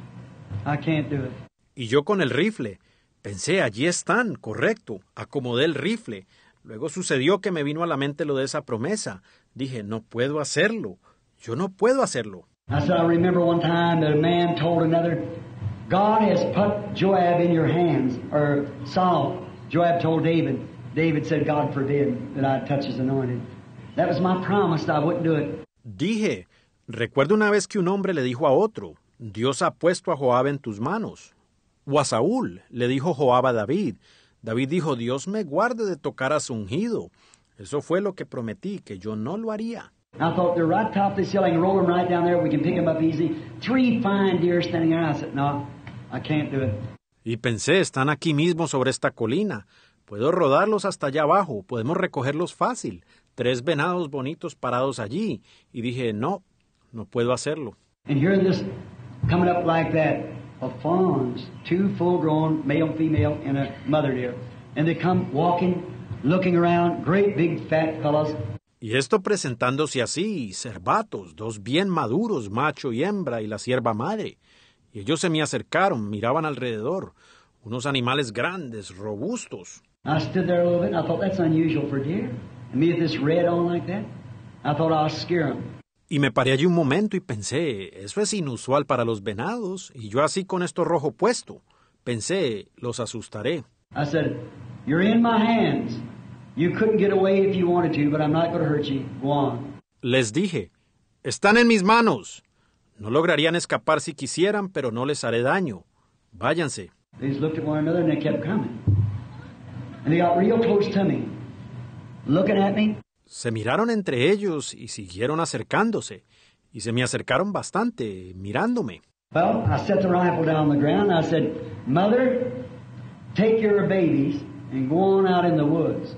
I can't do it. Y yo con el rifle. Pensé, allí están, correcto. Acomodé el rifle. Luego sucedió que me vino a la mente lo de esa promesa. Dije, no puedo hacerlo. Yo no puedo hacerlo. I said, I remember one time that a man told another, God has put Joab in your hands. Or Saul, Joab told David. David said, God forbid that I touch his anointed. That was my promise that I wouldn't do it. Dije, recuerdo una vez que un hombre le dijo a otro, Dios ha puesto a Joab en tus manos. O a Saúl, le dijo Joab a David. David dijo, Dios me guarde de tocar a su ungido. Eso fue lo que prometí, que yo no lo haría. I thought they're right top of this hill. I can roll them right down there. We can pick them up easy. Three fine deer standing there. I said, no, I can't do it. Y pensé, están aquí mismo sobre esta colina. Puedo rodarlos hasta allá abajo. Podemos recogerlos fácil. Tres venados bonitos parados allí. Y dije, no, no puedo hacerlo. And here this coming up like that. Of fawns, two full-grown, male and female, and a mother deer. And they come walking, looking around, great big fat fellows. Y esto presentándose así, cervatos, dos bien maduros, macho y hembra, y la sierva madre. Y ellos se me acercaron, miraban alrededor, unos animales grandes, robustos. I stood there a little bit, and I thought, that's unusual for deer. And me with this red on like that, I thought I'll scare them. Y me paré allí un momento y pensé, eso es inusual para los venados, y yo así con esto rojo puesto. Pensé, los asustaré. I said, you're in my hands. You couldn't get away if you wanted to, but I'm not going to hurt you. Go on. Les dije, están en mis manos. No lograrían escapar si quisieran, pero no les haré daño. Váyanse. They just looked at one another and they kept coming. And they got real close to me, looking at me. Se miraron entre ellos y siguieron acercándose, y se me acercaron bastante, mirándome. Well, I set the rifle down on the ground, and I said, Mother, take your babies and go on out in the woods.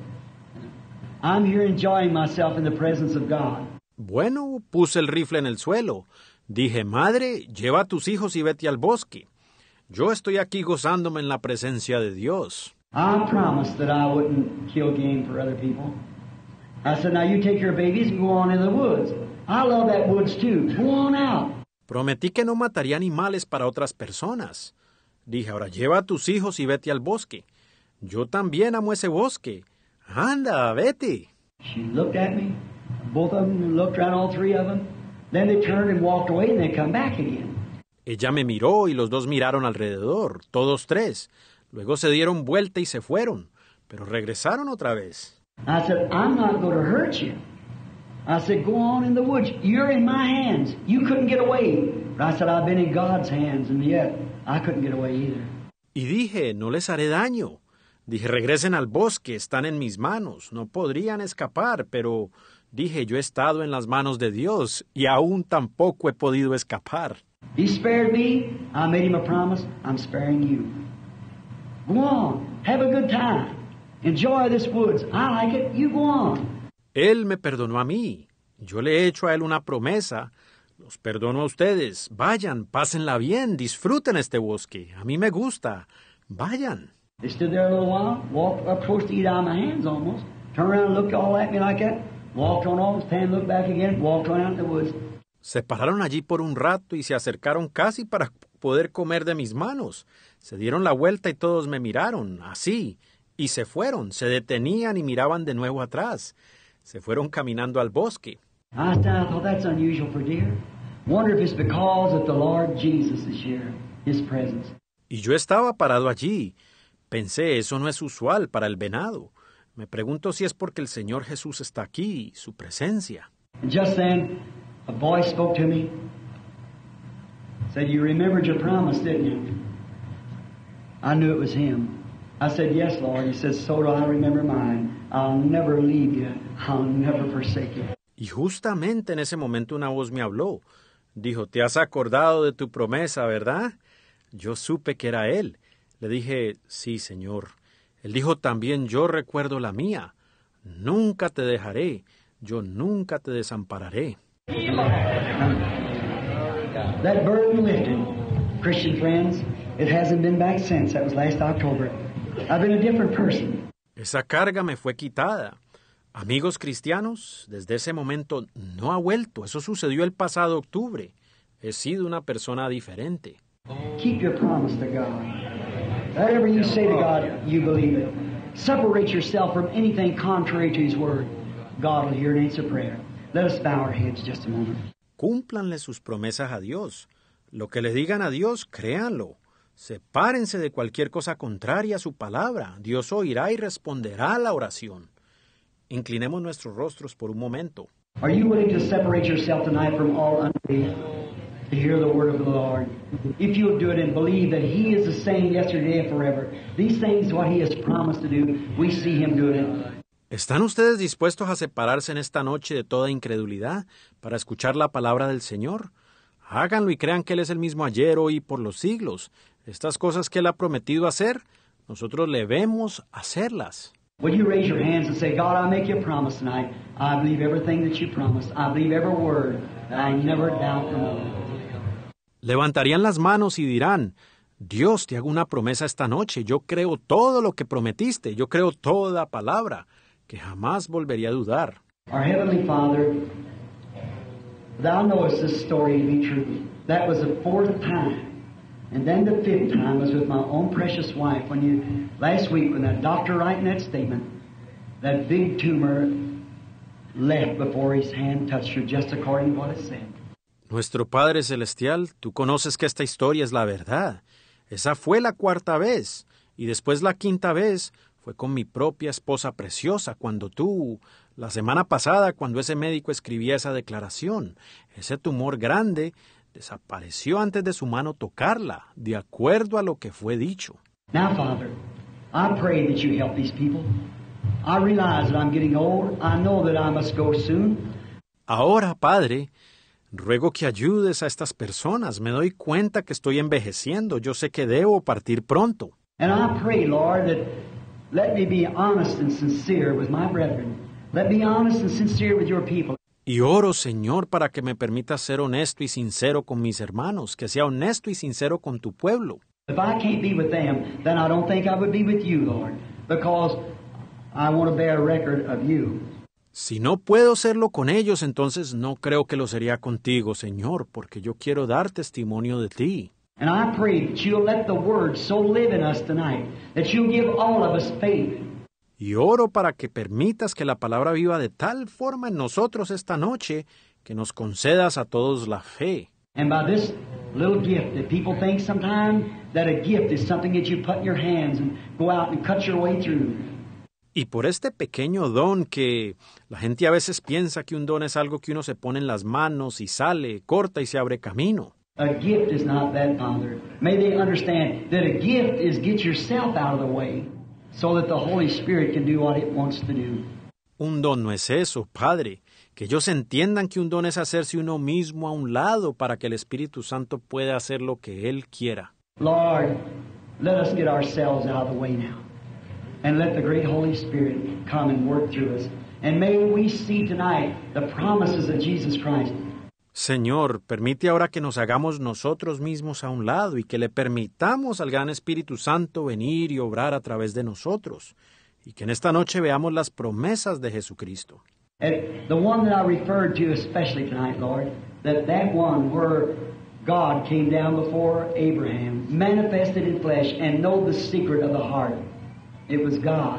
I'm here enjoying myself in the presence of God. Bueno, puse el rifle en el suelo. Dije, Madre, lleva a tus hijos y vete al bosque. Yo estoy aquí gozándome en la presencia de Dios. I promised that I wouldn't kill game for other people. I said, now you take your babies and go on in the woods. I love that woods too. Go on out. Prometí que no mataría animales para otras personas. Dije, ahora lleva a tus hijos y vete al bosque. Yo también amo ese bosque. Anda, vete. She looked at me. Both of them looked around, all three of them. Then they turned and walked away and they come back again. Ella me miró y los dos miraron alrededor, todos tres. Luego se dieron vuelta y se fueron, pero regresaron otra vez. I said, I'm not going to hurt you. I said, go on in the woods. You're in my hands. You couldn't get away. But I said, I've been in God's hands, and yet I couldn't get away either. Y dije, no les haré daño. Dije, regresen al bosque, están en mis manos. No podrían escapar, pero dije, yo he estado en las manos de Dios y aún tampoco he podido escapar. He spared me. I made him a promise. I'm sparing you. Go on. Have a good time. Enjoy this woods. I like it. You go on. Él me perdonó a mí. Yo le he hecho a él una promesa. Los perdono a ustedes. Vayan, pásenla bien, disfruten este bosque. A mí me gusta. Vayan. They stood there a little while, walked up close to eat out of my hands almost. Turned around and looked all at me like that. Walked on off, stand, looked back again, walked on out in the woods. Se pararon allí por un rato y se acercaron casi para poder comer de mis manos. Se dieron la vuelta y todos me miraron, así, y se fueron. Se detenían y miraban de nuevo atrás. Se fueron caminando al bosque. I thought that's unusual for deer. Wonder if it's because that the Lord Jesus is here, His presence. Y yo estaba parado allí. Pensé, eso no es usual para el venado. Me pregunto si es porque el Señor Jesús está aquí, su presencia. And just then, a voice spoke to me. Said, you remembered your promise, didn't you? I knew it was Him. I said, yes, Lord. He said, so do I remember mine. I'll never leave you. I'll never forsake you. Y justamente en ese momento una voz me habló. Dijo, ¿te has acordado de tu promesa, verdad? Yo supe que era Él. Le dije, sí, Señor. Él dijo también, yo recuerdo la mía. Nunca te dejaré. Yo nunca te desampararé. That burden lifted, Christian friends. It hasn't been back since. That was last October. I've been a different person. Esa carga me fue quitada. Amigos cristianos, desde ese momento no ha vuelto. Eso sucedió el pasado octubre. He sido una persona diferente. Keep your promise to God. Whatever you say to God, you believe it. Separate yourself from anything contrary to His Word. God will hear and answer prayer. Let us bow our heads just a moment. Cúmplanle sus promesas a Dios. Lo que le digan a Dios, créanlo. Sepárense de cualquier cosa contraria a su palabra. Dios oirá y responderá a la oración. Inclinemos nuestros rostros por un momento. Are you willing to separate yourself tonight from all unbelief to hear the word of the Lord? If you'll do it and believe that He is the same yesterday and forever, these things what He has promised to do, we see Him doing it. ¿Están ustedes dispuestos a separarse en esta noche de toda incredulidad para escuchar la palabra del Señor? Háganlo y crean que Él es el mismo ayer, hoy y por los siglos. Estas cosas que Él ha prometido hacer, nosotros le vemos hacerlas. Will you raise your hands and say, God, I make you a promise tonight. I believe everything that you promised. I believe every word. I never doubt the Lord. Levantarían las manos y dirán, Dios, te hago una promesa esta noche. Yo creo todo lo que prometiste. Yo creo toda palabra, que jamás volvería a dudar. Our Heavenly Father, Thou knowest this story to be true. That was the fourth time. And then the fifth time was with my own precious wife when you, last week when that doctor writing that statement, that big tumor left before his hand touched her, just according to what it said. Nuestro Padre Celestial, tú conoces que esta historia es la verdad. Esa fue la cuarta vez. Y después la quinta vez fue con mi propia esposa preciosa, cuando tú, la semana pasada, cuando ese médico escribía esa declaración, ese tumor grande desapareció antes de su mano tocarla, de acuerdo a lo que fue dicho. Now, Father, I pray that you help these people. I realize that I'm getting old. I know that I must go soon. Ahora, Padre, ruego que ayudes a estas personas. Me doy cuenta que estoy envejeciendo. Yo sé que debo partir pronto. And I pray, Lord, that let me be honest and sincere with my brethren. Let me be honest and sincere with your people. Y oro, Señor, para que me permitas ser honesto y sincero con mis hermanos, que sea honesto y sincero con tu pueblo. If I can't be with them, then I don't think I would be with you, Lord, because I want to bear record of you. Si no puedo serlo con ellos, entonces no creo que lo sería contigo, Señor, porque yo quiero dar testimonio de ti. And I pray that you'll let the word so live in us tonight, that you'll give all of us faith. Y oro para que permitas que la palabra viva de tal forma en nosotros esta noche que nos concedas a todos la fe. And by this little gift that people think sometimes that a gift is something that you put in your hands and go out and cut your way through. Y por este pequeño don que la gente a veces piensa que un don es algo que uno se pone en las manos y sale, corta y se abre camino. A gift is not that, Father. May they understand that a gift is get yourself out of the way so that the Holy Spirit can do what it wants to do. Un don no es eso, Padre. Que ellos entiendan que un don es hacerse uno mismo a un lado para que el Espíritu Santo pueda hacer lo que Él quiera. Lord, let us get ourselves out of the way now. And let the great Holy Spirit come and work through us. And may we see tonight the promises of Jesus Christ. Señor, permite ahora que nos hagamos nosotros mismos a un lado y que le permitamos al gran Espíritu Santo venir y obrar a través de nosotros. Y que en esta noche veamos las promesas de Jesucristo. And the one that I referred to especially tonight, Lord, that that one where God came down before Abraham, manifested in flesh, and know the secret of the heart. It was God.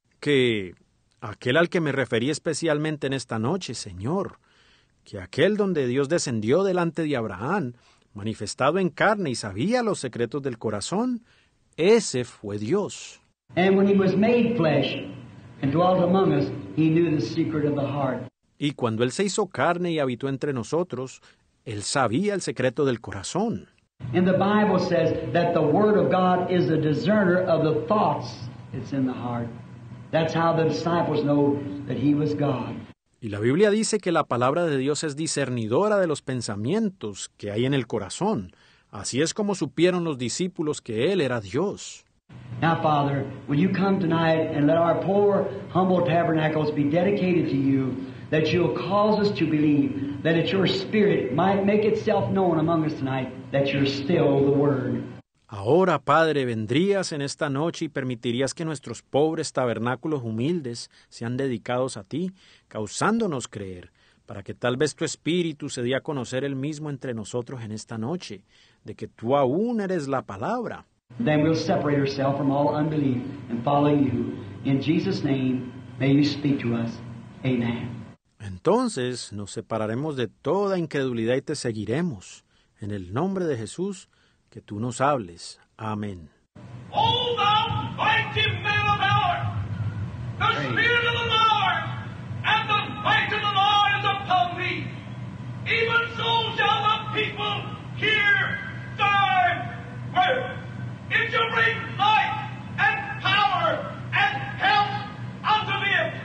Que aquel al que me referí especialmente en esta noche, Señor, que aquel donde Dios descendió delante de Abraham, manifestado en carne y sabía los secretos del corazón, ese fue Dios. And when he was made flesh and dwelt among us, he knew the secret of the heart. Y cuando Él se hizo carne y habitó entre nosotros, Él sabía el secreto del corazón. And the Bible says that the Word of God is a discerner of the thoughts that's in the heart. That's how the disciples know that He was God. Y la Biblia dice que la palabra de Dios es discernidora de los pensamientos que hay en el corazón. Así es como supieron los discípulos que Él era Dios. Now, Father, will you come tonight and let our poor, humble tabernacles be dedicated to you, that you'll cause us to believe that it's your Spirit might make itself known among us tonight, that you're still the Word. Ahora, Padre, vendrías en esta noche y permitirías que nuestros pobres tabernáculos humildes sean dedicados a ti, causándonos creer, para que tal vez tu Espíritu se dé a conocer el mismo entre nosotros en esta noche, de que tú aún eres la palabra. Then we'll separate ourselves from all unbelief and follow you. In Jesus' name, may you speak to us. Amen. Entonces nos separaremos de toda incredulidad y te seguiremos. En el nombre de Jesús, que tú nos hables. Amén. O thou mighty man of valor, the Spirit of the Lord and the might of the Lord is upon thee. Even so shall the people hear thy word. It shall bring life and power and health unto them.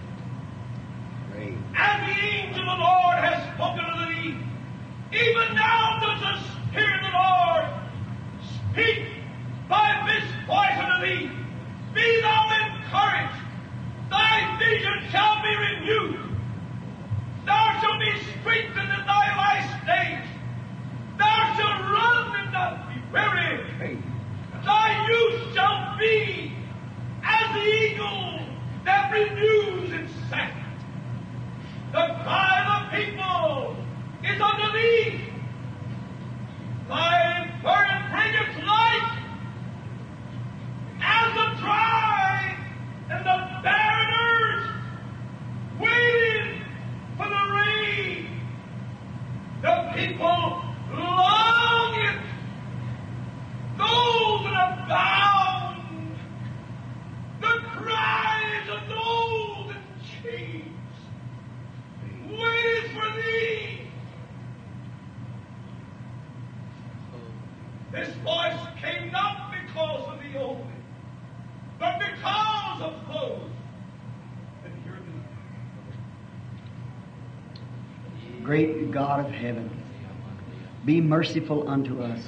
And the angel of the Lord has spoken to thee. Even now does the Spirit of the Lord speak by this voice unto thee. Be thou encouraged. Thy vision shall be renewed. Thou shalt be strengthened in thy last days. Thou shalt run and not be weary. Thy youth shall be as the eagle that renews itself. The cry of the people is unto thee. Thy burden bringeth light as the dry and the barren earth waiting for the rain. The people long it. Those that are bound, the cries of those in chains, waiting for thee. This voice came not because of the only, but because of those that hear thee. Great God of heaven, be merciful unto us.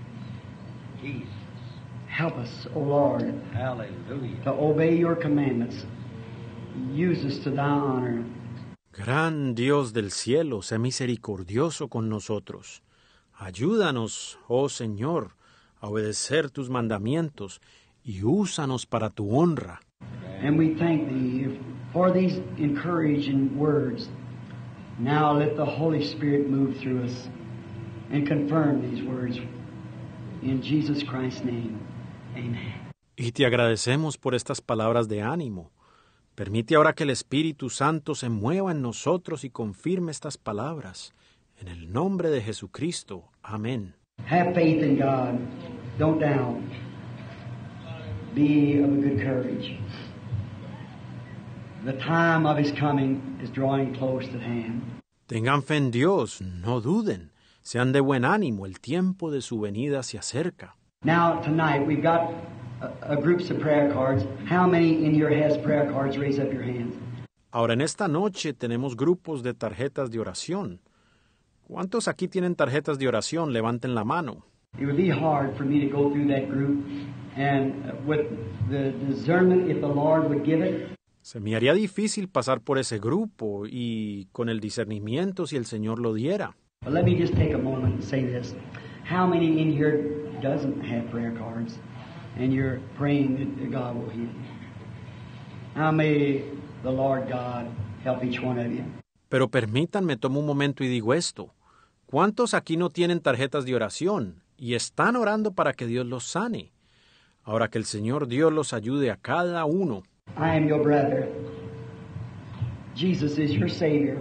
Help us, O Lord, Hallelujah. to obey your commandments. Use us to thy honor. Gran Dios del cielo, sé misericordioso con nosotros. Ayúdanos, oh Señor, a obedecer tus mandamientos y úsanos para tu honra. And we thank thee for these encouraging words. Now let the Holy Spirit move through us and confirm these words. In Jesus Christ's name, amen. Y te agradecemos por estas palabras de ánimo. Permite ahora que el Espíritu Santo se mueva en nosotros y confirme estas palabras. En el nombre de Jesucristo. Amén. Have faith in God. Don't doubt. Be of a good courage. The time of His coming is drawing close at hand. Tengan fe en Dios, no duden. Sean de buen ánimo, el tiempo de su venida se acerca. Now, tonight, we've got a, a groups of prayer cards. How many in here has prayer cards? Raise up your hands. Ahora, en esta noche tenemos grupos de tarjetas de oración. ¿Cuántos aquí tienen tarjetas de oración? Levanten la mano. It would be hard for me to go through that group and uh, with the discernment, if the Lord would give it. Se me haría difícil pasar por ese grupo y con el discernimiento si el Señor lo diera. But let me just take a moment and say this. How many in here doesn't have prayer cards and you're praying that God will heal you? How may the Lord God help each one of you? Pero permítanme, tomo un momento y digo esto. ¿Cuántos aquí no tienen tarjetas de oración y están orando para que Dios los sane? Ahora que el Señor Dios los ayude a cada uno. I am your brother. Jesus is your Savior.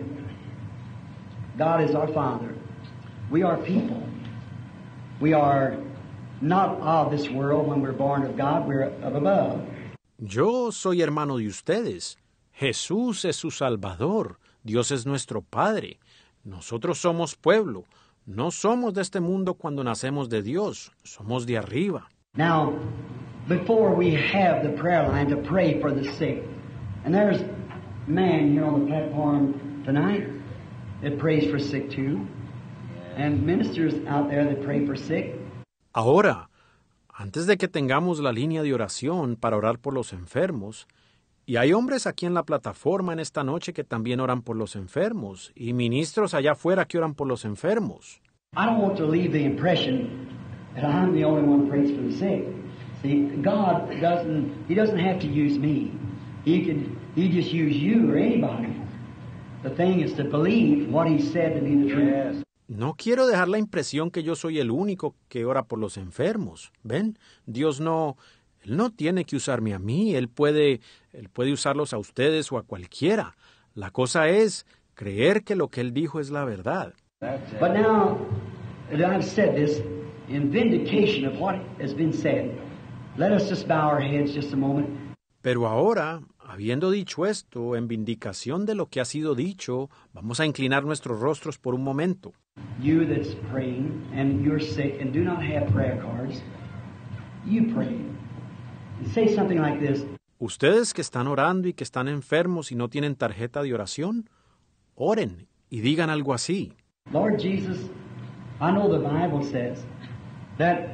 God is our Father. We are people. We are not of this world when we're born of God. We're of above. Yo soy hermano de ustedes. Jesús es su Salvador. Dios es nuestro Padre. Nosotros somos pueblo. No somos de este mundo cuando nacemos de Dios. Somos de arriba. Now, before we have the prayer line to pray for the sick, and there's a man here on the platform tonight that prays for sick too, and ministers out there that pray for sick. Ahora, antes de que tengamos la línea de oración para orar por los enfermos, y hay hombres aquí en la plataforma en esta noche que también oran por los enfermos, y ministros allá afuera que oran por los enfermos. I don't want to leave the impression that I'm the only one who prays for the sick. See, God doesn't, He doesn't have to use me. He can, He just use you or anybody. The thing is to believe what He said to be the truth. No quiero dejar la impresión que yo soy el único que ora por los enfermos. ¿Ven? Dios no, Él no tiene que usarme a mí. Él puede, Él puede usarlos a ustedes o a cualquiera. La cosa es creer que lo que Él dijo es la verdad. But now that I've said this, in vindication of what has been said, let us just bow our heads just a moment. Pero ahora, habiendo dicho esto, en vindicación de lo que ha sido dicho, vamos a inclinar nuestros rostros por un momento. You that's praying and you're sick and do not have prayer cards, you pray. And say something like this. Ustedes que están orando y que están enfermos y no tienen tarjeta de oración, oren y digan algo así. Lord Jesus, I know the Bible says that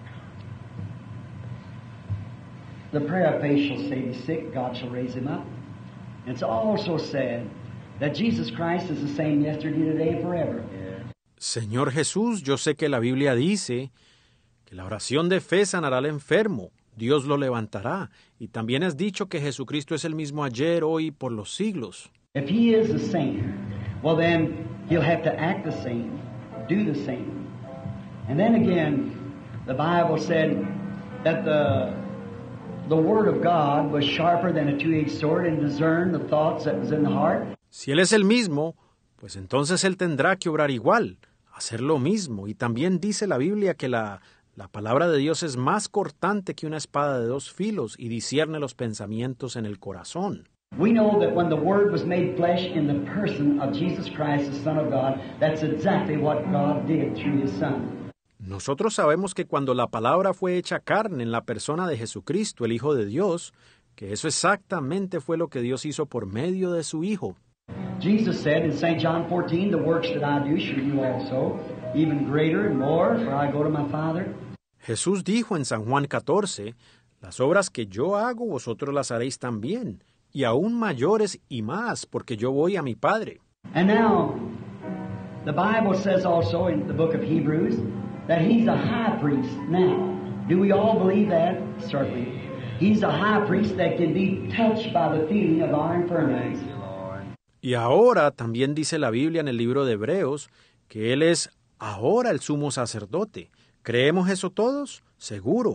the prayer of faith shall save the sick, God shall raise him up. It's also said that Jesus Christ is the same yesterday, today, and forever. Señor Jesús, yo sé que la Biblia dice que la oración de fe sanará al enfermo, Dios lo levantará, y también has dicho que Jesucristo es el mismo ayer, hoy y por los siglos. If He is the same, well then He'll have to act the same, do the same. And then again, the Bible said that the the Word of God was sharper than a two-edged sword and discerned the thoughts that was in the heart. Si Él es el mismo, pues entonces Él tendrá que obrar igual, hacer lo mismo. Y también dice la Biblia que la, la palabra de Dios es más cortante que una espada de dos filos y discierne los pensamientos en el corazón. We know that when the Word was made flesh in the person of Jesus Christ, the Son of God, that's exactly what God did through His Son. Nosotros sabemos que cuando la palabra fue hecha carne en la persona de Jesucristo, el Hijo de Dios, que eso exactamente fue lo que Dios hizo por medio de su Hijo. Jesus said in Saint John fourteen, the works that I do shall you also, even greater and more, for I go to my Father. Jesús dijo en San Juan catorce, las obras que yo hago vosotros las haréis también, y aún mayores y más, porque yo voy a mi Padre. And now, the Bible says also in the book of Hebrews that He's a high priest. Now, do we all believe that? Certainly. He's a high priest that can be touched by the feeling of our infirmities. Y ahora también dice la Biblia en el libro de Hebreos que Él es ahora el sumo sacerdote. ¿Creemos eso todos? Seguro.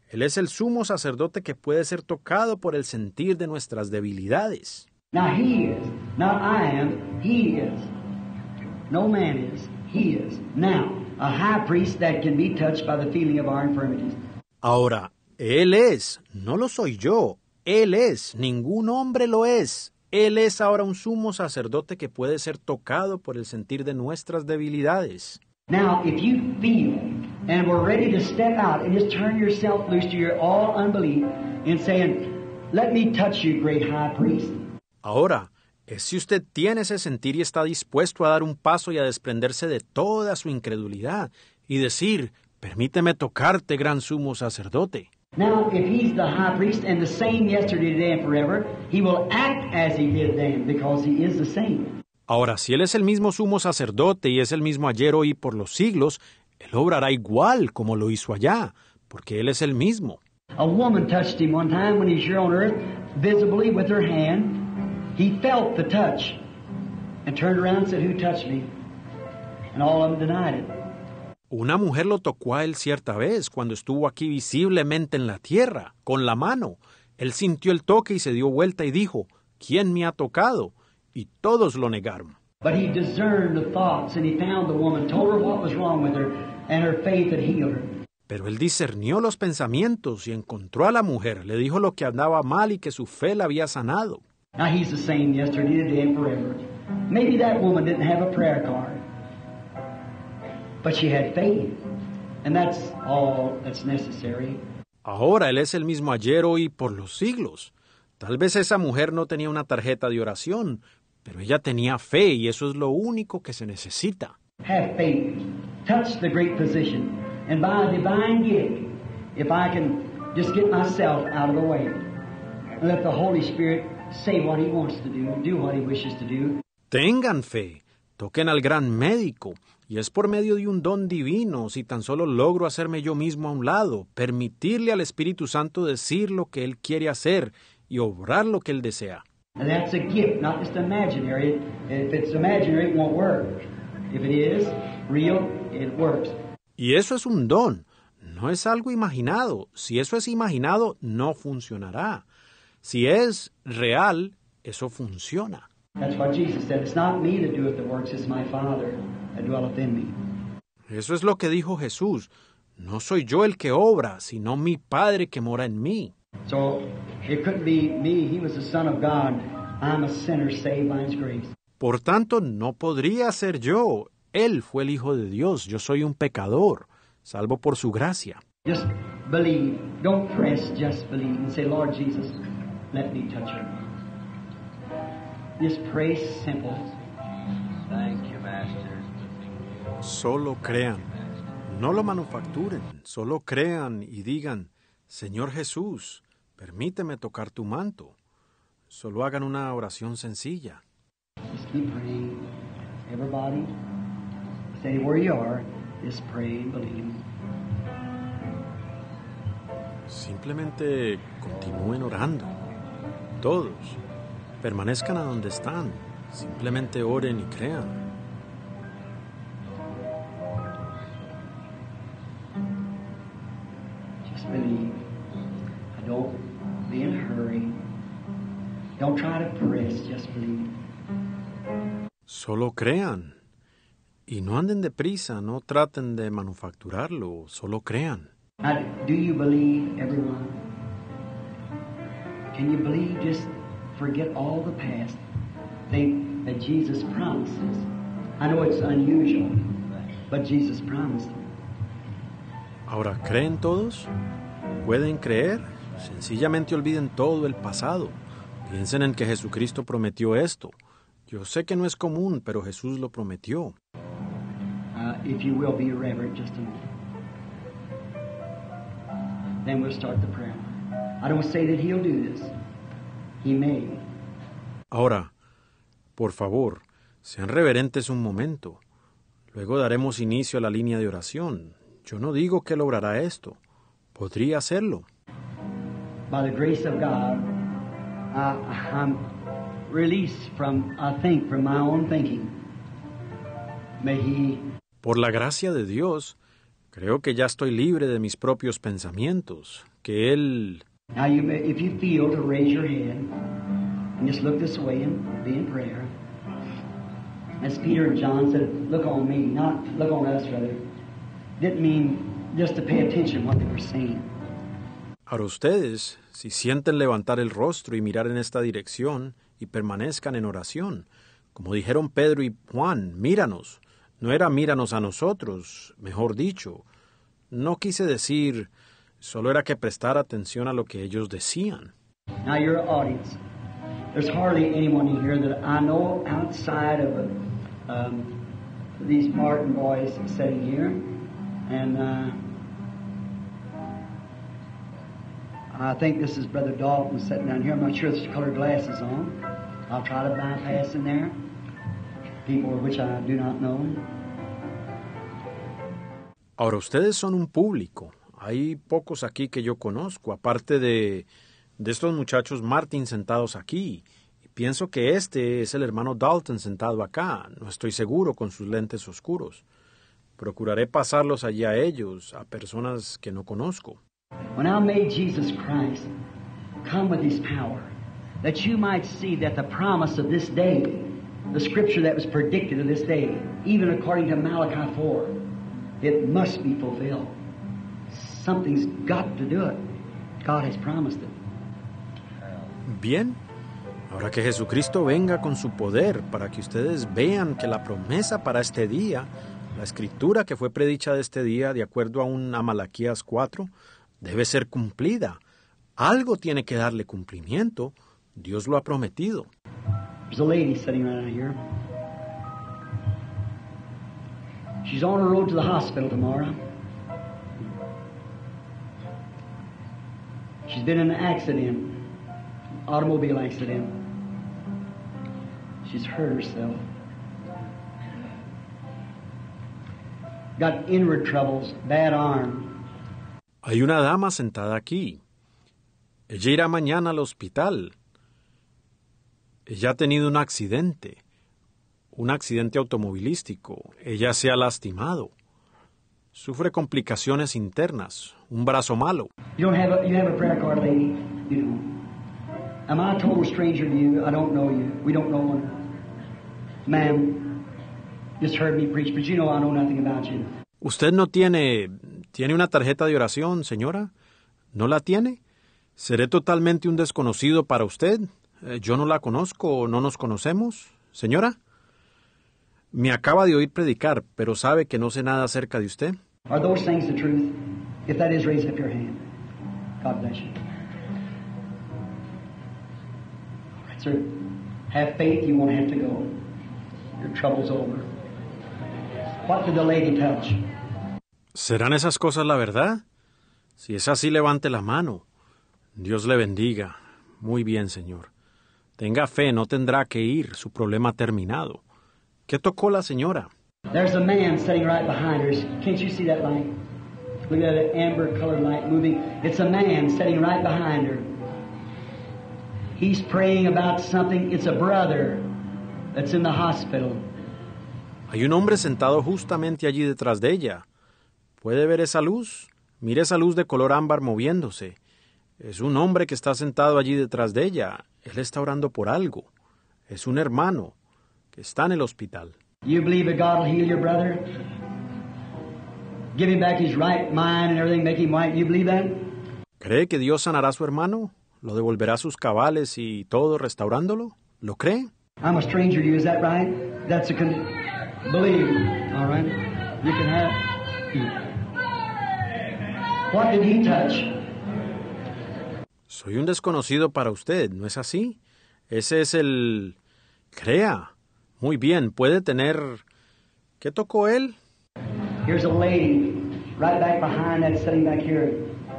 Él es el sumo sacerdote que puede ser tocado por el sentir de nuestras debilidades. Now he is, not I am, he is. No man is, he is. Now, a high priest that can be touched by the feeling of our infirmities. Ahora, Él es, no lo soy yo. Él es, ningún hombre lo es. Él es ahora un sumo sacerdote que puede ser tocado por el sentir de nuestras debilidades. Now, if you feel and we're ready to step out and just turn yourself loose to your all unbelief and saying, let me touch you, great high priest. Ahora, es si usted tiene ese sentir y está dispuesto a dar un paso y a desprenderse de toda su incredulidad y decir, permíteme tocarte, gran sumo sacerdote. Now, if he's the high priest and the same yesterday, today, and forever, he will act as he did then because he is the same. Ahora, si Él es el mismo sumo sacerdote y es el mismo ayer, hoy y por los siglos, Él obrará igual como lo hizo allá, porque Él es el mismo. A woman touched him one time when he was here on earth, visibly with her hand. He felt the touch and turned around and said, who touched me? And all of them denied it. Una mujer lo tocó a él cierta vez, cuando estuvo aquí visiblemente en la tierra, con la mano. Él sintió el toque y se dio vuelta y dijo, ¿quién me ha tocado? Y todos lo negaron. But he discerned the thoughts and he found the woman, told her what was wrong with her, and her faith had healed her. Pero él discernió los pensamientos y encontró a la mujer, le dijo lo que andaba mal y que su fe la había sanado. Now he's the same yesterday, today, and forever. Maybe that woman didn't have a prayer card, but she had faith, and that's all that's necessary. Ahora Él es el mismo ayer, hoy y por los siglos. Tal vez esa mujer no tenía una tarjeta de oración, pero ella tenía fe y eso es lo único que se necesita. Have faith. Touch the great physician, and by a divine gift, if I can just get myself out of the way, and let the Holy Spirit say what He wants to do, do what He wishes to do. Tengan fe, toquen al gran médico, y es por medio de un don divino, si tan solo logro hacerme yo mismo a un lado, permitirle al Espíritu Santo decir lo que Él quiere hacer y obrar lo que Él desea. And that's a gift, not just imaginary. If it's imaginary, it won't work. If it is real, it works. Y eso es un don, no es algo imaginado. Si eso es imaginado, no funcionará. Si es real, eso funciona. That's what Jesus said. It's not me that doeth the works, it's my Father that dwelleth in me. Eso es lo que dijo Jesús. No soy yo el que obra, sino mi Padre que mora en mí. So it couldn't be me. He was the Son of God. I'm a sinner saved by His grace. Por tanto, no podría ser yo. Él fue el Hijo de Dios. Yo soy un pecador, salvo por su gracia. Just believe. Don't press, just believe. And say, Lord Jesus, let me touch her. Just pray simple. Thank you, Master. Solo crean. No lo manufacturen. Solo crean y digan, Señor Jesús, permíteme tocar tu manto. Solo hagan una oración sencilla. Just keep praying. Everybody, stay where you are. Just pray and believe. Simplemente continúen orando. Todos. Permanezcan a donde están. Simplemente oren y crean. Just believe. Don't be in a hurry. Don't try to press, just believe. Solo crean. Y no anden deprisa, no traten de manufacturarlo, solo crean. Now, do you believe, everyone? Can you believe, just forget all the past? Think that Jesus promises. I know it's unusual, but Jesus promised. Ahora, ¿creen todos? ¿Pueden creer? Sencillamente olviden todo el pasado. Piensen en que Jesucristo prometió esto. Yo sé que no es común, pero Jesús lo prometió. Uh, if you will be reverent just a moment. Then we'll start the prayer. I don't say that He'll do this. He may. Ahora, por favor, sean reverentes un momento. Luego daremos inicio a la línea de oración. Yo no digo que logrará esto. Podría hacerlo. By the grace of God, I, I'm released from, I think, from my own thinking. May He... Por la gracia de Dios, Creo que ya estoy libre de mis propios pensamientos, que Él... Now, you may, if you feel to raise your head and just look this way and be in prayer. As Peter and John said, look on me, not look on us, rather. Didn't mean just to pay attention to what they were saying. Ahora ustedes, si sienten levantar el rostro y mirar en esta dirección y permanezcan en oración, como dijeron Pedro y Juan, míranos. No era míranos a nosotros, mejor dicho. No quise decir, solo era que prestar atención a lo que ellos decían. Now you're an audience. There's hardly anyone in here that I know outside of uh, um, these Martin boys sitting here. And uh, I think this is Brother Dalton sitting down here. I'm not sure if there's colored glasses on. I'll try to bypass in there. People which I do not know. Ahora ustedes son un público. Hay pocos aquí que yo conozco, aparte de, de estos muchachos Martin sentados aquí. Y pienso que este es el hermano Dalton sentado acá. No estoy seguro con sus lentes oscuros. Procuraré pasarlos allí a ellos, a personas que no conozco. When I made Jesus Christ come with His power, that you might see that the promise of this day, the scripture that was predicted of this day, even according to Malachi four, it must be fulfilled. Something's got to do it. God has promised it. Bien, ahora que Jesucristo venga con su poder para que ustedes vean que la promesa para este día, la escritura que fue predicha de este día, de acuerdo a un a Malaquías cuatro, debe ser cumplida. Algo tiene que darle cumplimiento. Dios lo ha prometido. There's a lady sitting right out here. She's on her road to the hospital tomorrow. She's been in an accident, automobile accident. She's hurt herself. Got inward troubles, bad arm. Hay una dama sentada aquí. Ella irá mañana al hospital. Ella ha tenido un accidente, un accidente automovilístico. Ella se ha lastimado. Sufre complicaciones internas, un brazo malo. You don't have a, you have a prayer card, lady? You don't. Am I a total stranger to you? I don't know you. We don't know one. Ma'am, just heard me preach, but you know I know nothing about you. ¿Usted no tiene, tiene una tarjeta de oración, señora? ¿No la tiene? ¿Seré totalmente un desconocido para usted? ¿Yo no la conozco o no nos conocemos, señora? Me acaba de oír predicar, pero sabe que no sé nada acerca de usted. Are those things the truth? If that is, raise up your hand. God bless you. All right, sir. Have faith, you won't have to go. Your trouble's over. What did the lady touch? ¿Serán esas cosas la verdad? Si es así, levante la mano. Dios le bendiga. Muy bien, señor. Tenga fe, no tendrá que ir. Su problema ha terminado. ¿Qué tocó la señora? There's a man sitting right behind her. Can't you see that light? Look at that amber-colored light moving. It's a man sitting right behind her. He's praying about something. It's a brother that's in the hospital. Hay un hombre sentado justamente allí detrás de ella. ¿Puede ver esa luz? Mire esa luz de color ámbar moviéndose. Es un hombre que está sentado allí detrás de ella. Él está orando por algo. Es un hermano que está en el hospital. You believe that God will heal your brother? Give him back his right mind and everything, make him right. You believe that? ¿Cree que Dios sanará a su hermano? ¿Lo devolverá a sus cabales y todo restaurándolo? ¿Lo cree? I'm a stranger to you, is that right? That's a con- believe. All right. You can have. What did he touch? Soy un desconocido para usted, ¿no es así? Ese es el... Crea. Muy bien, puede tener... ¿Qué tocó él? Here's a lady right back behind that, sitting back here.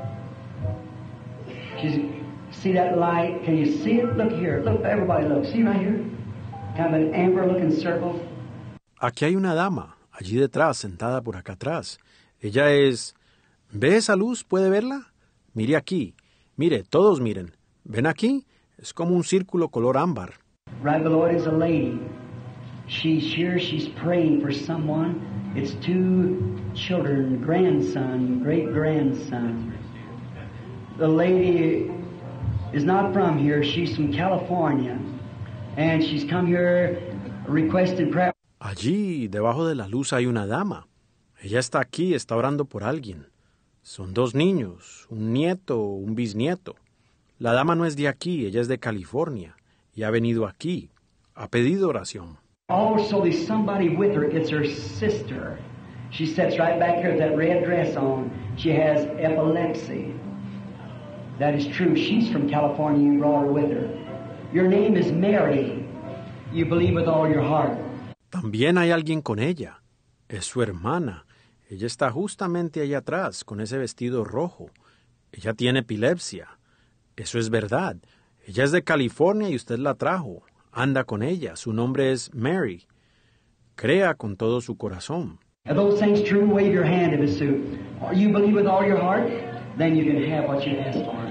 She's, see that light? Can you see it? Look here. Look, everybody look. See right here? Kind of an amber-looking circle. Aquí hay una dama, allí detrás, sentada por acá atrás. Ella es... ¿Ve esa luz? ¿Puede verla? Mire aquí. Mire, todos miren. ¿Ven aquí? Es como un círculo color ámbar. Right below it is a lady. She's here, she's praying for someone. It's two children, grandson, great-grandson. The lady is not from here, she's from California. And she's come here requesting prayer. Allí, debajo de la luz, hay una dama. Ella está aquí, está orando por alguien. Son dos niños, un nieto, un bisnieto. La dama no es de aquí, ella es de California. Y ha venido aquí. Ha pedido oración. Also, there's somebody with her. It's her sister. She sits right back here with that red dress on. She has epilepsy. That is true. She's from California. You brought her with her. Your name is Mary. You believe with all your heart. También hay alguien con ella. Es su hermana. Ella está justamente allá atrás, con ese vestido rojo. Ella tiene epilepsia. Eso es verdad. Ella es de California y usted la trajo. Anda con ella. Su nombre es Mary. Crea con todo su corazón. Are those things true? Wave your hand if it's true. You believe with all your heart, then you can have what you asked for.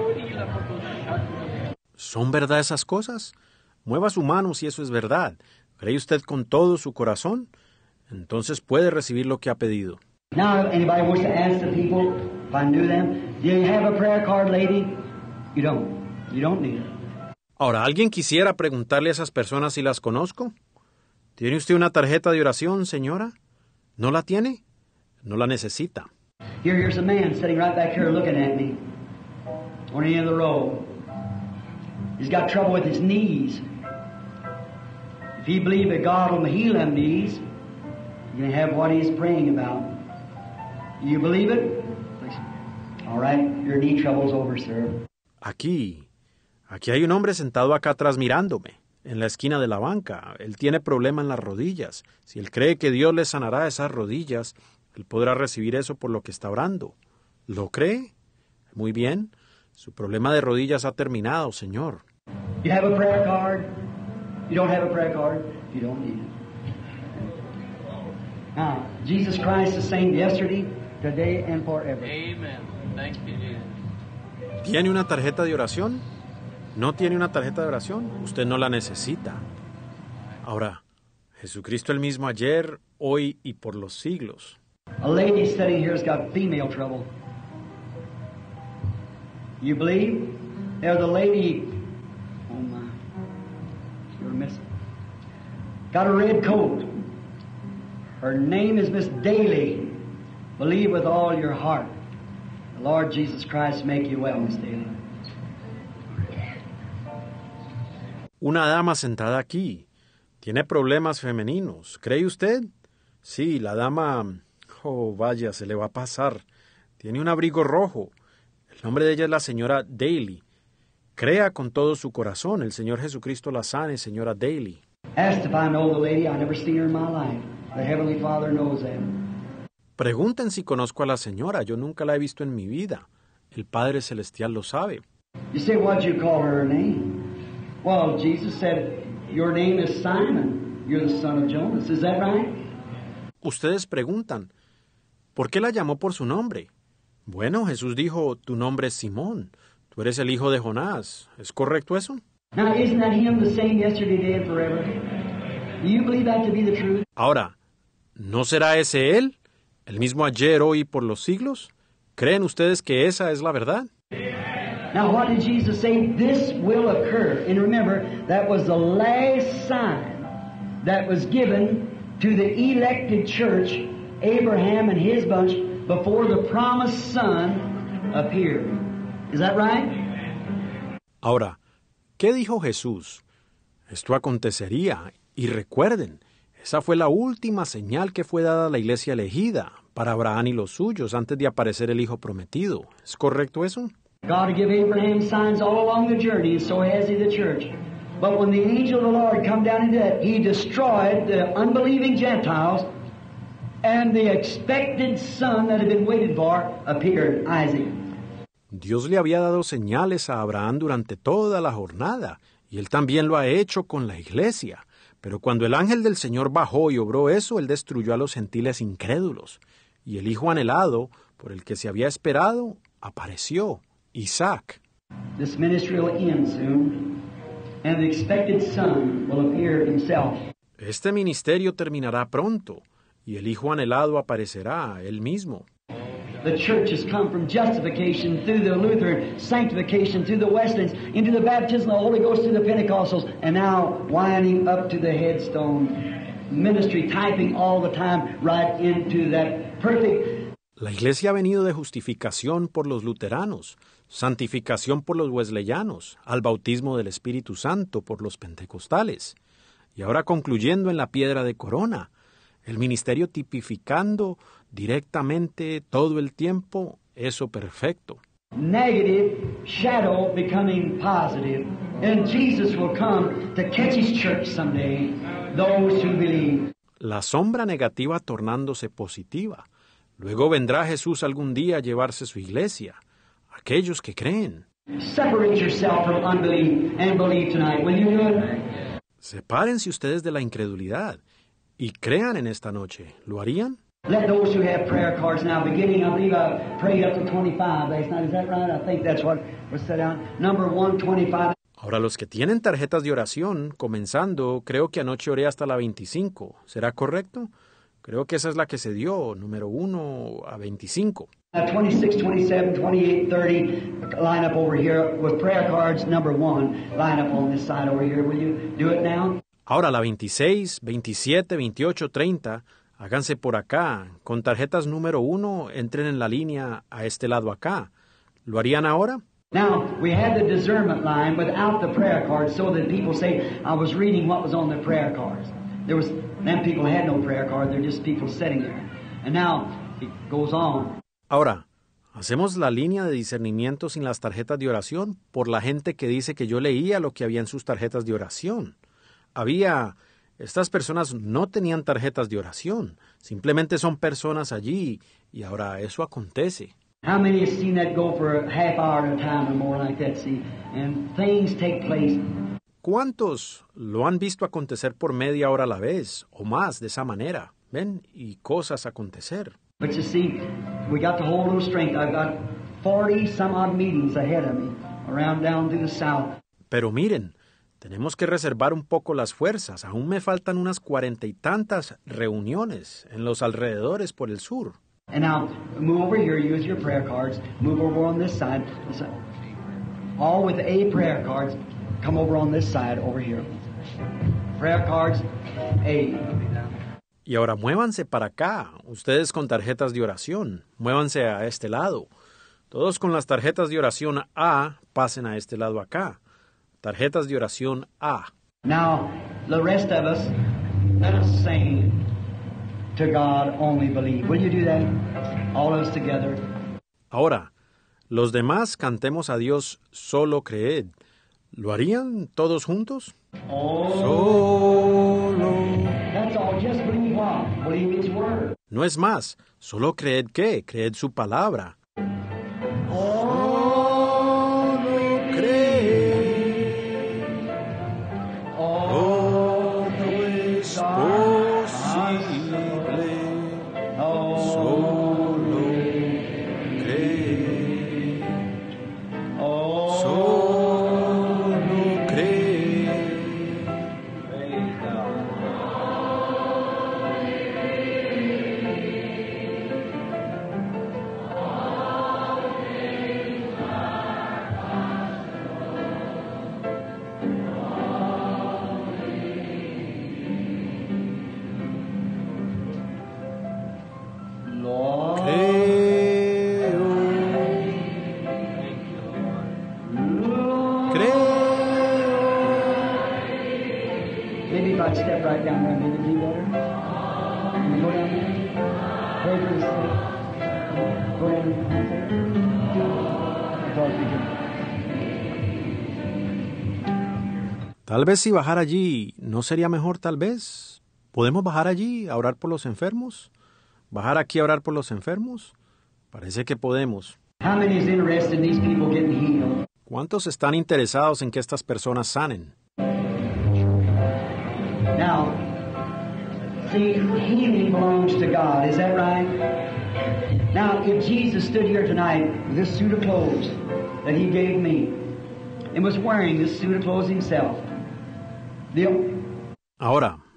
¿Son verdad esas cosas? Mueva su mano si eso es verdad. ¿Cree usted con todo su corazón? Entonces puede recibir lo que ha pedido. Now, if anybody wants to ask the people, if I knew them, do you have a prayer card, lady? You don't. You don't need it. Ahora, ¿alguien quisiera preguntarle a esas personas si las conozco? ¿Tiene usted una tarjeta de oración, señora? ¿No la tiene? No la necesita. Here, here's a man sitting right back here looking at me on the end of the road. He's got trouble with his knees. If he believes that God will heal them knees, you can have what he's praying about. You believe it? All right, your knee trouble's over, sir. Aquí, aquí hay un hombre sentado acá atrás mirándome, en la esquina de la banca. Él tiene problema en las rodillas. Si él cree que Dios le sanará esas rodillas, él podrá recibir eso por lo que está orando. ¿Lo cree? Muy bien. Su problema de rodillas ha terminado, Señor. You have a prayer card? You don't have a prayer card? You don't need it. Now, Jesus Christ is the same yesterday, today, and forever. Amen. Thank you, Jesus. ¿Tiene una tarjeta de oración? ¿No tiene una tarjeta de oración? Usted no la necesita. Ahora, Jesucristo el mismo ayer, hoy y por los siglos. A lady sitting here has got female trouble. You believe? There's a lady. Oh my. You're missing. Got a red coat. Her name is Miss Daly. Believe with all your heart. The Lord Jesus Christ make you well, Miss Daly. Una dama sentada aquí. Tiene problemas femeninos. ¿Cree usted? Sí, la dama... Oh, vaya, se le va a pasar. Tiene un abrigo rojo. El nombre de ella es la señora Daly. Crea con todo su corazón. El Señor Jesucristo la sane, señora Daly. Asked if I know the lady. I never seen her in my life. The Heavenly Father knows that. Pregunten si conozco a la señora. Yo nunca la he visto en mi vida. El Padre Celestial lo sabe. You say, what'd you call her name? Well, Jesus said, your name is Simon. You're the son of Jonas. Is that right? Ustedes preguntan, ¿por qué la llamó por su nombre? Bueno, Jesús dijo, tu nombre es Simón. Tú eres el hijo de Jonás. ¿Es correcto eso? Now, isn't that him the same yesterday, today, and forever? Do you believe that to be the truth? Ahora, ¿no será ese él? ¿El mismo ayer, hoy y por los siglos? ¿Creen ustedes que esa es la verdad? Now, what did Jesus say? This will occur. And remember, that was the last sign that was given to the elected church, Abraham and his bunch, before the promised son appeared. Is that right? Ahora, ¿qué dijo Jesús? Esto acontecería. Y recuerden, esa fue la última señal que fue dada a la iglesia elegida para Abraham y los suyos antes de aparecer el Hijo prometido. ¿Es correcto eso? God will give Abraham signs all along the journey, and so has he the church. But when the angel of the Lord come down into that, he destroyed the unbelieving Gentiles, and the expected son that had been waited for appeared, Isaac. Dios le había dado señales a Abraham durante toda la jornada, y él también lo ha hecho con la iglesia. Pero cuando el ángel del Señor bajó y obró eso, él destruyó a los gentiles incrédulos. Y el hijo anhelado, por el que se había esperado, apareció, Isaac. This ministry will end soon, and the expected son will appear himself. Este ministerio terminará pronto, y el Hijo anhelado aparecerá, él mismo. The church has come from justification through the Lutheran, sanctification through the Wesleyans, into the baptism of the Holy Ghost through the Pentecostals, and now winding up to the headstone ministry, typing all the time right into that perfect. La Iglesia ha venido de justificación por los luteranos, santificación por los wesleyanos, al bautismo del Espíritu Santo por los pentecostales, y ahora concluyendo en la piedra de corona, el ministerio tipificando directamente todo el tiempo eso perfecto. Negative shadow becoming positive, and Jesus will come to catch his church someday, those who believe. La sombra negativa tornándose positiva. Luego vendrá Jesús algún día a llevarse su iglesia, aquellos que creen. Separate yourself from unbelief and believe tonight. Will you do it? Sepárense ustedes de la incredulidad y crean en esta noche. ¿Lo harían? Let those who have prayer cards now, beginning, I believe I prayed up to twenty-five last night. Is that right? I think that's what was set out. Number one twenty-five. Ahora los que tienen tarjetas de oración, comenzando, creo que anoche oré hasta la veinticinco. ¿Será correcto? Creo que esa es la que se dio, número uno a veinticinco. Uh, twenty-six, twenty-seven, twenty-eight, thirty, line up over here with prayer cards number one. Line up on this side over here. Will you do it now? Ahora la veintiséis, veintisiete, veintiocho, treinta, háganse por acá. Con tarjetas número uno, entren en la línea a este lado acá. ¿Lo harían ahora? Now, we had the discernment line without the prayer cards so that people say, I was reading what was on the prayer cards. There was, them people had no prayer card, they're just people sitting there. And now, it goes on. Ahora, hacemos la línea de discernimiento sin las tarjetas de oración por la gente que dice que yo leía lo que había en sus tarjetas de oración. Había... Estas personas no tenían tarjetas de oración. Simplemente son personas allí y ahora eso acontece. How many have seen that go for a half hour at a time or more like that, see? And things take place. ¿Cuántos lo han visto acontecer por media hora a la vez o más de esa manera? ¿Ven? Y cosas acontecer. But you see, we got to hold a little strength. I've got forty some odd meetings ahead of me around down through the south. Pero miren, tenemos que reservar un poco las fuerzas. Aún me faltan unas cuarenta y tantas reuniones en los alrededores por el sur. And now, move over here, use your prayer cards. Move over on this side. This side. All with A prayer cards. Come over on this side, over here. Prayer cards, A. Y ahora muévanse para acá, ustedes con tarjetas de oración. Muévanse a este lado. Todos con las tarjetas de oración A, pasen a este lado acá. Tarjetas de oración A. Now, the rest of us, let us sing to God only believe. Will you do that? All of us together. Ahora, los demás cantemos a Dios solo creed. ¿Lo harían todos juntos? Oh. Solo. That's all. Just believe what? Believe His word. No es más, solo creed qué, creed su palabra. Oh. Solo creed. Oh. Todo es posible. Solo creed. Oh. Solo creed. Praise God. Lord. Creo. Creo. Maybe if I'd step right down there, maybe it'd be better. Can you go down there? Pray for the sick. Go down there. Talk to him. Tal vez si bajar allí, ¿no sería mejor tal vez? ¿Podemos bajar allí a orar por los enfermos? ¿Bajar aquí a orar por los enfermos? Parece que podemos. How many is interested in these people getting healed? ¿Cuántos están interesados en que estas personas sanen? Now, see, healing belongs to God. Is that right? Now, if Jesus stood here tonight with this suit of clothes that He gave me and was wearing this suit of clothes Himself, the Ahora,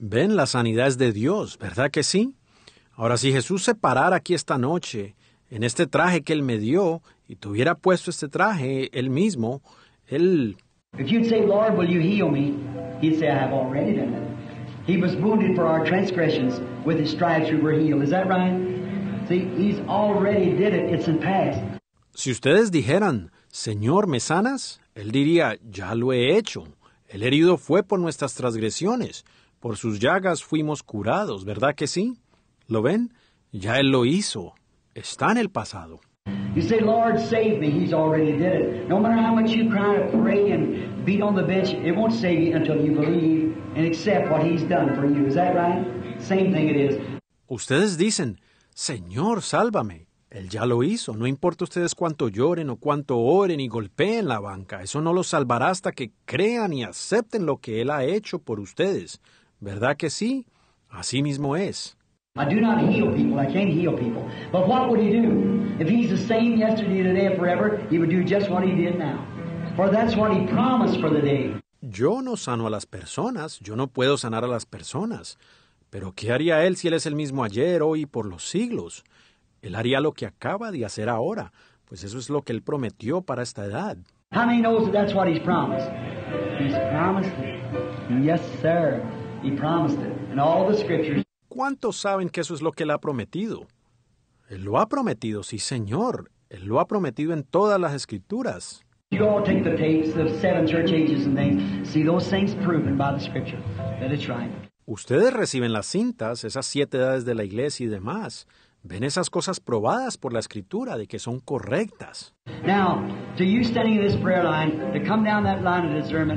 Ven, la sanidad es de Dios, ¿verdad que sí? Ahora, si Jesús se parara aquí esta noche, en este traje que Él me dio, y tuviera puesto este traje Él mismo, Él... If you'd say, Lord, will you heal me? He'd say, I have already done it. He was wounded for our transgressions. With His stripes we were healed. Is that right? See, He's already did it. It's in past. Si ustedes dijeran, Señor, ¿me sanas? Él diría, ya lo he hecho. El herido fue por nuestras transgresiones. Por sus llagas fuimos curados, ¿verdad que sí? ¿Lo ven? Ya Él lo hizo. Está en el pasado. You say, Lord, save me. He's already did it. No matter how much you cry to pray and beat on the bench, it won't save you until you believe and accept what He's done for you. Is that right? Same thing it is. Ustedes dicen, Señor, sálvame. Él ya lo hizo. No importa ustedes cuánto lloren o cuánto oren y golpeen la banca. Eso no los salvará hasta que crean y acepten lo que Él ha hecho por ustedes. ¿Verdad que sí? Así mismo es. I do not heal people. I can't heal people. But what would He do? If He's the same yesterday, today, and forever, He would do just what He did now. For that's what He promised for the day. Yo no sano a las personas. Yo no puedo sanar a las personas. Pero ¿qué haría Él si Él es el mismo ayer, hoy y por los siglos? Él haría lo que acaba de hacer ahora. Pues eso es lo que Él prometió para esta edad. How many knows that that's what He's promised? He's promised it. Yes, sir. He promised it. In all the scriptures. ¿Cuántos saben que eso es lo que Él ha prometido? Él lo ha prometido, sí, Señor. Él lo ha prometido en todas las Escrituras. You all take the tapes of seven church ages and things. See those things proven by the scripture that it's right. Ustedes reciben las cintas, esas siete edades de la iglesia y demás. Ven esas cosas probadas por la Escritura de que son correctas. Now, to you standing in this prayer line, to come down that line of discernment,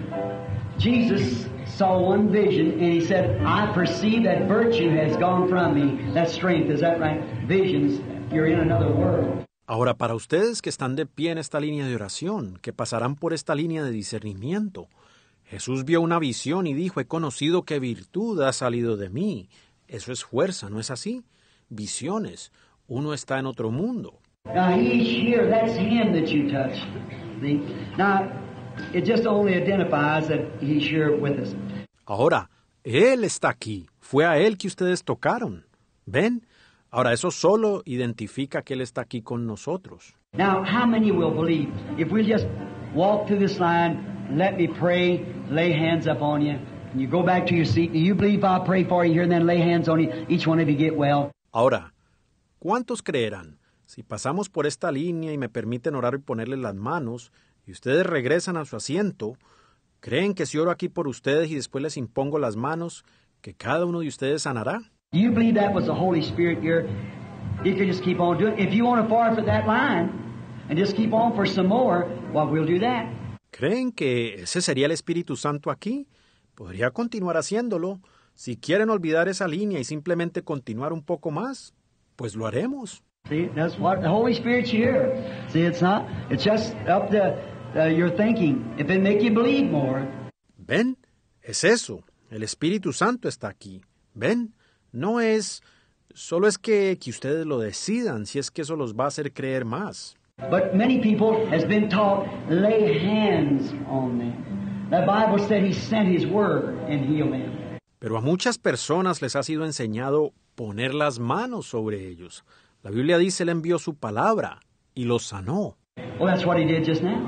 Jesus saw one vision and He said, I perceive that virtue has gone from me. That strength, is that right? Visions, you're in another world. Ahora, para ustedes que están de pie en esta línea de oración, que pasarán por esta línea de discernimiento, Jesús vio una visión y dijo, he conocido que virtud ha salido de mí. Eso es fuerza, ¿no es así? Visiones. Uno está en otro mundo. Now, He's here. That's Him that you touch. See? Now, it just only identifies that He's here with us. Ahora, Él está aquí. Fue a Él que ustedes tocaron. ¿Ven? Ahora, eso solo identifica que Él está aquí con nosotros. Now, how many will believe? If we just walk through this line, let me pray, lay hands up on you, and you go back to your seat, do you believe I'll pray for you here and then lay hands on you, each one of you get well? Ahora, ¿cuántos creerán? Si pasamos por esta línea y me permiten orar y ponerles las manos, y ustedes regresan a su asiento, ¿creen que si oro aquí por ustedes y después les impongo las manos, que cada uno de ustedes sanará? Do you believe that was the Holy Spirit here? You can just keep on doing it. If you want to forfeit that line and just keep on for some more, well, we'll do that. ¿Creen que ese sería el Espíritu Santo aquí? Podría continuar haciéndolo. Si quieren olvidar esa línea y simplemente continuar un poco más, pues lo haremos. See, that's what the Holy Spirit's here. See, it's not, it's just up to uh, your thinking. If it make you believe more. ¿Ven? Es eso. El Espíritu Santo está aquí. ¿Ven? No es... Solo es que, que ustedes lo decidan si es que eso los va a hacer creer más. But many people has been taught, lay hands on them. The Bible said He sent His word and healed them. Pero a muchas personas les ha sido enseñado poner las manos sobre ellos. La Biblia dice, Él envió su palabra y los sanó. Well, that's what He did just now.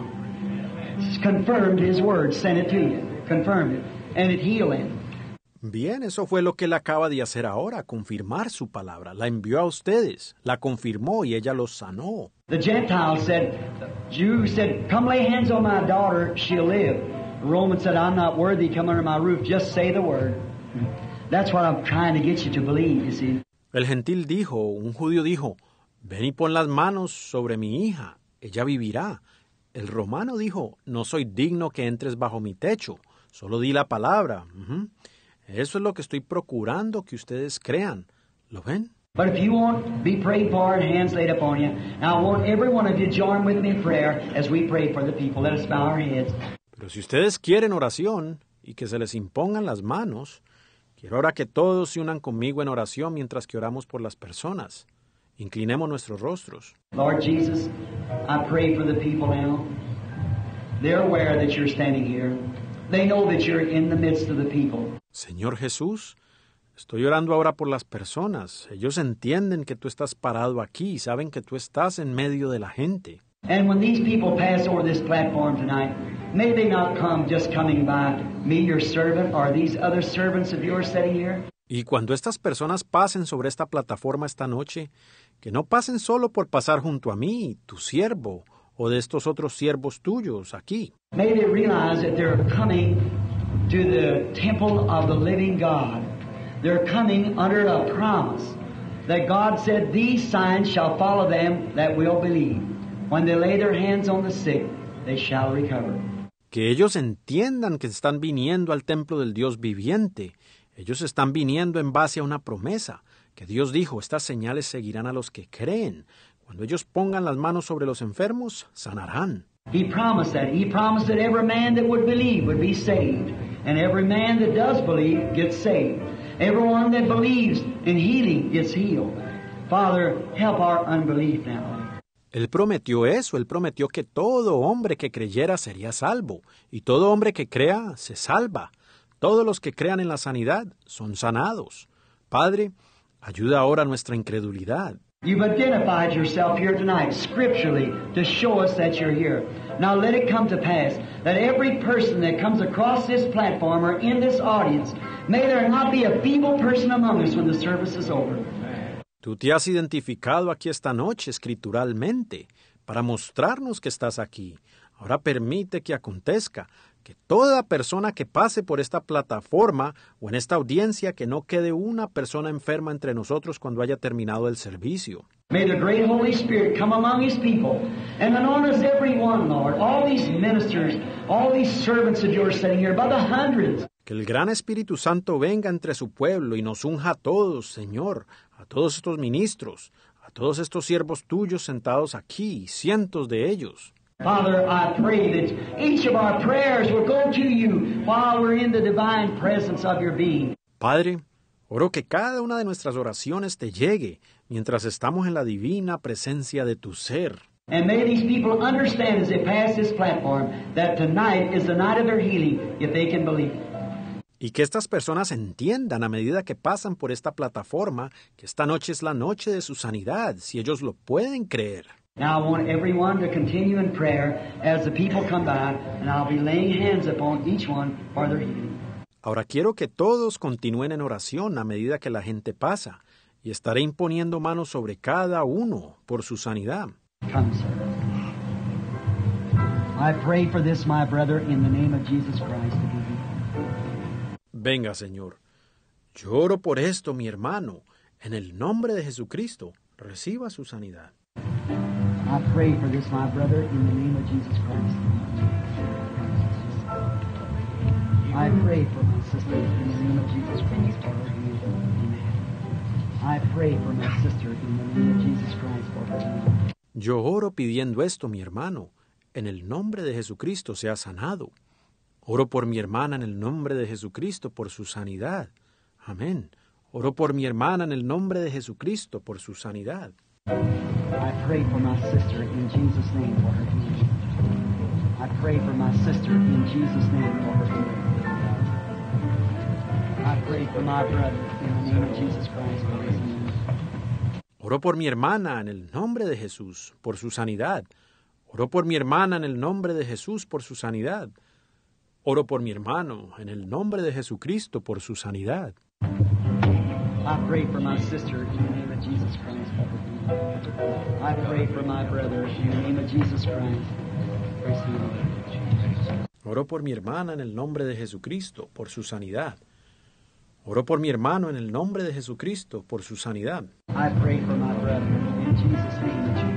He's confirmed His word, sent it to you, confirmed it, and it healed them. Bien, eso fue lo que Él acaba de hacer ahora, confirmar su palabra. La envió a ustedes, la confirmó y ella los sanó. The Gentile said, Jew said, come lay hands on my daughter, she'll live. The Roman said, I'm not worthy, come under my roof, just say the word. That's what I'm trying to get you to believe, you see. El gentil dijo, un judío dijo, ven y pon las manos sobre mi hija, ella vivirá. El romano dijo, no soy digno que entres bajo mi techo, solo di la palabra. Uh-huh. Eso es lo que estoy procurando que ustedes crean. ¿Lo ven? But if you want, be prayed for and hands laid upon you. Now I want every one of you join with me in prayer as we pray for the people. Let us bow our heads. Pero si ustedes quieren oración y que se les impongan las manos, quiero ahora que todos se unan conmigo en oración mientras que oramos por las personas. Inclinemos nuestros rostros. Lord Jesus, I pray for the people now. They're aware that you're standing here. They know that you're in the midst of the people. Señor Jesús, Estoy orando ahora por las personas. Ellos entienden que tú estás parado aquí y saben que tú estás en medio de la gente. And when these people pass over this platform tonight, may they not come just coming by me, your servant, or these other servants of yours sitting here? Y cuando estas personas pasen sobre esta plataforma esta noche, que no pasen solo por pasar junto a mí, tu siervo, o de estos otros siervos tuyos aquí. May they realize that they're coming to the temple of the living God. They're coming under a promise that God said, "These signs shall follow them that will believe. When they lay their hands on the sick, they shall recover." Que ellos entiendan que están viniendo al templo del Dios viviente. Ellos están viniendo en base a una promesa, que Dios dijo, estas señales seguirán a los que creen. Cuando ellos pongan las manos sobre los enfermos, sanarán. He promised that. He promised that every man that would believe would be saved. And every man that does believe gets saved. Everyone that believes in healing gets healed. Father, help our unbelief now. Él prometió eso, él prometió que todo hombre que creyera sería salvo, y todo hombre que crea se salva. Todos los que crean en la sanidad son sanados. Padre, ayuda ahora nuestra incredulidad. You've identified yourself here tonight scripturally to show us that you're here. Now let it come to pass that every person that comes across this platform or in this audience, may there not be a feeble person among us when the service is over. Tú te has identificado aquí esta noche escrituralmente para mostrarnos que estás aquí. Ahora permite que acontezca que toda persona que pase por esta plataforma o en esta audiencia, que no quede una persona enferma entre nosotros cuando haya terminado el servicio. May the great Holy Spirit come among His people and anoint us every one, Lord. All these ministers, all these servants of yours sitting here by the hundreds. Que el gran Espíritu Santo venga entre su pueblo y nos unja a todos, Señor, a todos estos ministros, a todos estos siervos tuyos sentados aquí, cientos de ellos. Father, I pray that each of our prayers will go to you while we're in the divine presence of your being. Padre, oro que cada una de nuestras oraciones te llegue mientras estamos en la divina presencia de tu ser. And may these people understand as they pass this platform that tonight is the night of their healing if they can believe. Y que estas personas entiendan a medida que pasan por esta plataforma que esta noche es la noche de su sanidad, si ellos lo pueden creer. Now I want everyone to continue in prayer as the people come by, and I'll be laying hands upon each one for their healing. Ahora quiero que todos continúen en oración a medida que la gente pasa, y estaré imponiendo manos sobre cada uno por su sanidad. Come, sir. I pray for this, my brother, in the name of Jesus Christ to be healed. Venga, Señor. Yo oro por esto, mi hermano, en el nombre de Jesucristo. Reciba su sanidad. I pray for this, my brother, in the name of Jesus Christ. I pray for my sister in the name of Jesus Christ for her healing. Amen. I pray for my sister in the name of Jesus Christ for her healing. Yo oro pidiendo esto, mi hermano, en el nombre de Jesucristo sea sanado. Oro por mi hermana en el nombre de Jesucristo por su sanidad. Amén. Oro por mi hermana en el nombre de Jesucristo por su sanidad. I pray for my sister in Jesus' name for her healing. I pray for my sister in Jesus' name for her healing. I pray for my brother in the name of Jesus Christ for his healing. Oro por mi hermana en el nombre de Jesús por su sanidad. Oro por mi hermana en el nombre de Jesús por su sanidad. Oro por mi hermano en el nombre de Jesucristo por su sanidad. I pray for my sister in the name of Jesus Christ for her healing. I pray for my brother in the name of Jesus Christ for his healing. Oro por mi hermana en el nombre de Jesucristo por su sanidad. Oro por mi hermano en el nombre de Jesucristo por su sanidad. I pray for my brother in Jesus' name that you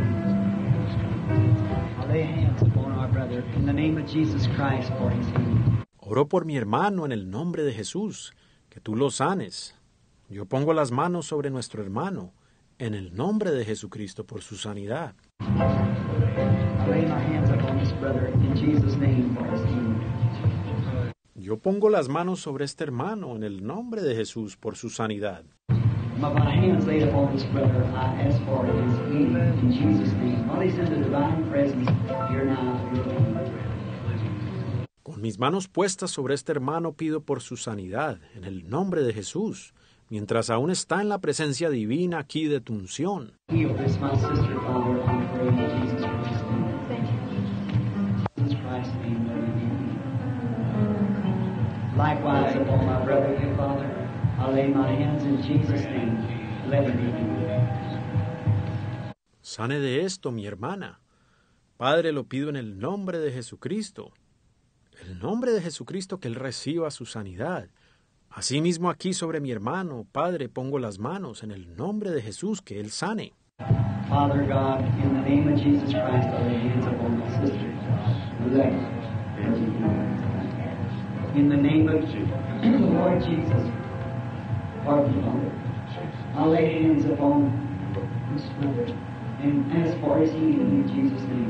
I lay hands upon our brother in the name of Jesus Christ for his healing. Oro por mi hermano en el nombre de Jesús, que tú lo sanes. Yo pongo las manos sobre nuestro hermano en el nombre de Jesucristo por su sanidad. I lay my hands upon this brother in Jesus' name for his healing. Yo pongo las manos sobre este hermano en el nombre de Jesús por su sanidad. My hands laid upon this brother, I ask for his healing in Jesus' name. While he's in the divine presence, here now, your healing. Con mis manos puestas sobre este hermano pido por su sanidad, en el nombre de Jesús, mientras aún está en la presencia divina aquí de tu unción. Heal this, my sister, Father, I pray in Jesus Christ's name. Jesus Christ's name, let it be healed. Likewise, upon my brother here, Father, I lay my hands in Jesus' name. Let it be healed. Sane de esto, mi hermana. Padre, lo pido en el nombre de Jesucristo. El nombre de Jesucristo, que Él reciba su sanidad. Asimismo aquí sobre mi hermano, Padre, pongo las manos en el nombre de Jesús, que Él sane. Father God, in the name of Jesus Christ, I lay hands upon my sister. Let her be healed. In the name of the Lord Jesus, pardon, Father, I lay hands upon this brother and ask for his healing in Jesus' name.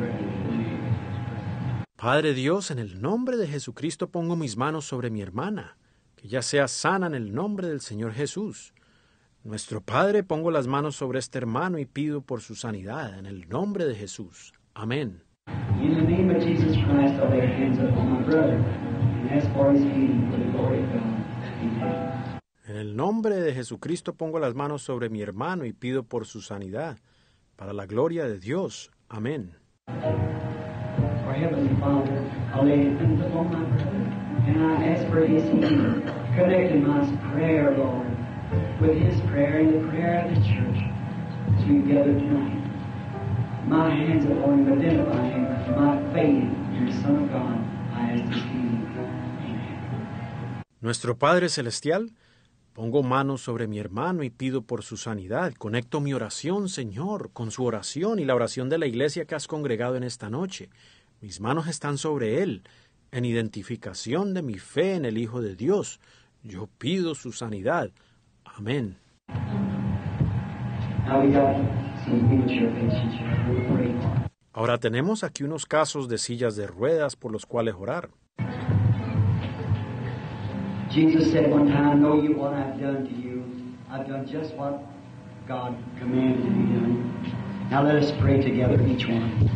Padre Dios, en el nombre de Jesucristo pongo mis manos sobre mi hermana, que ya sea sana en el nombre del Señor Jesús. Nuestro Padre, pongo las manos sobre este hermano y pido por su sanidad en el nombre de Jesús. Amén. In the name of Jesus Christ, I lay hands upon my brother and ask for his healing for the glory of God. Amen. En el nombre de Jesucristo pongo las manos sobre mi hermano y pido por su sanidad, para la gloria de Dios. Amén. Our Heavenly Father, I lay hands upon my brother and I ask for his healing, connecting my prayer, Lord, with his prayer and the prayer of the church as we gather tonight. My hands upon him, identifying my faith in the Son of God, I ask his healing. Amen. Nuestro Padre Celestial, pongo manos sobre mi hermano y pido por su sanidad. Conecto mi oración, Señor, con su oración y la oración de la iglesia que has congregado en esta noche. Mis manos están sobre él, en identificación de mi fe en el Hijo de Dios. Yo pido su sanidad. Amén. Now we got some wheelchair patients here. We'll pray for them. Ahora tenemos aquí unos casos de sillas de ruedas por los cuales orar. Jesus said one time, know you what I've done to you. I've done just what God commanded to be done. Now let us pray together, each one.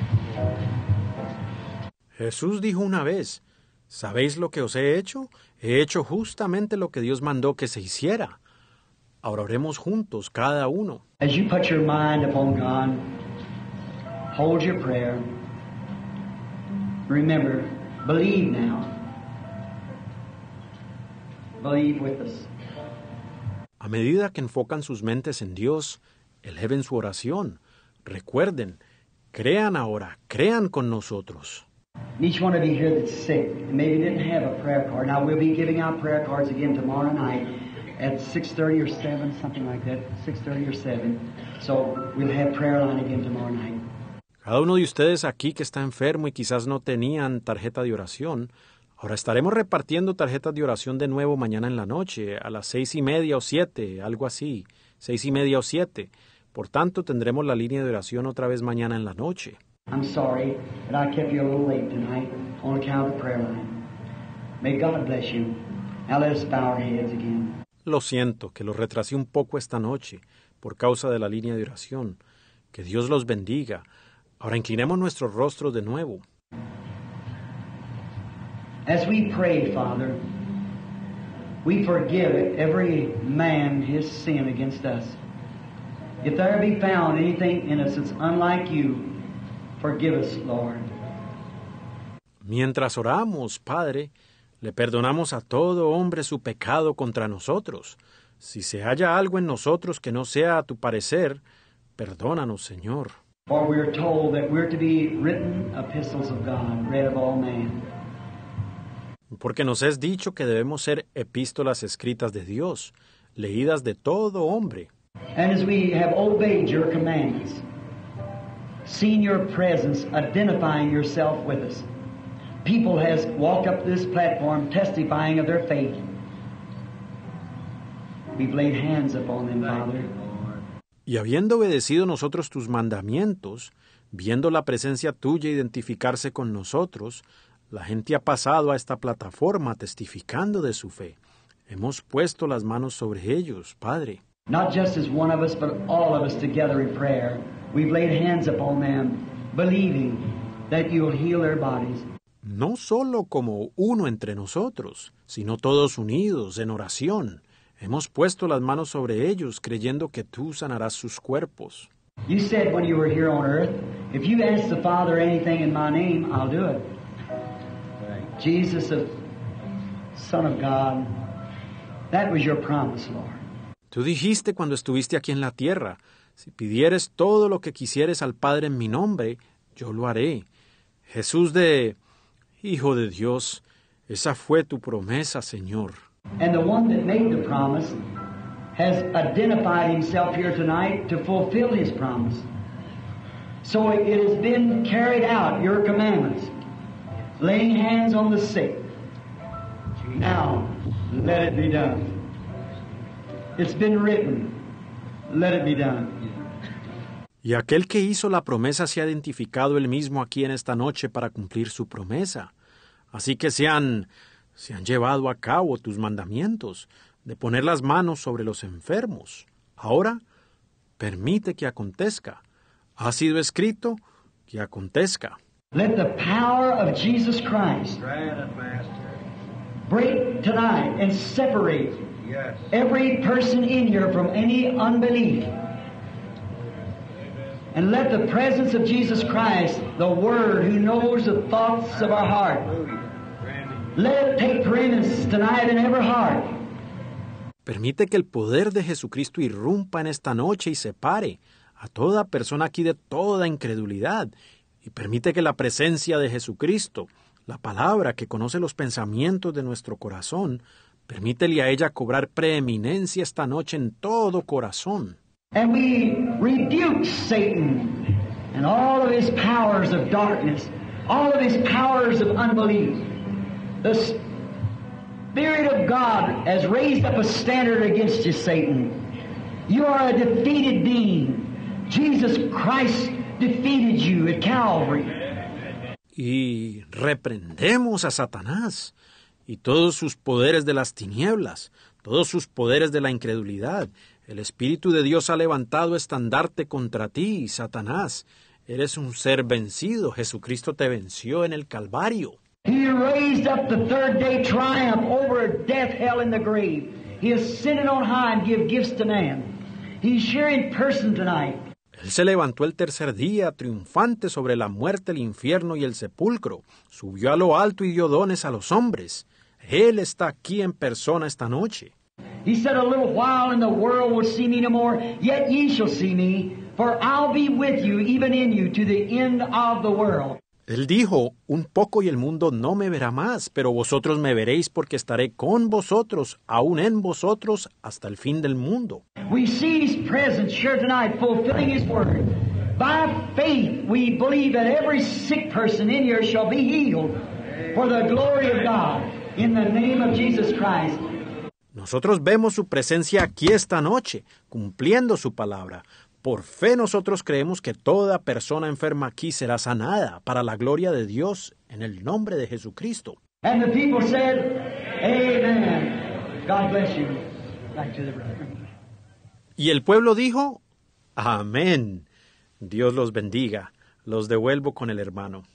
Jesús dijo una vez, ¿sabéis lo que os he hecho? He hecho justamente lo que Dios mandó que se hiciera. Ahora oremos juntos, cada uno. As you put your mind upon God, hold your prayer. Remember, believe now. Believe with us. A medida que enfocan sus mentes en Dios, eleven su oración. Recuerden, crean ahora, crean con nosotros. Each one of you here that's sick, and maybe didn't have a prayer card. Now we'll be giving out prayer cards again tomorrow night at six thirty or seven, something like that, six thirty or seven. So we'll have prayer line again tomorrow night. Cada uno de ustedes aquí que está enfermo y quizás no tenían tarjeta de oración, ahora estaremos repartiendo tarjetas de oración de nuevo mañana en la noche, a las seis y media o siete, algo así, seis y media o siete. Por tanto, tendremos la línea de oración otra vez mañana en la noche. I'm sorry that I kept you a little late tonight on account of the prayer line. May God bless you. Now let us bow our heads again. Lo siento, que los retrasé un poco esta noche por causa de la línea de oración. Que Dios los bendiga. Ahora inclinemos nuestros rostros de nuevo. As we pray, Father, we forgive every man his sin against us. If there be found anything in us that's unlike you, forgive us, Lord. Mientras oramos, Padre, le perdonamos a todo hombre su pecado contra nosotros. Si se halla algo en nosotros que no sea a tu parecer, perdónanos, Señor. For we are told that we're to be written epistles of God, read of all men. Porque nos es dicho que debemos ser epístolas escritas de Dios, leídas de todo hombre. And as we have obeyed your commandments, seen your presence, identifying yourself with us, people has walked up this platform testifying of their faith. We've laid hands upon them, Father. Y habiendo obedecido nosotros tus mandamientos, viendo la presencia tuya identificarse con nosotros, la gente ha pasado a esta plataforma testificando de su fe. Hemos puesto las manos sobre ellos, Padre. Not just as one of us, but all of us together in prayer. We've laid hands upon them, believing that you'll heal their bodies. No solo como uno entre nosotros, sino todos unidos en oración, Hemos puesto las manos sobre ellos creyendo que tú sanarás sus cuerpos. You said when you were here on earth, if you ask the Father anything in my name, I'll do it. Jesus, the Son of God, that was your promise, Lord. Tú dijiste cuando estuviste aquí en la tierra, si pidieres todo lo que quisieres al Padre en mi nombre, yo lo haré. Jesús de Hijo de Dios, esa fue tu promesa, Señor. And the one that made the promise has identified himself here tonight to fulfill his promise. So it has been carried out, your commandments. Laying hands on the sick. Now, let it be done. It's been written. Let it be done. Y aquel que hizo la promesa se ha identificado él mismo aquí en esta noche para cumplir su promesa. Así que se han, se han llevado a cabo tus mandamientos de poner las manos sobre los enfermos. Ahora, permite que acontezca. Ha sido escrito que acontezca. Let the power of Jesus Christ break tonight and separate every person in here from any unbelief. And let the presence of Jesus Christ, the Word who knows the thoughts of our heart, let it take preeminence tonight in every heart. Permite que el poder de Jesucristo irrumpa en esta noche y separe a toda persona aquí de toda incredulidad. Y permite que la presencia de Jesucristo, la palabra que conoce los pensamientos de nuestro corazón, permítele a ella cobrar preeminencia esta noche en todo corazón. And we rebuke Satan and all of his powers of darkness, all of his powers of unbelief. The Spirit of God has raised up a standard against you, Satan. You are a defeated being. Jesus Christ defeated you at Calvary. Y reprendemos a Satanás y todos sus poderes de las tinieblas, todos sus poderes de la incredulidad. El Espíritu de Dios ha levantado estandarte contra ti, Satanás. Eres un ser vencido. Jesucristo te venció en el Calvario. He raised up the third day triumph over death, hell, and the grave. He ascended on high and give gifts to man. He's here in person tonight. Él se levantó el tercer día, triunfante sobre la muerte, el infierno y el sepulcro. Subió a lo alto y dio dones a los hombres. Él está aquí en persona esta noche. He said, a little while and the world will see me no more, yet ye shall see me, for I'll be with you, even in you, to the end of the world. Él dijo, un poco y el mundo no me verá más, pero vosotros me veréis porque estaré con vosotros, aún en vosotros, hasta el fin del mundo. We see His presence here tonight, fulfilling His word. By faith, we believe that every sick person in here shall be healed for the glory of God, in the name of Jesus Christ. Nosotros vemos su presencia aquí esta noche, cumpliendo su palabra. Por fe nosotros creemos que toda persona enferma aquí será sanada para la gloria de Dios en el nombre de Jesucristo. And the people said, Amen. God bless you. Back to the brother. Y el pueblo dijo, Amén. Dios los bendiga. Los devuelvo con el hermano.